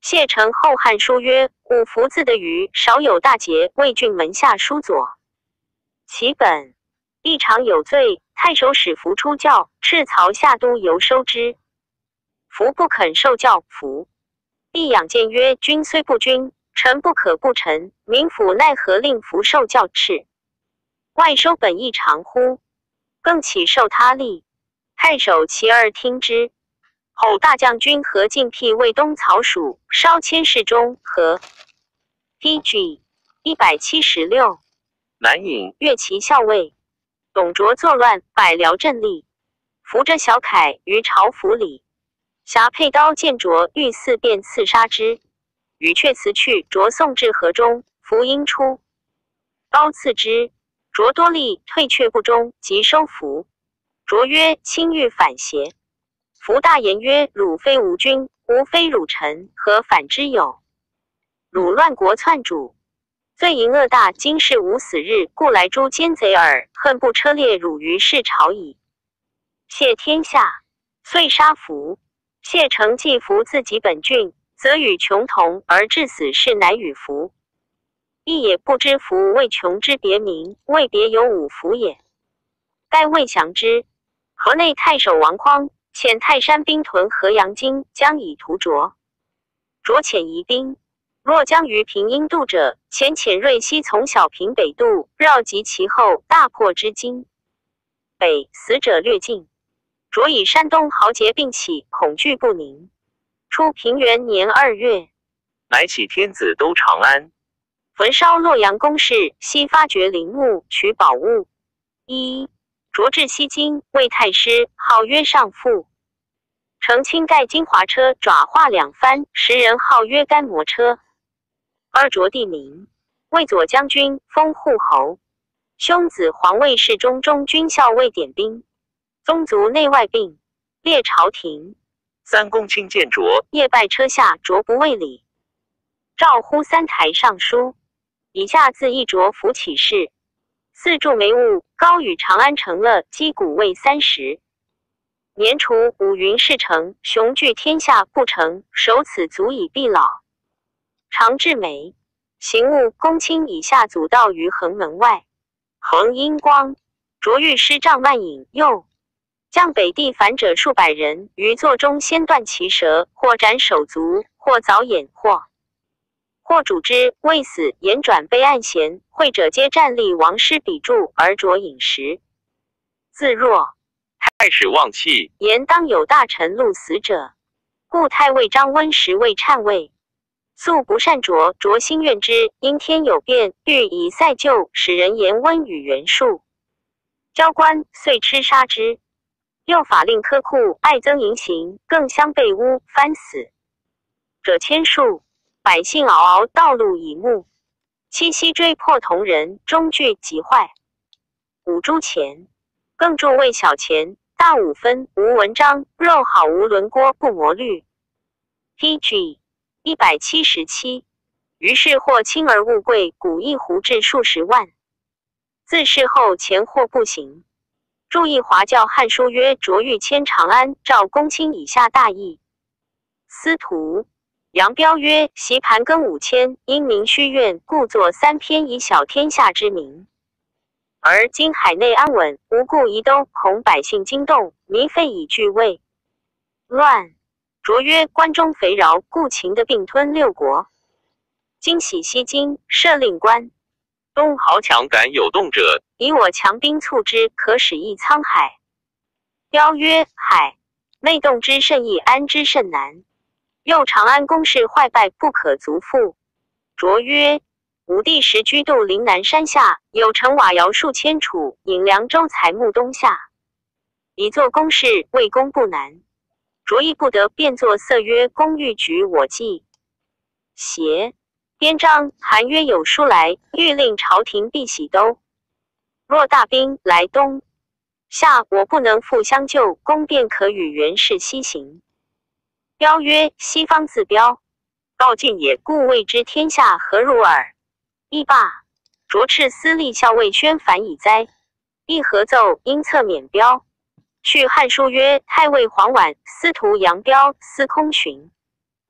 谢承后汉书曰：五福字的余少有大节，魏郡门下书左。其本异常有罪，太守使服出教，赤曹下都犹收之。服不肯受教，服必仰谏曰：君虽不君，臣不可不臣。民府奈何令服受教敕？外收本异常乎？更岂受他力？太守其而听之。后大将军何进辟魏东曹属，稍迁侍中和。P G 一百七十六。 南尹越骑校尉董卓作乱，百僚阵立，扶着小凯于朝府里，挟佩刀见卓，欲四便刺杀之。羽却辞去，卓送至河中，伏应出，刀刺之。卓多力退却不忠，即收服。卓曰：卿欲反邪？夫大言曰：汝非吾君，吾非汝臣，何反之有？汝乱国篡主，罪淫恶大，今世无死日，故来诛奸贼耳，恨不车裂汝于世朝矣。谢天下，遂杀服。谢承既服自己本郡，则与穷同，而至死事乃与服。亦也不知服为穷之别名，未别有五服也。盖未降之。河内太守王匡遣泰山兵屯河阳津，将以图卓。卓遣疑兵，若将于平阴渡者，遣遣瑞西从小平北渡，绕及其后，大破之津。北死者略尽。卓以山东豪杰并起，恐惧不宁。初平元年二月， 乃起天子都长安， 焚烧洛阳宫室，悉发掘陵墓，取宝物。一卓至西京，为太师，号曰上父。乘清盖金华车，爪画两帆，时人号曰干摩车。二卓地名，为左将军，封护侯。兄子皇位侍中中军校尉点兵，宗族内外并，列朝廷。 三公卿见卓， 夜拜车下，卓不畏礼。诏呼三台尚书，以下自一卓服起事。四柱眉物，高与长安成了击鼓位三十。年除五云事成，雄踞天下不成，守此足以必老。常至眉，行务公卿以下阻道于横门外。横阴光，卓欲师帐漫引，右将北地反者数百人，于座中先断其舌，或斩手足，或凿眼，或或主之，未死言转被暗弦，会者皆站立王师比柱而卓饮食。自若太史望气言当有大臣戮死者，故太尉张温时为忏位。素不善卓，卓心怨之，因天有变，欲以塞救，使人言温与袁术。交官遂吃杀之。又法令苛酷，爱增淫刑，更相被诬藩死者千数。百姓嗷嗷，道路以目。七夕追破同人，中具极坏。五铢钱，更注为小钱。大五分，无文章，肉好无轮锅，不磨绿。P G 一百七十七。于是获轻而物贵，古一壶至数十万。自事后钱货不行。注意华教汉书曰：卓欲迁长安，赵公卿以下大义。司徒杨彪曰：习盘庚五千，因民虚怨，故作三篇以小天下之名。而今海内安稳，无故移都，恐百姓惊动，民废以惧魏。乱。卓曰：关中肥饶，故秦的并吞六国。今喜西京，设令官。 东豪强敢有动者， 以我强兵促之，可使益沧海。彪曰：海内动之甚易，安之甚难。又长安宫室坏败，不可足复。卓曰：武帝时居度陵南山下，有城瓦窑数千处，引凉州财木东下。以作宫室，为公不难。卓亦不得，便作色曰：公欲举我计。邪编章韩曰：有书来，欲令朝廷必喜都。若大兵来东夏，我不能复相救，公便可与袁氏西行。彪曰：西方自彪，告晋也，故谓之天下何如耳。亦罢。卓斥司隶校尉宣反以哉。亦合奏，因策免彪。去汉书曰：太尉黄绾、司徒杨彪、司空荀。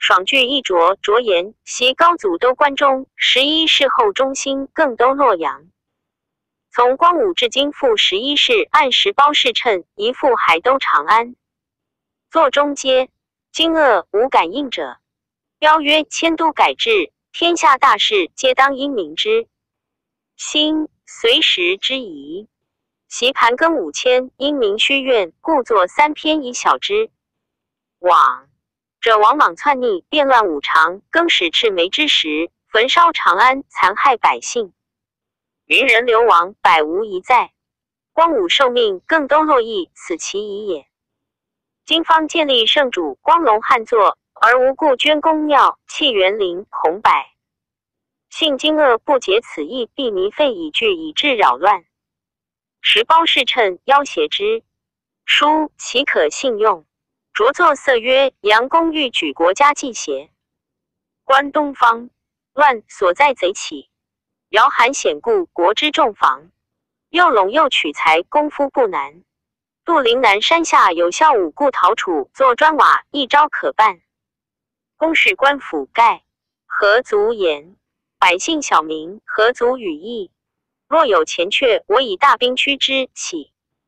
爽具一着着言，袭高祖都关中，十一世后中兴，更都洛阳。从光武至今复十一世，按时包侍称，一复海都长安。座中皆今恶无感应者，标曰迁都改制，天下大事皆当因明之。兴随时之宜，习盘庚五千，因明虚愿，故作三篇以晓之。往者王莽篡逆，变乱五常，更始赤眉之时，焚烧长安，残害百姓，民人流亡，百无一在。光武受命，更都洛邑，此其宜也。今方建立圣主光隆汉作，而无故捐公庙，弃园林，恐百姓惊愕，不解此意，必弥废以具，以致扰乱。时包侍称要挟之，书岂可信用？着作色曰：杨公欲举国家祭邪？观东方，乱所在贼起，遥韩险固，国之重防。又陇又取材，功夫不难。杜陵南山下有孝武故陶楚，作砖瓦，一招可办。公事官府盖，何足言？百姓小民，何足语义？若有前阙，我以大兵驱之。起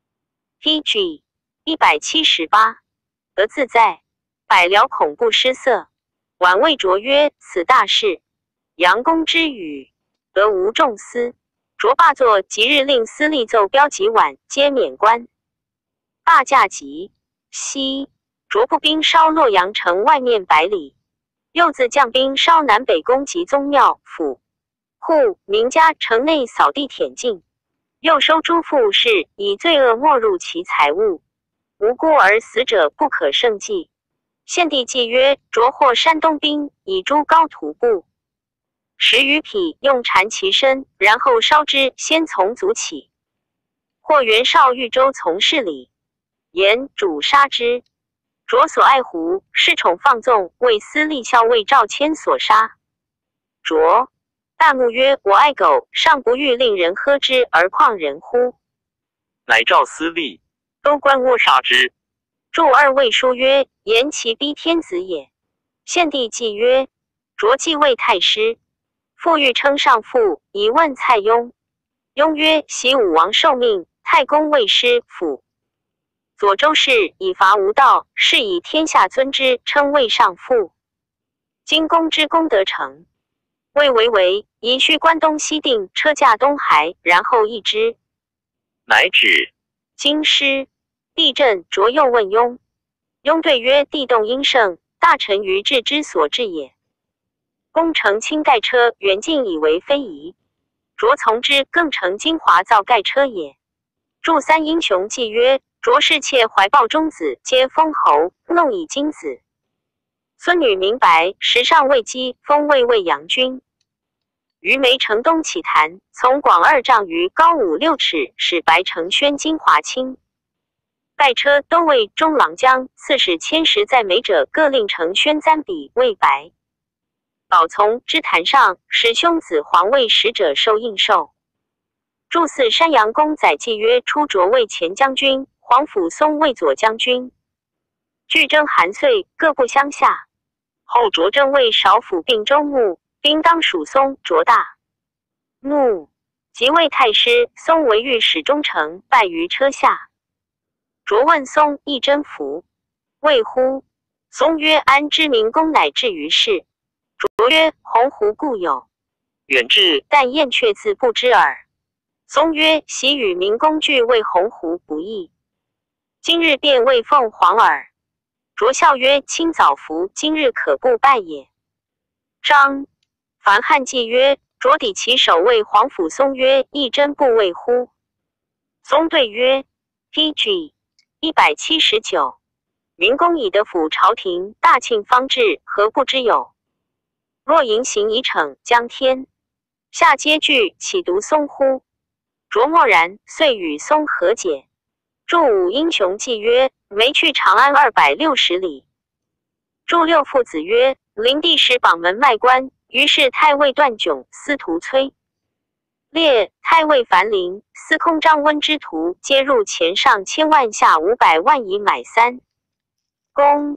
P G 一百七十八，得自在，百僚恐不失色。晚谓卓曰：此大事，杨公之语，得无众思。卓罢作，即日令司隶奏标及晚，皆免官。罢驾急，西卓步兵烧洛阳城外面百里，又自将兵烧南北宫及宗庙、府、户、民家，城内扫地舔尽，又收诸富士，以罪恶没入其财物，无辜而死者不可胜计。献帝既曰：卓获山东兵，以诸高徒步十余匹，用缠其身，然后烧之，先从足起。或袁绍豫州从事里，言主杀之。卓所爱胡，恃宠放纵，为司隶校尉赵谦所杀。卓大怒曰：我爱狗，尚不欲令人喝之，而况人乎？ 乃召司隶都官卧杀之。 著二位书曰：言其逼天子也。献帝既曰：卓既为太师，复欲称上父，以问蔡邕。邕曰：袭武王受命，太公未师府。左州市以伐无道，是以天下尊之，称谓上父。今公之功德成，谓为为，宜须关东西定，车驾东海，然后议之。 乃止。 京师地震，卓又问邕。邕对曰：地动阴盛，大臣于治之所至也。公乘轻盖车，远近以为非宜。卓从之，更乘金华造盖车也。著三英雄记曰：卓氏妾怀抱中子，皆封侯，弄以金子。孙女明白，时尚未姬，封魏魏阳君。于梅城东起坛，从广二丈余，高五六尺，使白承宣金华清。盖车都尉中郎将，刺史千石在美者，各令承宣簪笔为白。宝从之坛上，使兄子皇位使者受应受。祝祀山阳公载记曰：出卓为前将军，皇甫嵩为左将军。据征韩遂，各不相下。后卓正为少府并州牧，兵当属嵩，卓大怒，即为太师。嵩为御史中丞，败于车下。卓问嵩亦征服，谓乎？嵩曰：安知明公乃至于世？卓曰：鸿鹄固有， 远至， 但燕雀自不知耳。嵩曰：昔与明公俱为鸿鹄不义，今日便为凤凰耳。卓笑曰：卿早服，今日可不败也。张樊汉记曰：卓抵其首谓皇甫嵩曰：亦真不畏乎？嵩对曰 P G 一百七十九，明公以德辅朝廷，大庆方至，何不知有？若淫行以惩将天下皆惧，岂独嵩乎？卓默然，遂与嵩和解。著五英雄记曰：没去长安二百六十里。著六父子曰：灵帝使榜门卖官，于是太尉段炯、司徒崔烈、太尉樊陵、司空张温之徒，皆入钱上千万，下五百万以买三公。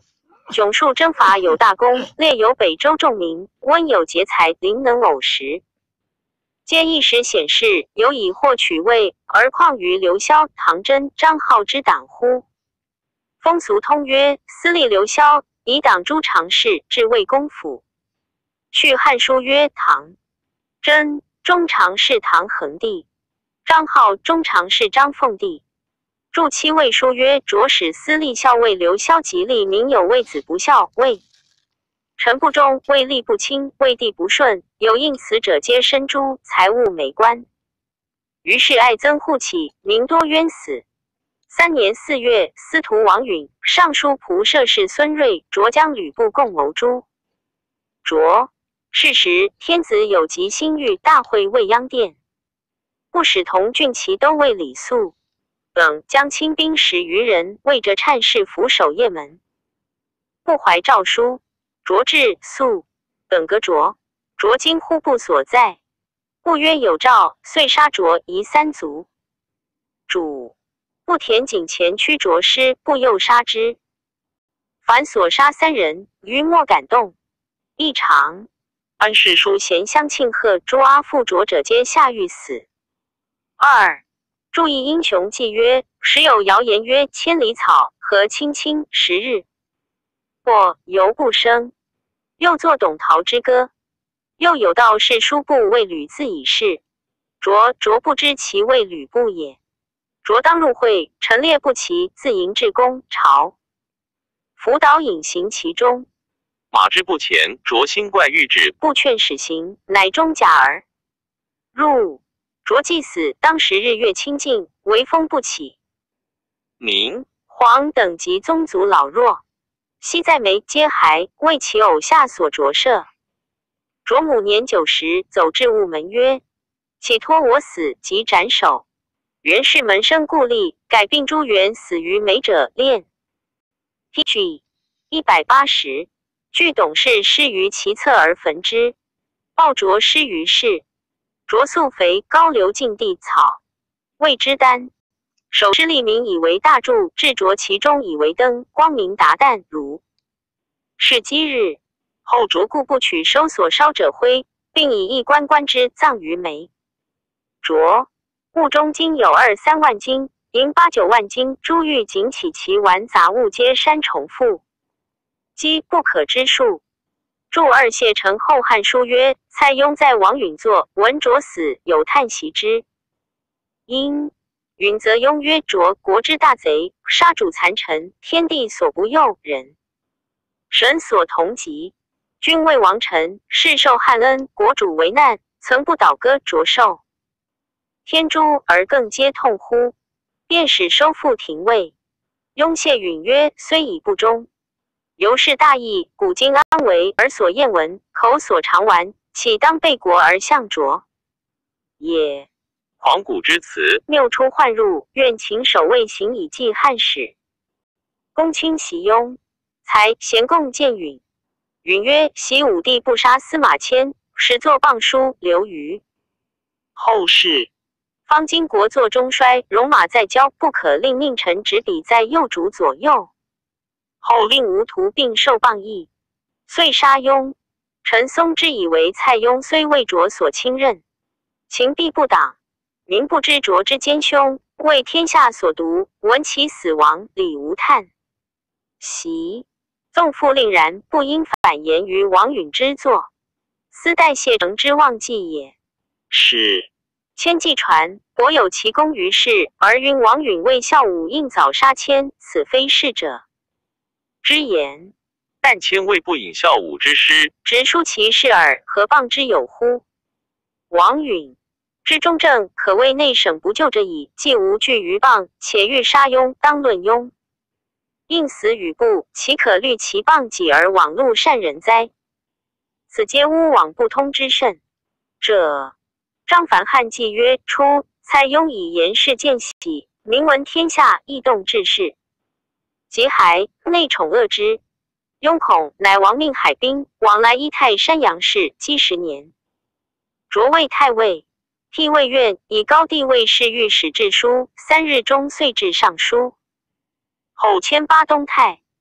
迥数征伐有大功，列有北周仲明，温有节才，灵能偶识，皆一时显示，有以获取位，而况于刘萧、唐真、张浩之党乎？风俗通曰：私立刘萧，以党诸常侍至魏公府。续《汉书》曰：唐真中常侍唐桓帝，张浩中常侍张凤帝。注七魏书曰：着使私立校尉刘萧及立民有魏子不孝，魏臣不忠，魏吏不亲，魏地不顺，有应此者皆身诛，财物美官。于是爱憎互起，民多冤死。三年四月，司徒王允、尚书仆射士孙睿、卓将吕布共谋诛卓。是时，天子有疾心欲大会未央殿，不使同郡骑都尉李肃等将亲兵十余人，为着忏事伏守邺门。不怀诏书，卓至，肃等革卓。卓惊呼不所在，不曰有诏，遂杀卓夷三族。主不田井前驱卓师，不诱杀之。凡所杀三人，余莫敢动。异常安史书贤相庆贺诸阿附卓者，皆下狱死。二注意英雄记曰：时有谣言曰，千里草和青青十日，或犹不生。又作董陶之歌。又有道是书部为吕自以事，卓卓不知其为吕布也。卓当入会，陈列不齐，自迎至公朝，辅导隐行其中。 马之不前，卓心怪欲之， 不劝使行，乃终假而入。卓既死，当时日月清净，微风不起。 明黄等及宗族老弱，悉在眉皆骸，为其偶下所着射。卓母年九十，走至午门曰：岂托我死，即斩首。原是门生故吏，改并诸原死于美者恋。T G 一百八十，据董事失于其侧而焚之，鲍卓失于市。卓素肥高流尽地草，谓之丹。手施利民以为大柱，置卓其中以为灯，光明达旦如。是积日，后卓故不取收所烧者灰，并以一官官之葬于煤。卓物中金有二三万斤，银八九万斤，珠玉锦起其玩杂物皆山重复，积不可知数。注二谢成后汉书曰：蔡邕在王允作，闻卓死，有叹息之。因允则邕曰：卓国之大贼，杀主残臣，天地所不佑人，神所同极。君为王臣，世受汉恩，国主为难，曾不倒戈卓受天诛，而更皆痛乎？便使收复廷尉。邕谢允曰：虽以不忠，由是大义，古今安为而所厌闻，口所常玩，岂当背国而向卓也？ 黄谷之辞， 谬出患入，愿请守卫行以记汉史。公卿袭邕，才咸共见允。允曰：袭武帝不杀司马迁，始作谤书留于后世。方今国祚中衰，戎马在骄，不可令佞臣执笔在右主左右。后令吴徒并受谤议，遂杀邕。陈松之以为蔡邕虽为卓所亲任，情必不党，民不知卓之奸凶，为天下所独。闻其死亡，理无叹息。纵复令然，不应反言于王允之作，斯代谢成之忘记也。 是迁纪传，国有其功于世，而云王允为孝武应早杀迁，此非是者之言。 但迁未不引孝武之师， 直书其事耳，何谤之有乎？王允之中正，可谓内省不救者矣。既无惧于谤，且欲杀邕，当论邕应死与不，岂可虑其谤己而罔路善人哉？此皆巫网不通之甚者。张凡汉记曰：初，蔡邕以言事见喜，名闻天下，异动治世。及还，内宠恶之。邕恐，乃亡命海滨，往来依泰山阳氏，积十年。卓为太尉，替尉院，以高帝尉侍御史治书，三日中遂至尚书。后迁巴东太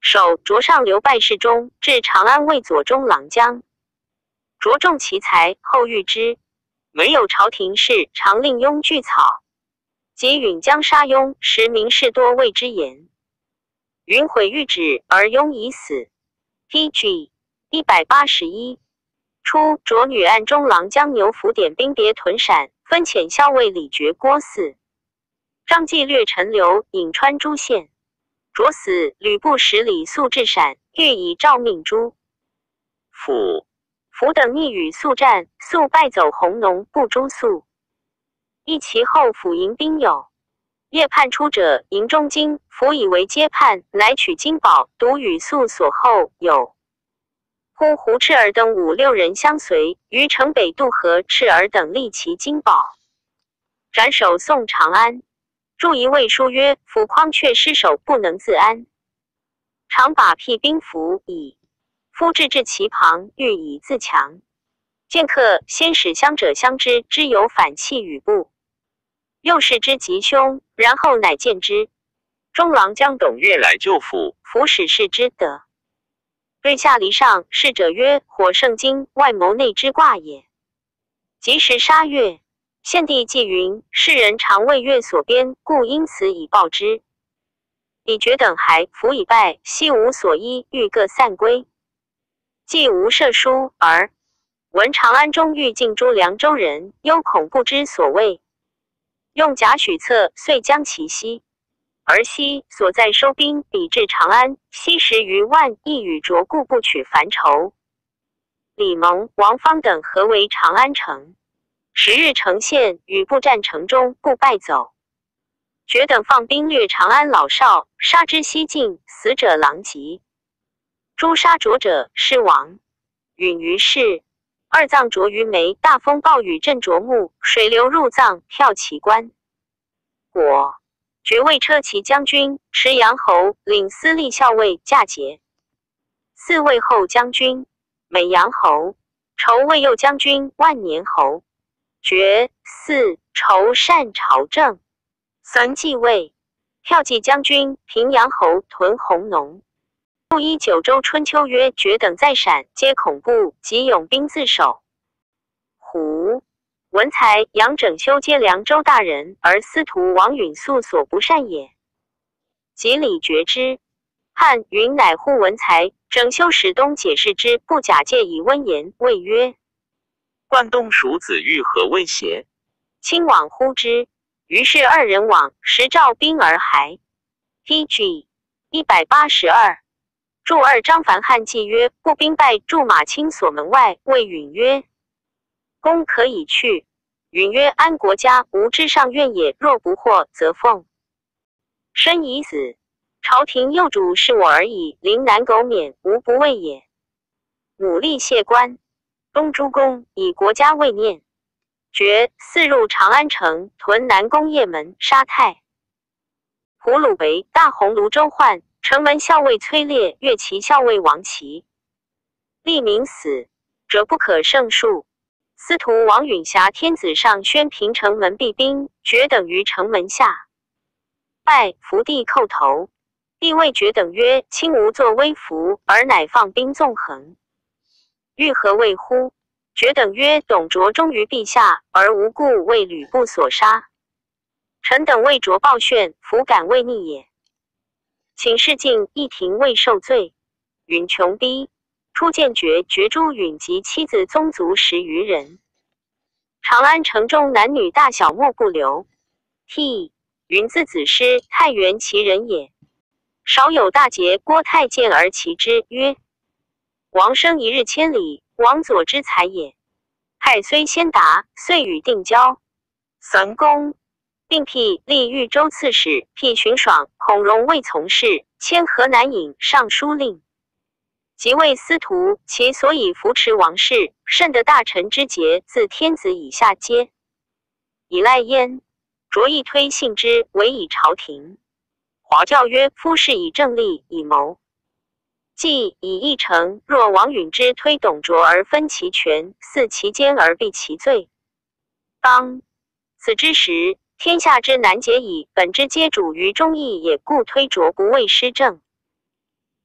守卓上流拜侍中，至长安为左中郎将。卓重其才，后遇之，没有朝廷事，常令庸具草。及允将杀庸，时名士多谓之言。允毁谕旨，而庸已死。P G 一百八十一。初，卓女案中郎将牛辅点兵别屯陕，分遣校尉李傕、郭汜。张继略陈留，颍川诸县。卓死，吕布使李肃至陕，欲以诏命诛。 辅辅等逆与肃战，肃败走弘农，不诛肃。议其后，辅迎兵友。夜叛出者，营中惊，辅以为皆叛，乃取金宝，独与肃所后有。呼胡赤儿等五六人相随，于城北渡河，赤儿等立其金宝，斩首送长安。著一魏书曰：辅匡却失守，不能自安，常把辟兵符矣。夫至至其旁，欲以自强。剑客先使相者相知，知有反弃与不，又视之吉凶，然后乃见之。中郎将董越来救辅，辅使视之得。瑞下离上，侍者曰：火圣经，外谋内之卦也。及时杀越。献帝既云：世人常为越所编，故因此以报之。李傕等还，辅以败，悉无所依，欲各散归。既无射书，而闻长安中欲尽诛凉州人，忧恐不知所谓，用贾诩策，遂将其西。而西所在收兵，比至长安，西十余万，亦与卓故不取樊稠。李蒙、王方等合围长安城。十日城陷，与部战城中，不败走。傕等放兵掠长安老少，杀之西尽，死者狼藉。诛杀卓者是亡。允于是，二葬卓于眉。大风暴雨震卓墓，水流入葬，票其棺。果爵位车骑将军，持阳侯，领司隶校尉，驾节。四魏后将军，美阳侯。仇魏右将军，万年侯。爵四仇善朝政。三继位，骠骑将军，平阳侯，屯弘农。布依九州春秋曰：傕等在陕，皆恐怖，即勇兵自守。胡文才、杨整修皆凉州大人，而司徒王允素所不善也。及李傕之，汉允乃呼文才、整修使东解释之，不假借以温言，谓曰： 冠东蜀子欲何谓邪？ 亲往呼之。于是二人往，时召兵而还。P G 一百八十二。祝二张樊汉计曰：步兵败驻马青所门外，谓允曰：公可以去。允曰：安国家，无之上愿也。若不获，则奉身已死。朝廷幼主是我而已，临难苟免，无不畏也。努力谢官。东诸公以国家为念。傕四入长安城，屯南宫邺门，杀太胡鲁为大鸿胪周焕，城门校尉崔烈，越骑校尉王齐。立民死者不可胜数。司徒王允辖天子上宣平城门闭兵，傕等于城门下。拜伏地叩头。帝谓傕等曰：卿无作威服，而乃放兵纵横，欲何谓乎？傕等曰：董卓忠于陛下，而无故为吕布所杀。臣等为卓报炫，弗敢为逆也。请示进一庭未受罪。允穷逼，初见傕，傕诛允及妻子宗族十余人。长安城中男女大小莫不留。替允字子师，太原其人也。少有大节，郭太监而其之，曰：王生一日千里，王佐之才也。害虽先达，遂与定交。三公并辟立豫州刺史，辟荀爽、孔融未从事，迁河南尹尚书令。即为司徒，其所以扶持王室，甚得大臣之节，自天子以下皆以赖焉。卓亦推信之，委以朝廷。华教曰：夫士以正立，以谋。既以议成，若王允之推董卓而分其权，肆其奸而避其罪。当此之时，天下之难解矣。本之皆主于忠义也，故推卓不为施政。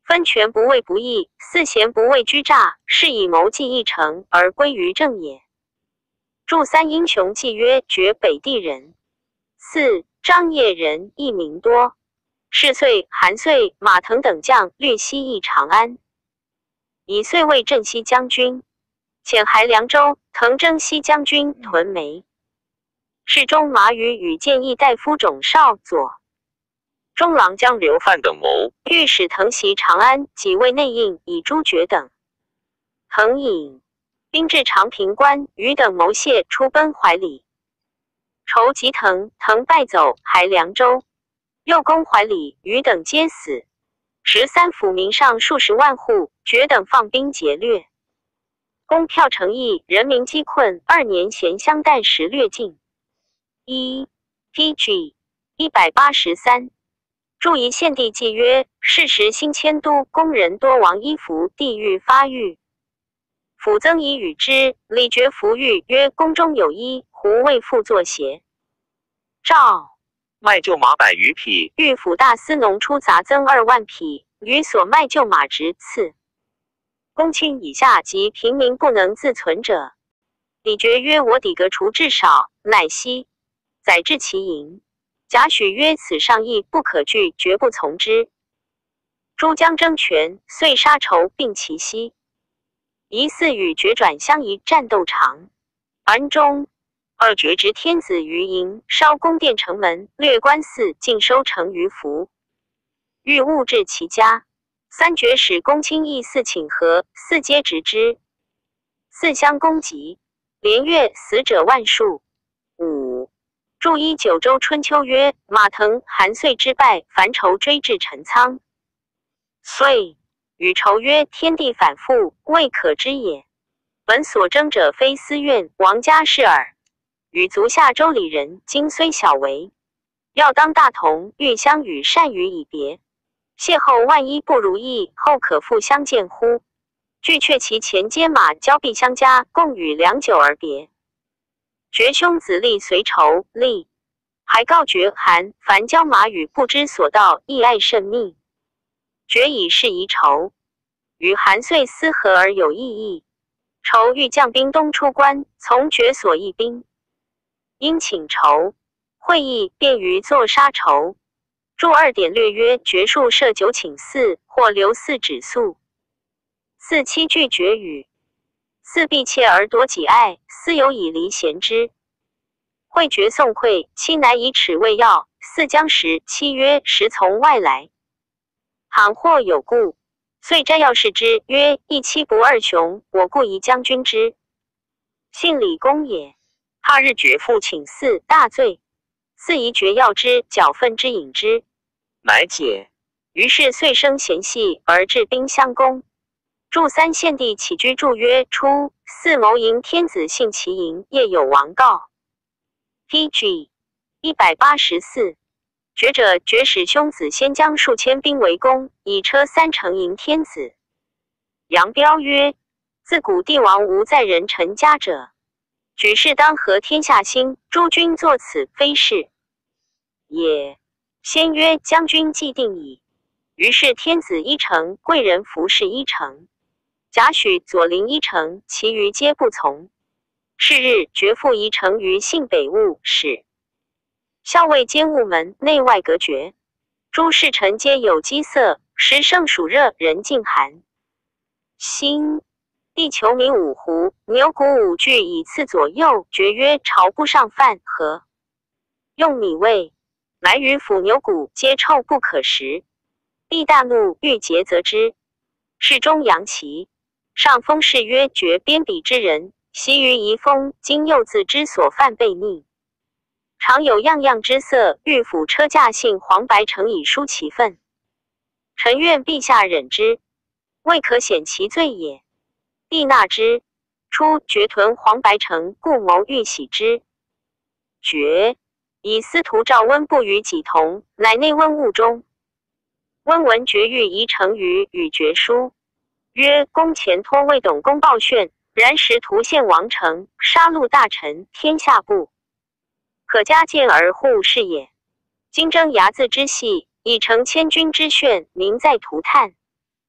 分权不为不义，四贤不为居诈，是以谋计议成而归于正也。著三英雄记曰：绝北地人。四张掖人亦名多。是岁韩遂、马腾等将略西议长安，以遂为镇西将军，遣还凉州，腾征西将军屯梅。侍中马宇与建议大夫种绍左中郎将刘范等谋，欲使腾袭长安，几位内应以朱厥等。腾引兵至长平关，余等谋谢，出奔怀里。仇及腾，腾败走，还凉州。又攻怀里，余等皆死。十三府民上数十万户，厥等放兵劫掠。攻票城邑，人民饥困，二年咸香弹食略尽。一 P G 一百八十三。著一献帝纪曰：是时新迁都，工人多亡衣服，地狱发育。府曾以与之，李傕服御曰：宫中有衣，胡为复作邪？诏卖厩马百余匹， 御府大司农出杂增二万匹，余所卖厩马直次。公卿以下及平民不能自存者。李傕曰：我底革除至少，乃息。载至其营。贾诩曰：此上义不可拒，绝不从之。诸将争权，遂杀仇并其息。疑似与傕转相疑，战斗长。而中二傕执天子于营，烧宫殿城门，掠官寺，尽收成于服，欲物至其家。三傕使公卿议四请和，四皆执之。四相攻击，连月死者万数。五著一九州春秋曰：马腾、韩遂之败，樊稠追至陈仓。遂与仇曰：天地反复，未可知也。本所争者非私怨，王家事耳。与足下州里人，今虽小为，要当大同，欲相与善语以别。邂逅万一不如意，后可复相见乎？俱却其前皆马交臂相加，共与良久而别。傕兄子立随仇，立还告傕、韩、樊交马与不知所到，亦爱甚密。傕以是疑仇，与韩遂私和而有异议。仇欲将兵东出关，从傕所议兵，因请仇会议，便于作杀仇。注二点略曰：傕数设酒请四，或留四止宿。四七拒傕语，四避妾而夺己爱，私有以离贤之。会傕送馈，七乃以齿未要。四将食，七曰：时从外来，倘或有故。遂摘要视之，曰：一妻不二雄，我故宜将军之。信李公也。他日傕父请四，大醉。四疑傕要之，绞粪之饮之， 乃解。 于是遂生嫌隙，而置兵相攻。著三献帝起居注曰：初，四谋迎天子幸其营，夜有王告。P G 一百八十四。傕者，傕使兄子先将数千兵围攻，以车三乘迎天子。杨彪曰：自古帝王无在人臣家者，举世当合天下兴，诸君作此，非是也。先曰：将军既定矣。于是天子一城，贵人服侍一城，贾诩、左邻一城，其余皆不从。是日，傕复移城于信北务使。校尉兼务门，内外隔绝。诸侍臣皆有饥色，时盛暑热，人尽寒。辛，帝求民五斛，牛骨五具以次左右。傕曰：朝不上饭，何用米味？乃与腐牛骨，皆臭不可食。帝大怒，欲竭责之。侍中杨琦上封事曰：傕边鄙之人，习于遗风，今又自知所犯悖逆，常有样样之色，御府车驾信黄白呈以抒其愤。臣愿陛下忍之，未可显其罪也。帝纳之。初，傕屯黄白城，故谋欲洗之。傕以司徒赵温不与己同，乃内温务中。温闻傕欲移城于与傕书，曰：公前托魏董公报炫，然时图献王城，杀戮大臣，天下不可加见而护是也。今征睚眦之细，以成千军之炫，民在涂炭。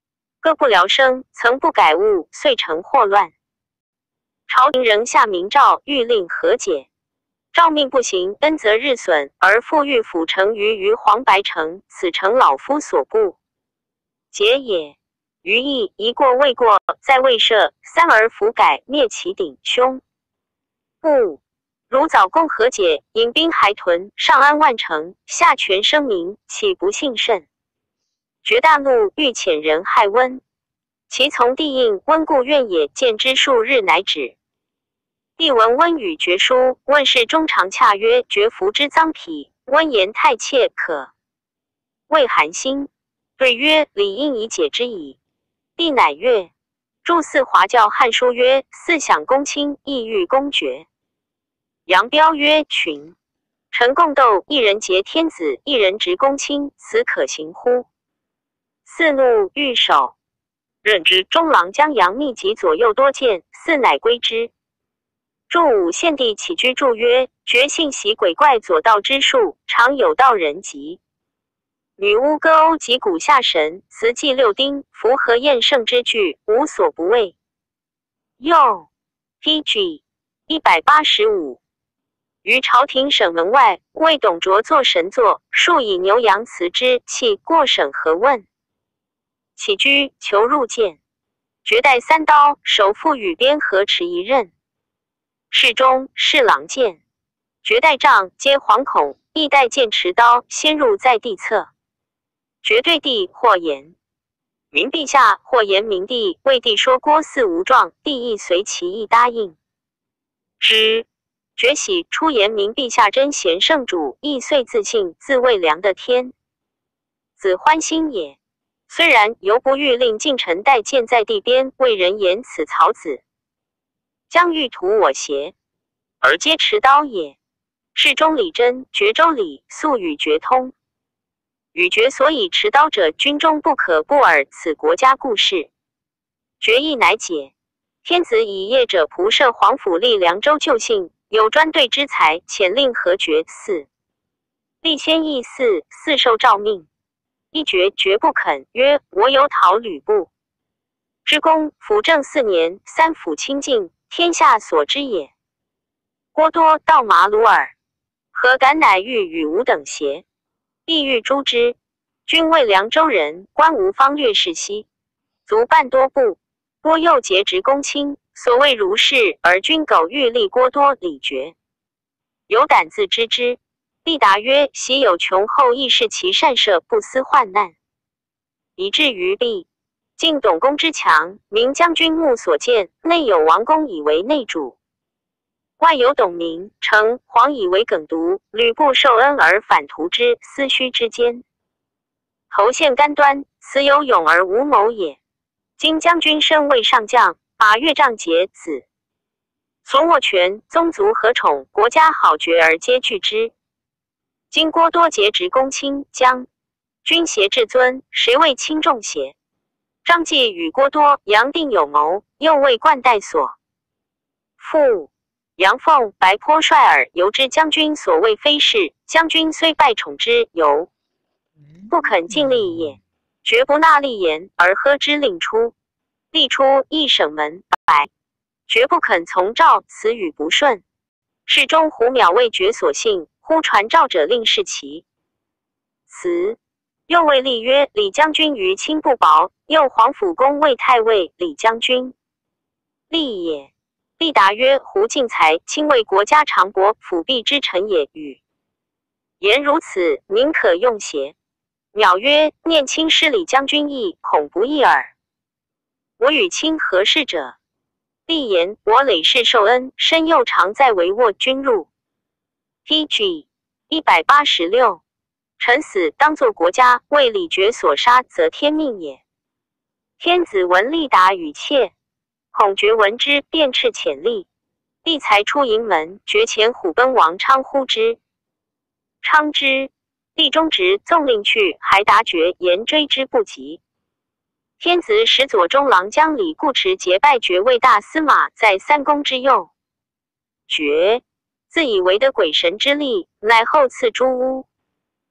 各不聊生，曾不改物，遂成祸乱。朝廷仍下明诏，欲令和解。诏命不行，恩泽日损，而复欲辅成于于黄白城，此诚老夫所不解也。余亦一过未过，在未赦，三而弗改，灭其鼎凶。不如早共和解，引兵还屯，上安万城，下全生民，岂不幸甚？绝大怒，欲遣人害温。其从帝应，温故愿也，见之数日，乃止。帝闻温语绝书，问事中常洽曰：绝服之脏脾。温言太切，可谓寒心。对曰：理应以解之矣。帝乃曰：注四华教汉书曰：四享公卿，意欲公爵。杨彪曰：群臣共斗，一人劫天子，一人执公卿，此可行乎？四怒欲守，任之中郎将杨密及左右多见，四乃归之。祝武献帝起居注曰：绝信习鬼怪左道之术，常有道人疾。女巫歌欧及古下神，辞祭六丁，符合宴圣之具，无所不畏。又 P G 一百八十五。于朝廷省门外，为董卓作神座，数以牛羊辞之，弃过省何问？起居求入见，绝带三刀，手负羽鞭合持一刃。侍中、侍郎见，绝带杖，皆惶恐，亦带剑持刀，先入在地侧。绝对帝或言明陛下，或言明帝，为帝说郭汜无状，帝亦随其意答应之。绝喜出言明陛下真贤圣主，亦遂自信，自谓良的天子欢心也。虽然犹不欲令近臣带剑在地边，为人言此曹子将欲屠我邪？而皆持刀也。侍中李真，绝州里，素与绝通。与绝所以持刀者，军中不可不耳，此国家故事。决议乃解。天子以业者仆射皇甫立凉州旧姓，有专对之才，遣令和决四。立先议四，四受诏命。一决绝不肯，曰：我有讨吕布之功，辅政四年，三辅清净，天下所知也。郭多盗马鲁尔，何敢乃欲与吾等邪？必欲诛之。君为凉州人，官无方略士兮，足半多部。郭又节职公卿，所谓如是，而君苟欲立郭多、李傕，有胆自知之。必答曰：昔有穷后亦视其善射，不思患难，以至于必晋董公之强，明将军目所见，内有王公以为内主，外有董明、成、黄以为梗毒。吕布受恩而反图之，思虚之间，头陷干端，此有勇而无谋也。今将军身为上将，把岳丈节子所握权，宗族和宠，国家好爵而皆惧之。今郭多节职公卿，将军挟至尊，谁为轻重邪？张继与郭多、杨定有谋，又为冠带所父。杨凤、白颇率尔，由之将军所谓非是，将军虽拜宠之，犹不肯尽力也。绝不纳立言，而呵之令出。立出一省门百，绝不肯从诏，此语不顺。侍中胡邈为绝所信，忽传诏者令视其辞。又谓立曰：李将军于亲不薄。又皇甫公谓太尉李将军立也。必答曰：胡敬才亲为国家长伯，辅弼之臣也。与言如此，民可用邪？邈曰：念卿失李将军意，恐不义耳。我与卿何事者？必言：我累世受恩，身又常在帷幄君入。P G 一百八十六。臣死当作国家，为李傕所杀，则天命也。天子闻立达与妾，孔傕闻之，便斥遣吏。吏才出营门，傕遣虎贲王昌呼之。昌之，吏中直，纵令去，还达傕言追之不及。天子使左中郎将李固持结拜傕为大司马，在三公之右。傕自以为得鬼神之力，乃后赐诸巫。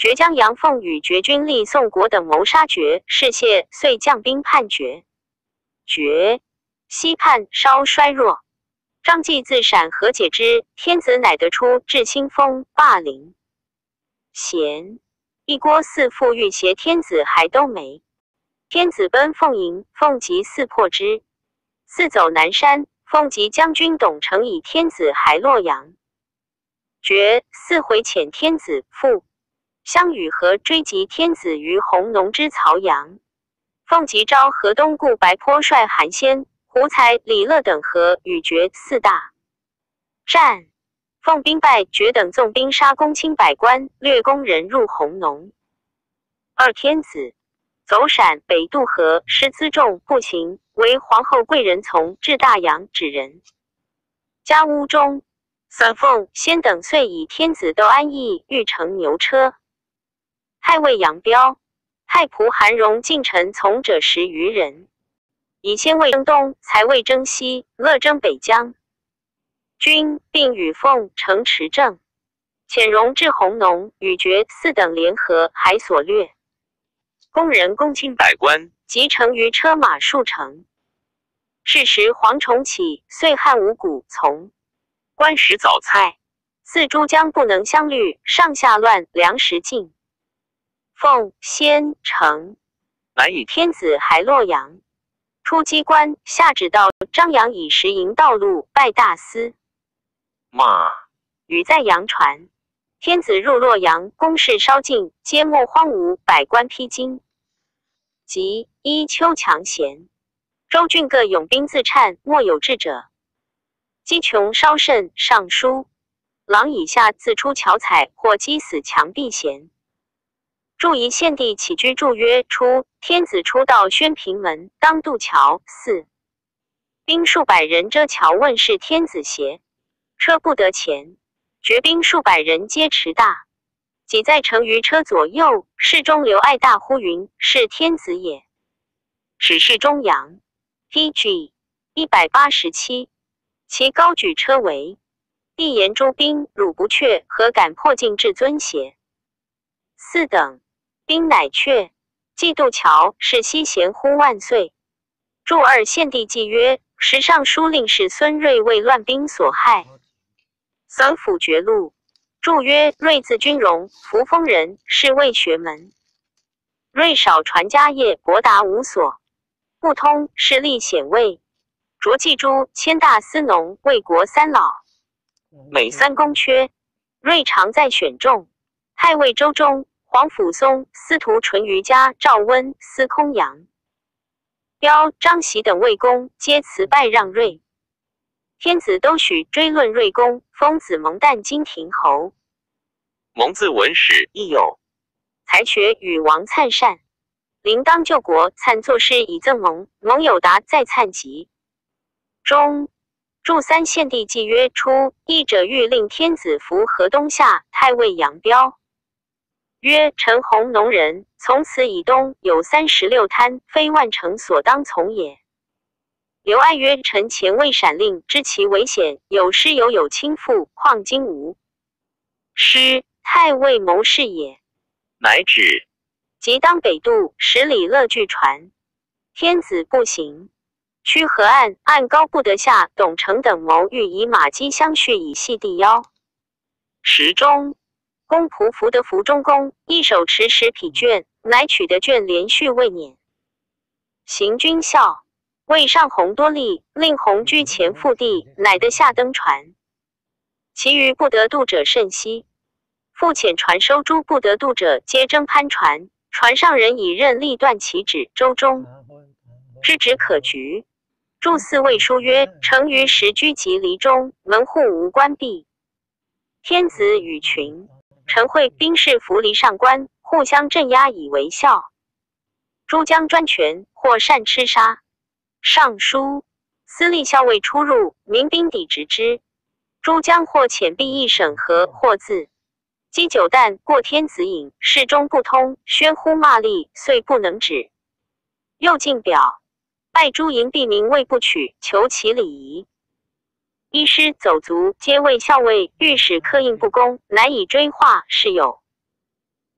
决将杨凤与决军立宋国等谋杀决，士燮遂将兵叛决。决西叛稍衰弱，张继自陕和解之，天子乃得出至清风霸陵。贤一郭汜父欲挟天子还都没，天子奔凤营，凤即四破之。四走南山，凤及将军董承以天子还洛阳。决四回遣天子父项羽和追击天子于弘农之曹阳。凤即召河东顾白坡率韩先、胡才、李乐等和与决四大战。凤兵败，决等纵兵杀公卿百官，掠宫人入弘农。二天子走陕北渡河，师辎重不行，为皇后贵人从至大阳指人家屋中。三凤先等遂以天子窦安义欲乘牛车。太尉杨彪、太仆韩荣进臣从者十余人，以先尉征东，才尉征西，乐征北疆。军并与凤乘持政，遣荣至弘农，与决四等联合，还所掠。宫人公卿百官，即乘于车马数乘。是时蝗虫起，遂汉五谷从官食早菜，四诸将不能相虑，上下乱，粮食尽。凤先乘乃以天子还洛阳，出机关，下旨到张扬以石营道路，拜大司马。语在阳传，天子入洛阳，宫室烧尽，皆没荒芜，百官披荆。即依秋强贤，州郡各勇兵自颤，莫有智者。积穷稍甚，上书郎以下自出巧采，或击死墙壁贤。祝仪献帝起居注曰：初，天子出道宣平门，当渡桥。四兵数百人遮桥，问是天子邪？车不得前，决兵数百人皆持大。己在乘于车左右，室中刘爱大呼云：是天子也。史事中阳 P G 一百八十七，其高举车为帝言诸兵，汝不却，何敢破镜至尊邪？四等兵乃却，既渡桥，是西贤呼万岁。祝二献帝记曰：时尚书令史孙睿为乱兵所害，三府绝路。祝曰：睿字君荣，扶风人，是魏学门。睿少传家业，博达无所不通，势力显位。卓记诸迁大司农，魏国三老，每三公缺。睿常在选中。太尉周忠、黄甫松、司徒淳于嘉、赵温、司空杨彪、张喜等魏公，皆辞拜让睿。天子都许追论睿公，封子蒙旦金亭侯。 蒙自文史亦有才学与王粲善，临当救国，粲作诗以赠蒙。蒙有答在粲集中。祝三献帝记曰：初，议者欲令天子服河东下，太尉杨彪曰：臣弘农人，从此以东有三十六滩，非万乘所当从也。刘爱曰：臣前为闪令，知其危险，有失犹有倾覆，况今无失，太尉谋士也。 乃止。 即当北渡，十里乐具船。天子步行，趋河岸，岸高不得下。董承等谋欲以马机相续，以系地腰。时中，公仆服得服中公，一手持十匹卷，乃取得卷连续未辇。行军校，谓上鸿多力，令鸿居前腹地，乃得下登船。其余不得渡者甚稀。复遣船收诸不得渡者，皆争攀船。船上人以刃力断其指。周中知止可局。祝四谓书曰：成于时居及离中，门户无关闭。天子与群臣会兵士扶离上官，互相镇压以为效。诸将专权，或擅吃杀。尚书司隶校尉出入，民兵抵直之。诸将或遣避役审核，或自击酒弹过天子饮，事中不通，喧呼骂詈，遂不能止。又进表拜诸营吏民未不取，求其礼仪。医师走卒，皆谓校尉御史刻印不公，乃以追化。是有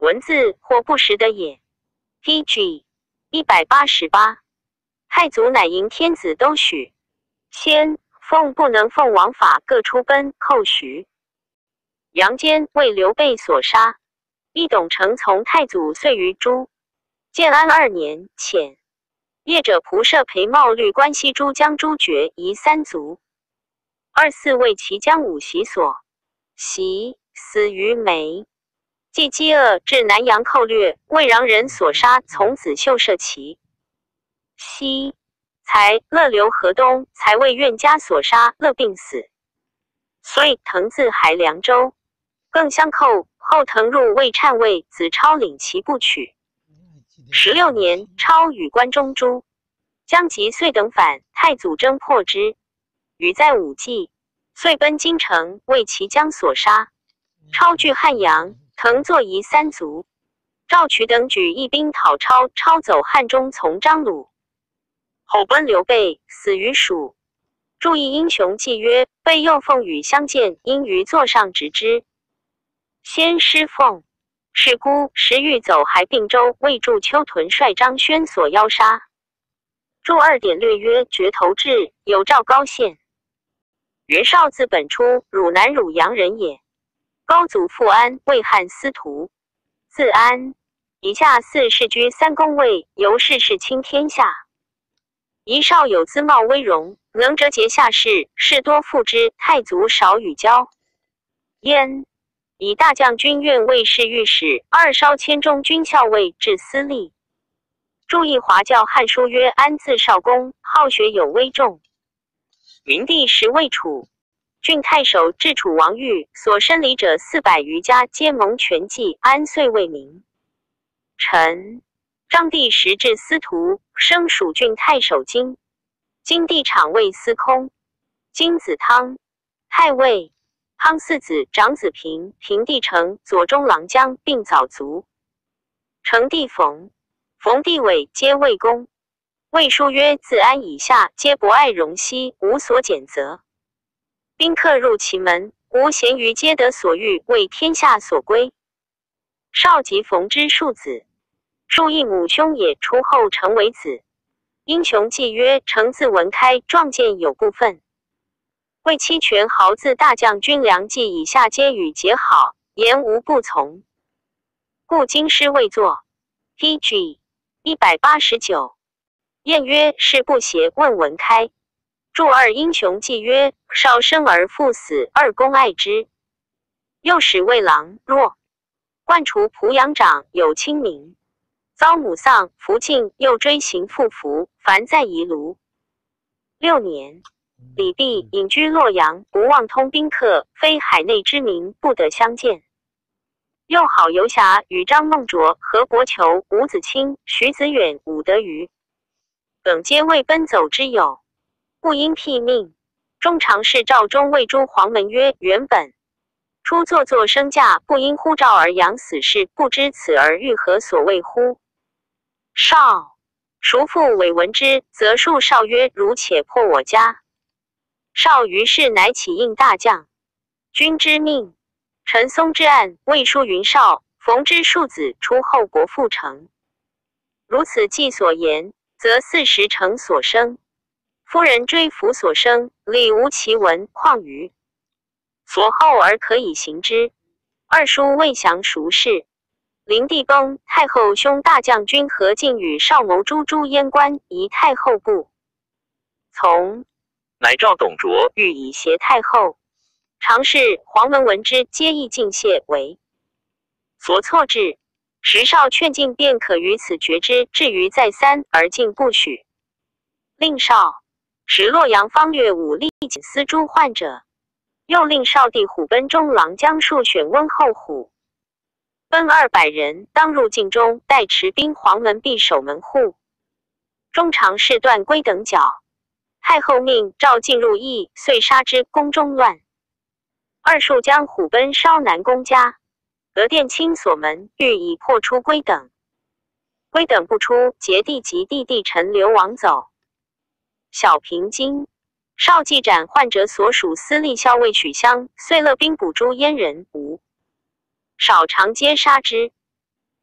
文字或不实的也。P G 一百八十八，太祖乃迎天子都许，先奉不能奉王法各出奔寇徐。杨坚为刘备所杀，义董承从太祖遂于诸。建安二年遣业者仆射裴茂率关西诸将诸爵夷三族。二四为其将五袭所袭，死于梅。既饥饿至南阳寇掠，魏穰人所杀，从子秀射其。西才乐刘河东才为苑家所杀，乐病死。遂滕自还凉州，更相寇。后滕入魏颤魏，子超领其不取。十六年，超与关中诸将及遂等反，太祖征破之，与在武纪，遂奔京城，为其将所杀。超据汉阳，滕作夷三族。赵渠等举义兵讨超，超走汉中，从张鲁，后奔刘备，死于蜀。注意英雄记曰：备又奉与相见，因于座上执之。先师奉是孤时欲走还并州，为助丘屯帅张轩所邀杀。注二点略曰：决头志有赵高县。袁绍自本出，汝南汝阳人也。高祖复安，为汉司徒，自安。以下四世居三公位，由世事倾天下。夷少有姿貌威容，能折节下士，士多附之，太祖少与交焉。以大将军院卫士御史，二稍迁中军校尉至司隶。注意华教汉书曰：安字少公，好学有威重。明帝时魏楚郡太守至楚王玉，所生礼者四百余家，皆蒙权记。安遂为名。臣张帝时至司徒，升蜀郡太守京。京帝场尉司空。金子汤太尉。汤四子，长子平，平帝成，左中郎将，并早卒。成帝冯，冯帝伟，皆魏公。魏书曰：自安以下，皆博爱荣息，无所检责。宾客入其门，无咸鱼，皆得所欲，为天下所归。少及冯之庶子，庶亦母兄也，出后成为子。英雄记曰：成自文开，壮健有部分。为期权豪自大将军梁冀以下，皆与结好，言无不从。故京师未作。P G 一百八十九。晏曰：是不邪？问文开。注二英雄记曰：少生而父死，二公爱之。又使魏郎若冠除濮阳长，有清明，遭母丧，福晋又追行复服，凡在夷卢。六年。李泌隐居洛阳，不忘通宾客，非海内之民，不得相见。又好游侠，与张孟卓、何伯求、吴子清、徐子远、武德瑜等皆为奔走之友，不应辟命。中常侍赵忠谓诸黄门曰：原本初作作升驾，不因呼召而扬死事，不知此而欲何所谓乎？少孰复伪闻之，则述少曰：如且破我家。少于是乃起应大将，君之命。陈松之案，魏书云少，冯之庶子出后国复成。如此记所言，则四十成所生。夫人追服所生，理无其文，况于所后而可以行之。二书未详孰是。灵帝崩，太后兄大将军何进与少谋诛诸燕官，移太后部。从乃召董卓， 欲以挟太后。常侍黄门闻之，皆议进谢为所错之。时少劝进，便可于此决之。至于再三，而进不许。令少使洛阳方略武力检司诸患者，又令少帝虎贲中郎将数选温后虎，奔二百人，当入境中，待持兵黄门闭守门户。中常侍段归等剿。太后命召进入邑，遂杀之。宫中乱。二数将虎贲烧南宫家，得殿清锁门，欲以破出归等。归等不出，结弟及弟弟陈流亡走。小平津，少计斩患者所属司隶校尉取乡，遂勒兵捕诛燕人，吴少常皆杀之。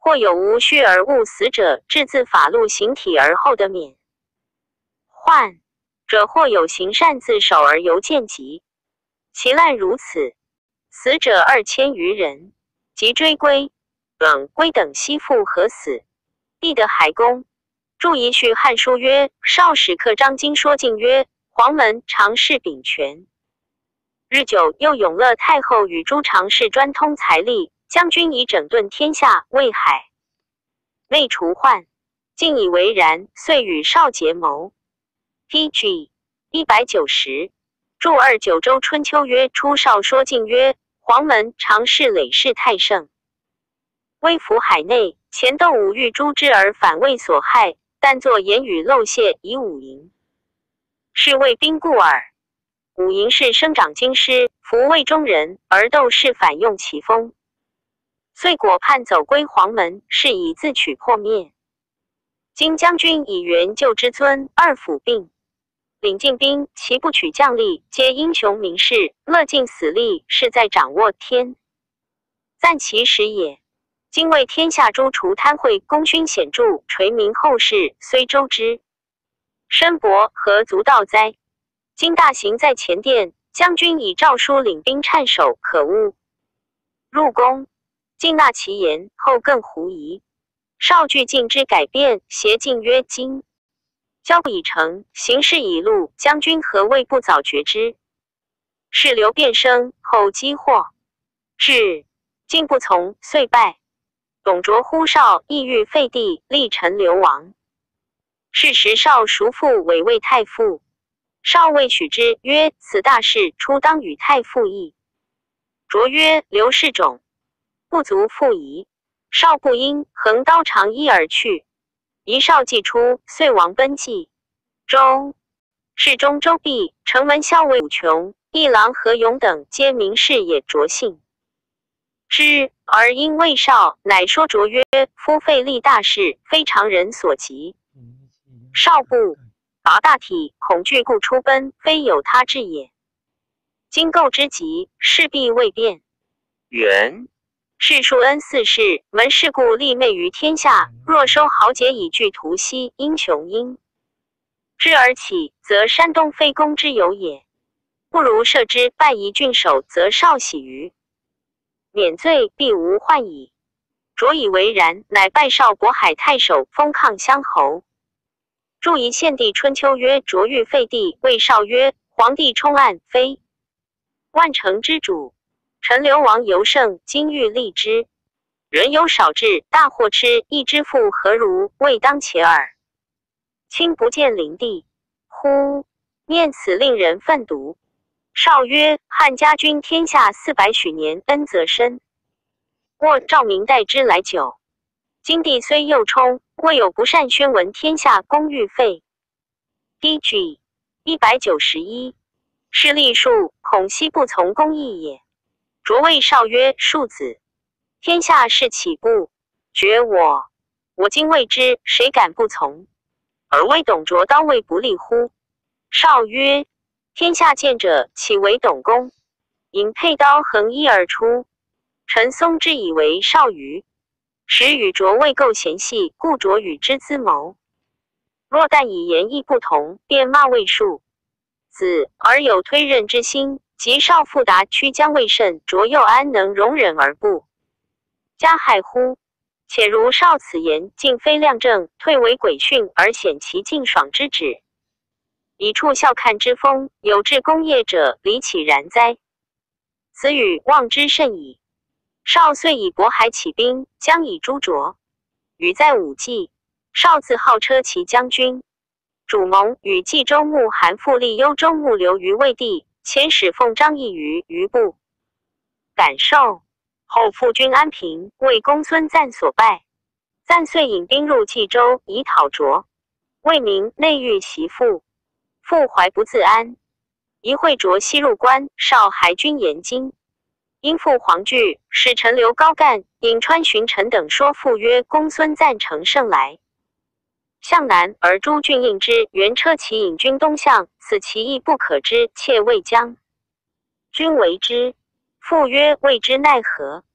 或有无虚而误死者，致自法录形体而后得免。患者或有行善自首而犹见疾，其滥如此，死者二千余人，即追归、冷归等悉复何死？必得海公。注遗序汉书曰：少史克张经说进曰：黄门常侍秉权。日久，又永乐太后与诸常侍专通财力，将军以整顿天下，为海内除患，竟以为然，遂与少结谋。P G 一百九十注二九州春秋曰：出少说进曰：黄门常侍累世太盛，威服海内，前斗五欲诛之而反为所害，但作言语漏泄以武营，是谓兵故耳。武营是生长京师，服魏中人，而斗士反用其风，遂果叛走归黄门，是以自取破灭。今将军以援救之尊，二府并领进兵，其不取将力，皆英雄名士，乐尽死力，是在掌握天赞其时也。今为天下诸除贪贿，功勋显著，垂名后世，虽周之申伯何足道哉？今大行在前殿，将军以诏书领兵颤首，可恶。入宫，尽纳其言，后更狐疑。少惧进之改变，协进曰：今交不已成，形势已露，将军何谓不早决之？是流变生，后激祸，至进不从，遂败。董卓呼少，意欲废帝，立陈留王。是时少叔父委魏太傅，少未许之，曰：此大事，初当与太傅议。卓曰：刘氏种不足复疑。少不应，横刀长揖而去。一少既出，遂亡奔迹。周世中周弼、城门校尉武琼、一郎何勇等皆名士也，卓信之，而因魏少，乃说卓曰：夫废立大事，非常人所及。少不拔大体，恐惧故出奔，非有他志也。今构之急，势必未变。元世庶恩四世，门世故立媚于天下，若收豪杰以拒图西，英雄因之而起，则山东非公之有也。不如赦之，拜夷郡守，则少喜于免罪，必无患矣。卓以为然，乃拜少渤海太守，封抗乡侯。注遗献帝春秋曰：卓欲废帝，谓少曰：皇帝冲案，非万乘之主。陈留王尤胜，今欲立之，人有少智，大获吃，一之父何如？未当且耳。亲不见灵帝，乎？念此令人愤毒。少曰：汉家君天下四百许年，恩泽深。或赵明代之来久，今帝虽幼冲，未有不善宣闻天下公欲废。D G 一百九十一是立数，恐昔不从公义也。卓谓少曰：庶子，天下事岂不决我？我今未知，谁敢不从？而为董卓刀位不利乎？少曰：天下见者，岂为董公？引佩刀横衣而出。陈松之以为少虞，时与卓未构嫌隙，故卓与之资谋。若但以言意不同，便骂魏庶子，而有推任之心。及少复达屈将未甚，卓又安能容忍而不加害乎？且如少此言，竟非量正，退为诡训，而显其尽爽之旨，以处笑看之风，有志功业者，理岂然哉？此语望之甚矣。少遂以渤海起兵，将以诛卓。禹在武纪，少自号车骑将军。主盟与冀州牧韩复立幽州牧刘于魏地。前使奉张翼于余部，感受后复军安平，为公孙瓒所败。瓒遂引兵入冀州，以讨卓。魏明内遇其父，父怀不自安，一会卓西入关，少还军延津。因父惶惧，使陈留高干、颍川荀臣等说父曰：公孙瓒乘胜来向南，而诸郡应之，原车骑引军东向，此其意不可知，切未将军为之。父曰：未知奈何？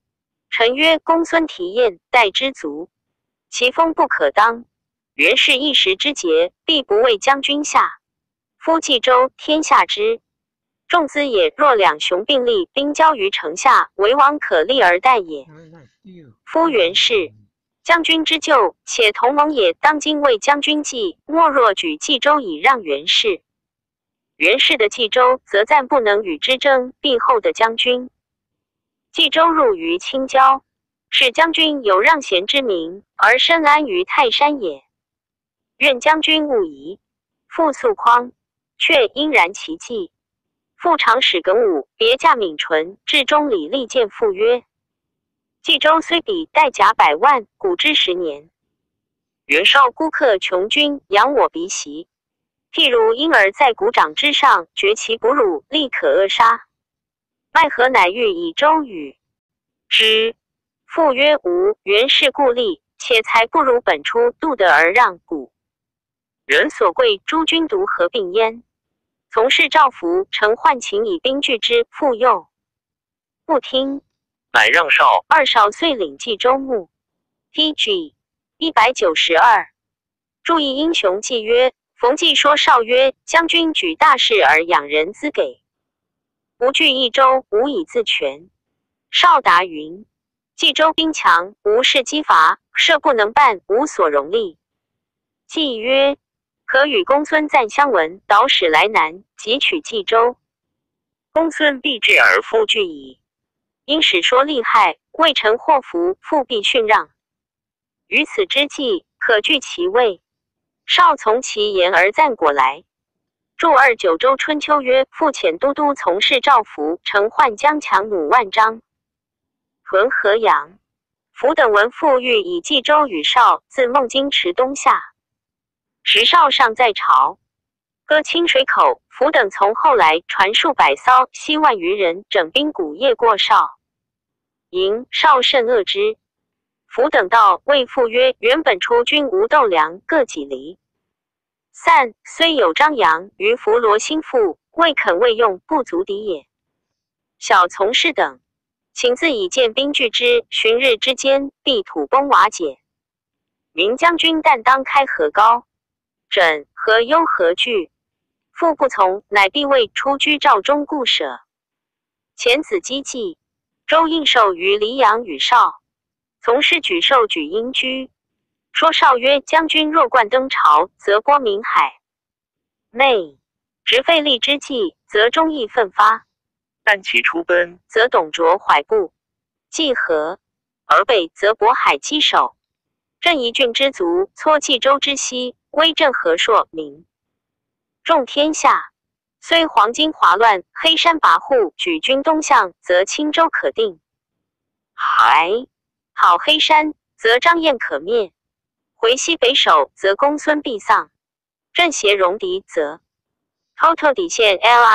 臣曰：公孙提晏，待之足，其风不可当。袁氏一时之节，必不为将军下。夫冀州天下之众资也，若两雄并立，兵交于城下，为王可立而待也。夫袁氏将军之救，且同盟也。当今为将军计，莫若举冀州以让袁氏。袁氏的冀州，则暂不能与之争，必后的将军。冀州入于青椒，使将军有让贤之名，而深安于泰山也。愿将军勿疑。复肃匡，却因然其计。复长史耿武别驾闵纯，至中里立谏复曰：冀州虽比带甲百万，古之十年。袁绍孤克穷军，扬我鼻息。譬如婴儿在鼓掌之上，觉其哺乳，立可扼杀。奈何乃欲以周与之？复曰：吾袁氏故立，且才不如本初，度得而让古人所贵，诸君独合并焉。从事赵服，乘患秦以兵拒之，复又不听， 乃让绍。 二少遂领冀州牧。T G 一百九十二。注意英雄记曰：冯骥说绍曰：将军举大事而养人资给，吾据益州，无以自全。绍答云：冀州兵强，无事击伐，设不能办，无所容力。骥曰：可与公孙瓒相闻，导使来南，即取冀州。公孙必至而复拒矣。因使说利害，未臣祸福，复必逊让。于此之计，可据其位。绍从其言而赞果来。注二九州春秋曰：复遣都督从事赵服，乘换将强弩万张，屯河阳。夫等闻复欲以冀州与绍，自孟津池东下。时绍尚在朝，割清水口，夫等从后来，传数百骚，西万余人，整兵鼓夜过绍营，绍甚恶之。夫等到，谓父曰：原本出军无斗粮，各几厘。散，虽有张扬，于弗罗心腹，未肯未用，不足敌也。小从事等，请自以见兵拒之，旬日之间，必土崩瓦解。明将军但当开河高，枕何忧何惧？复不从，乃必为出居赵中固舍。遣子击计，周应受于黎阳与绍。从事举寿举阴居，说绍曰：将军若冠登朝，则播明海内；执费力之计，则忠义奋发。 但其出奔， 则董卓怀步济河，而北则渤海击守。镇一郡之卒，撮冀州之西，威震河朔明，众天下。虽黄巾华乱，黑山跋扈，举军东向，则青州可定。还好黑山，则张燕可灭；回西北守，则公孙必丧。阵协戎狄，则 total 底线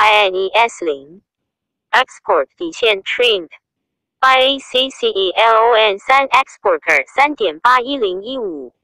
line 零 export 底线 trimmed by A C C E L O N 三 exporter 三点八一零一五。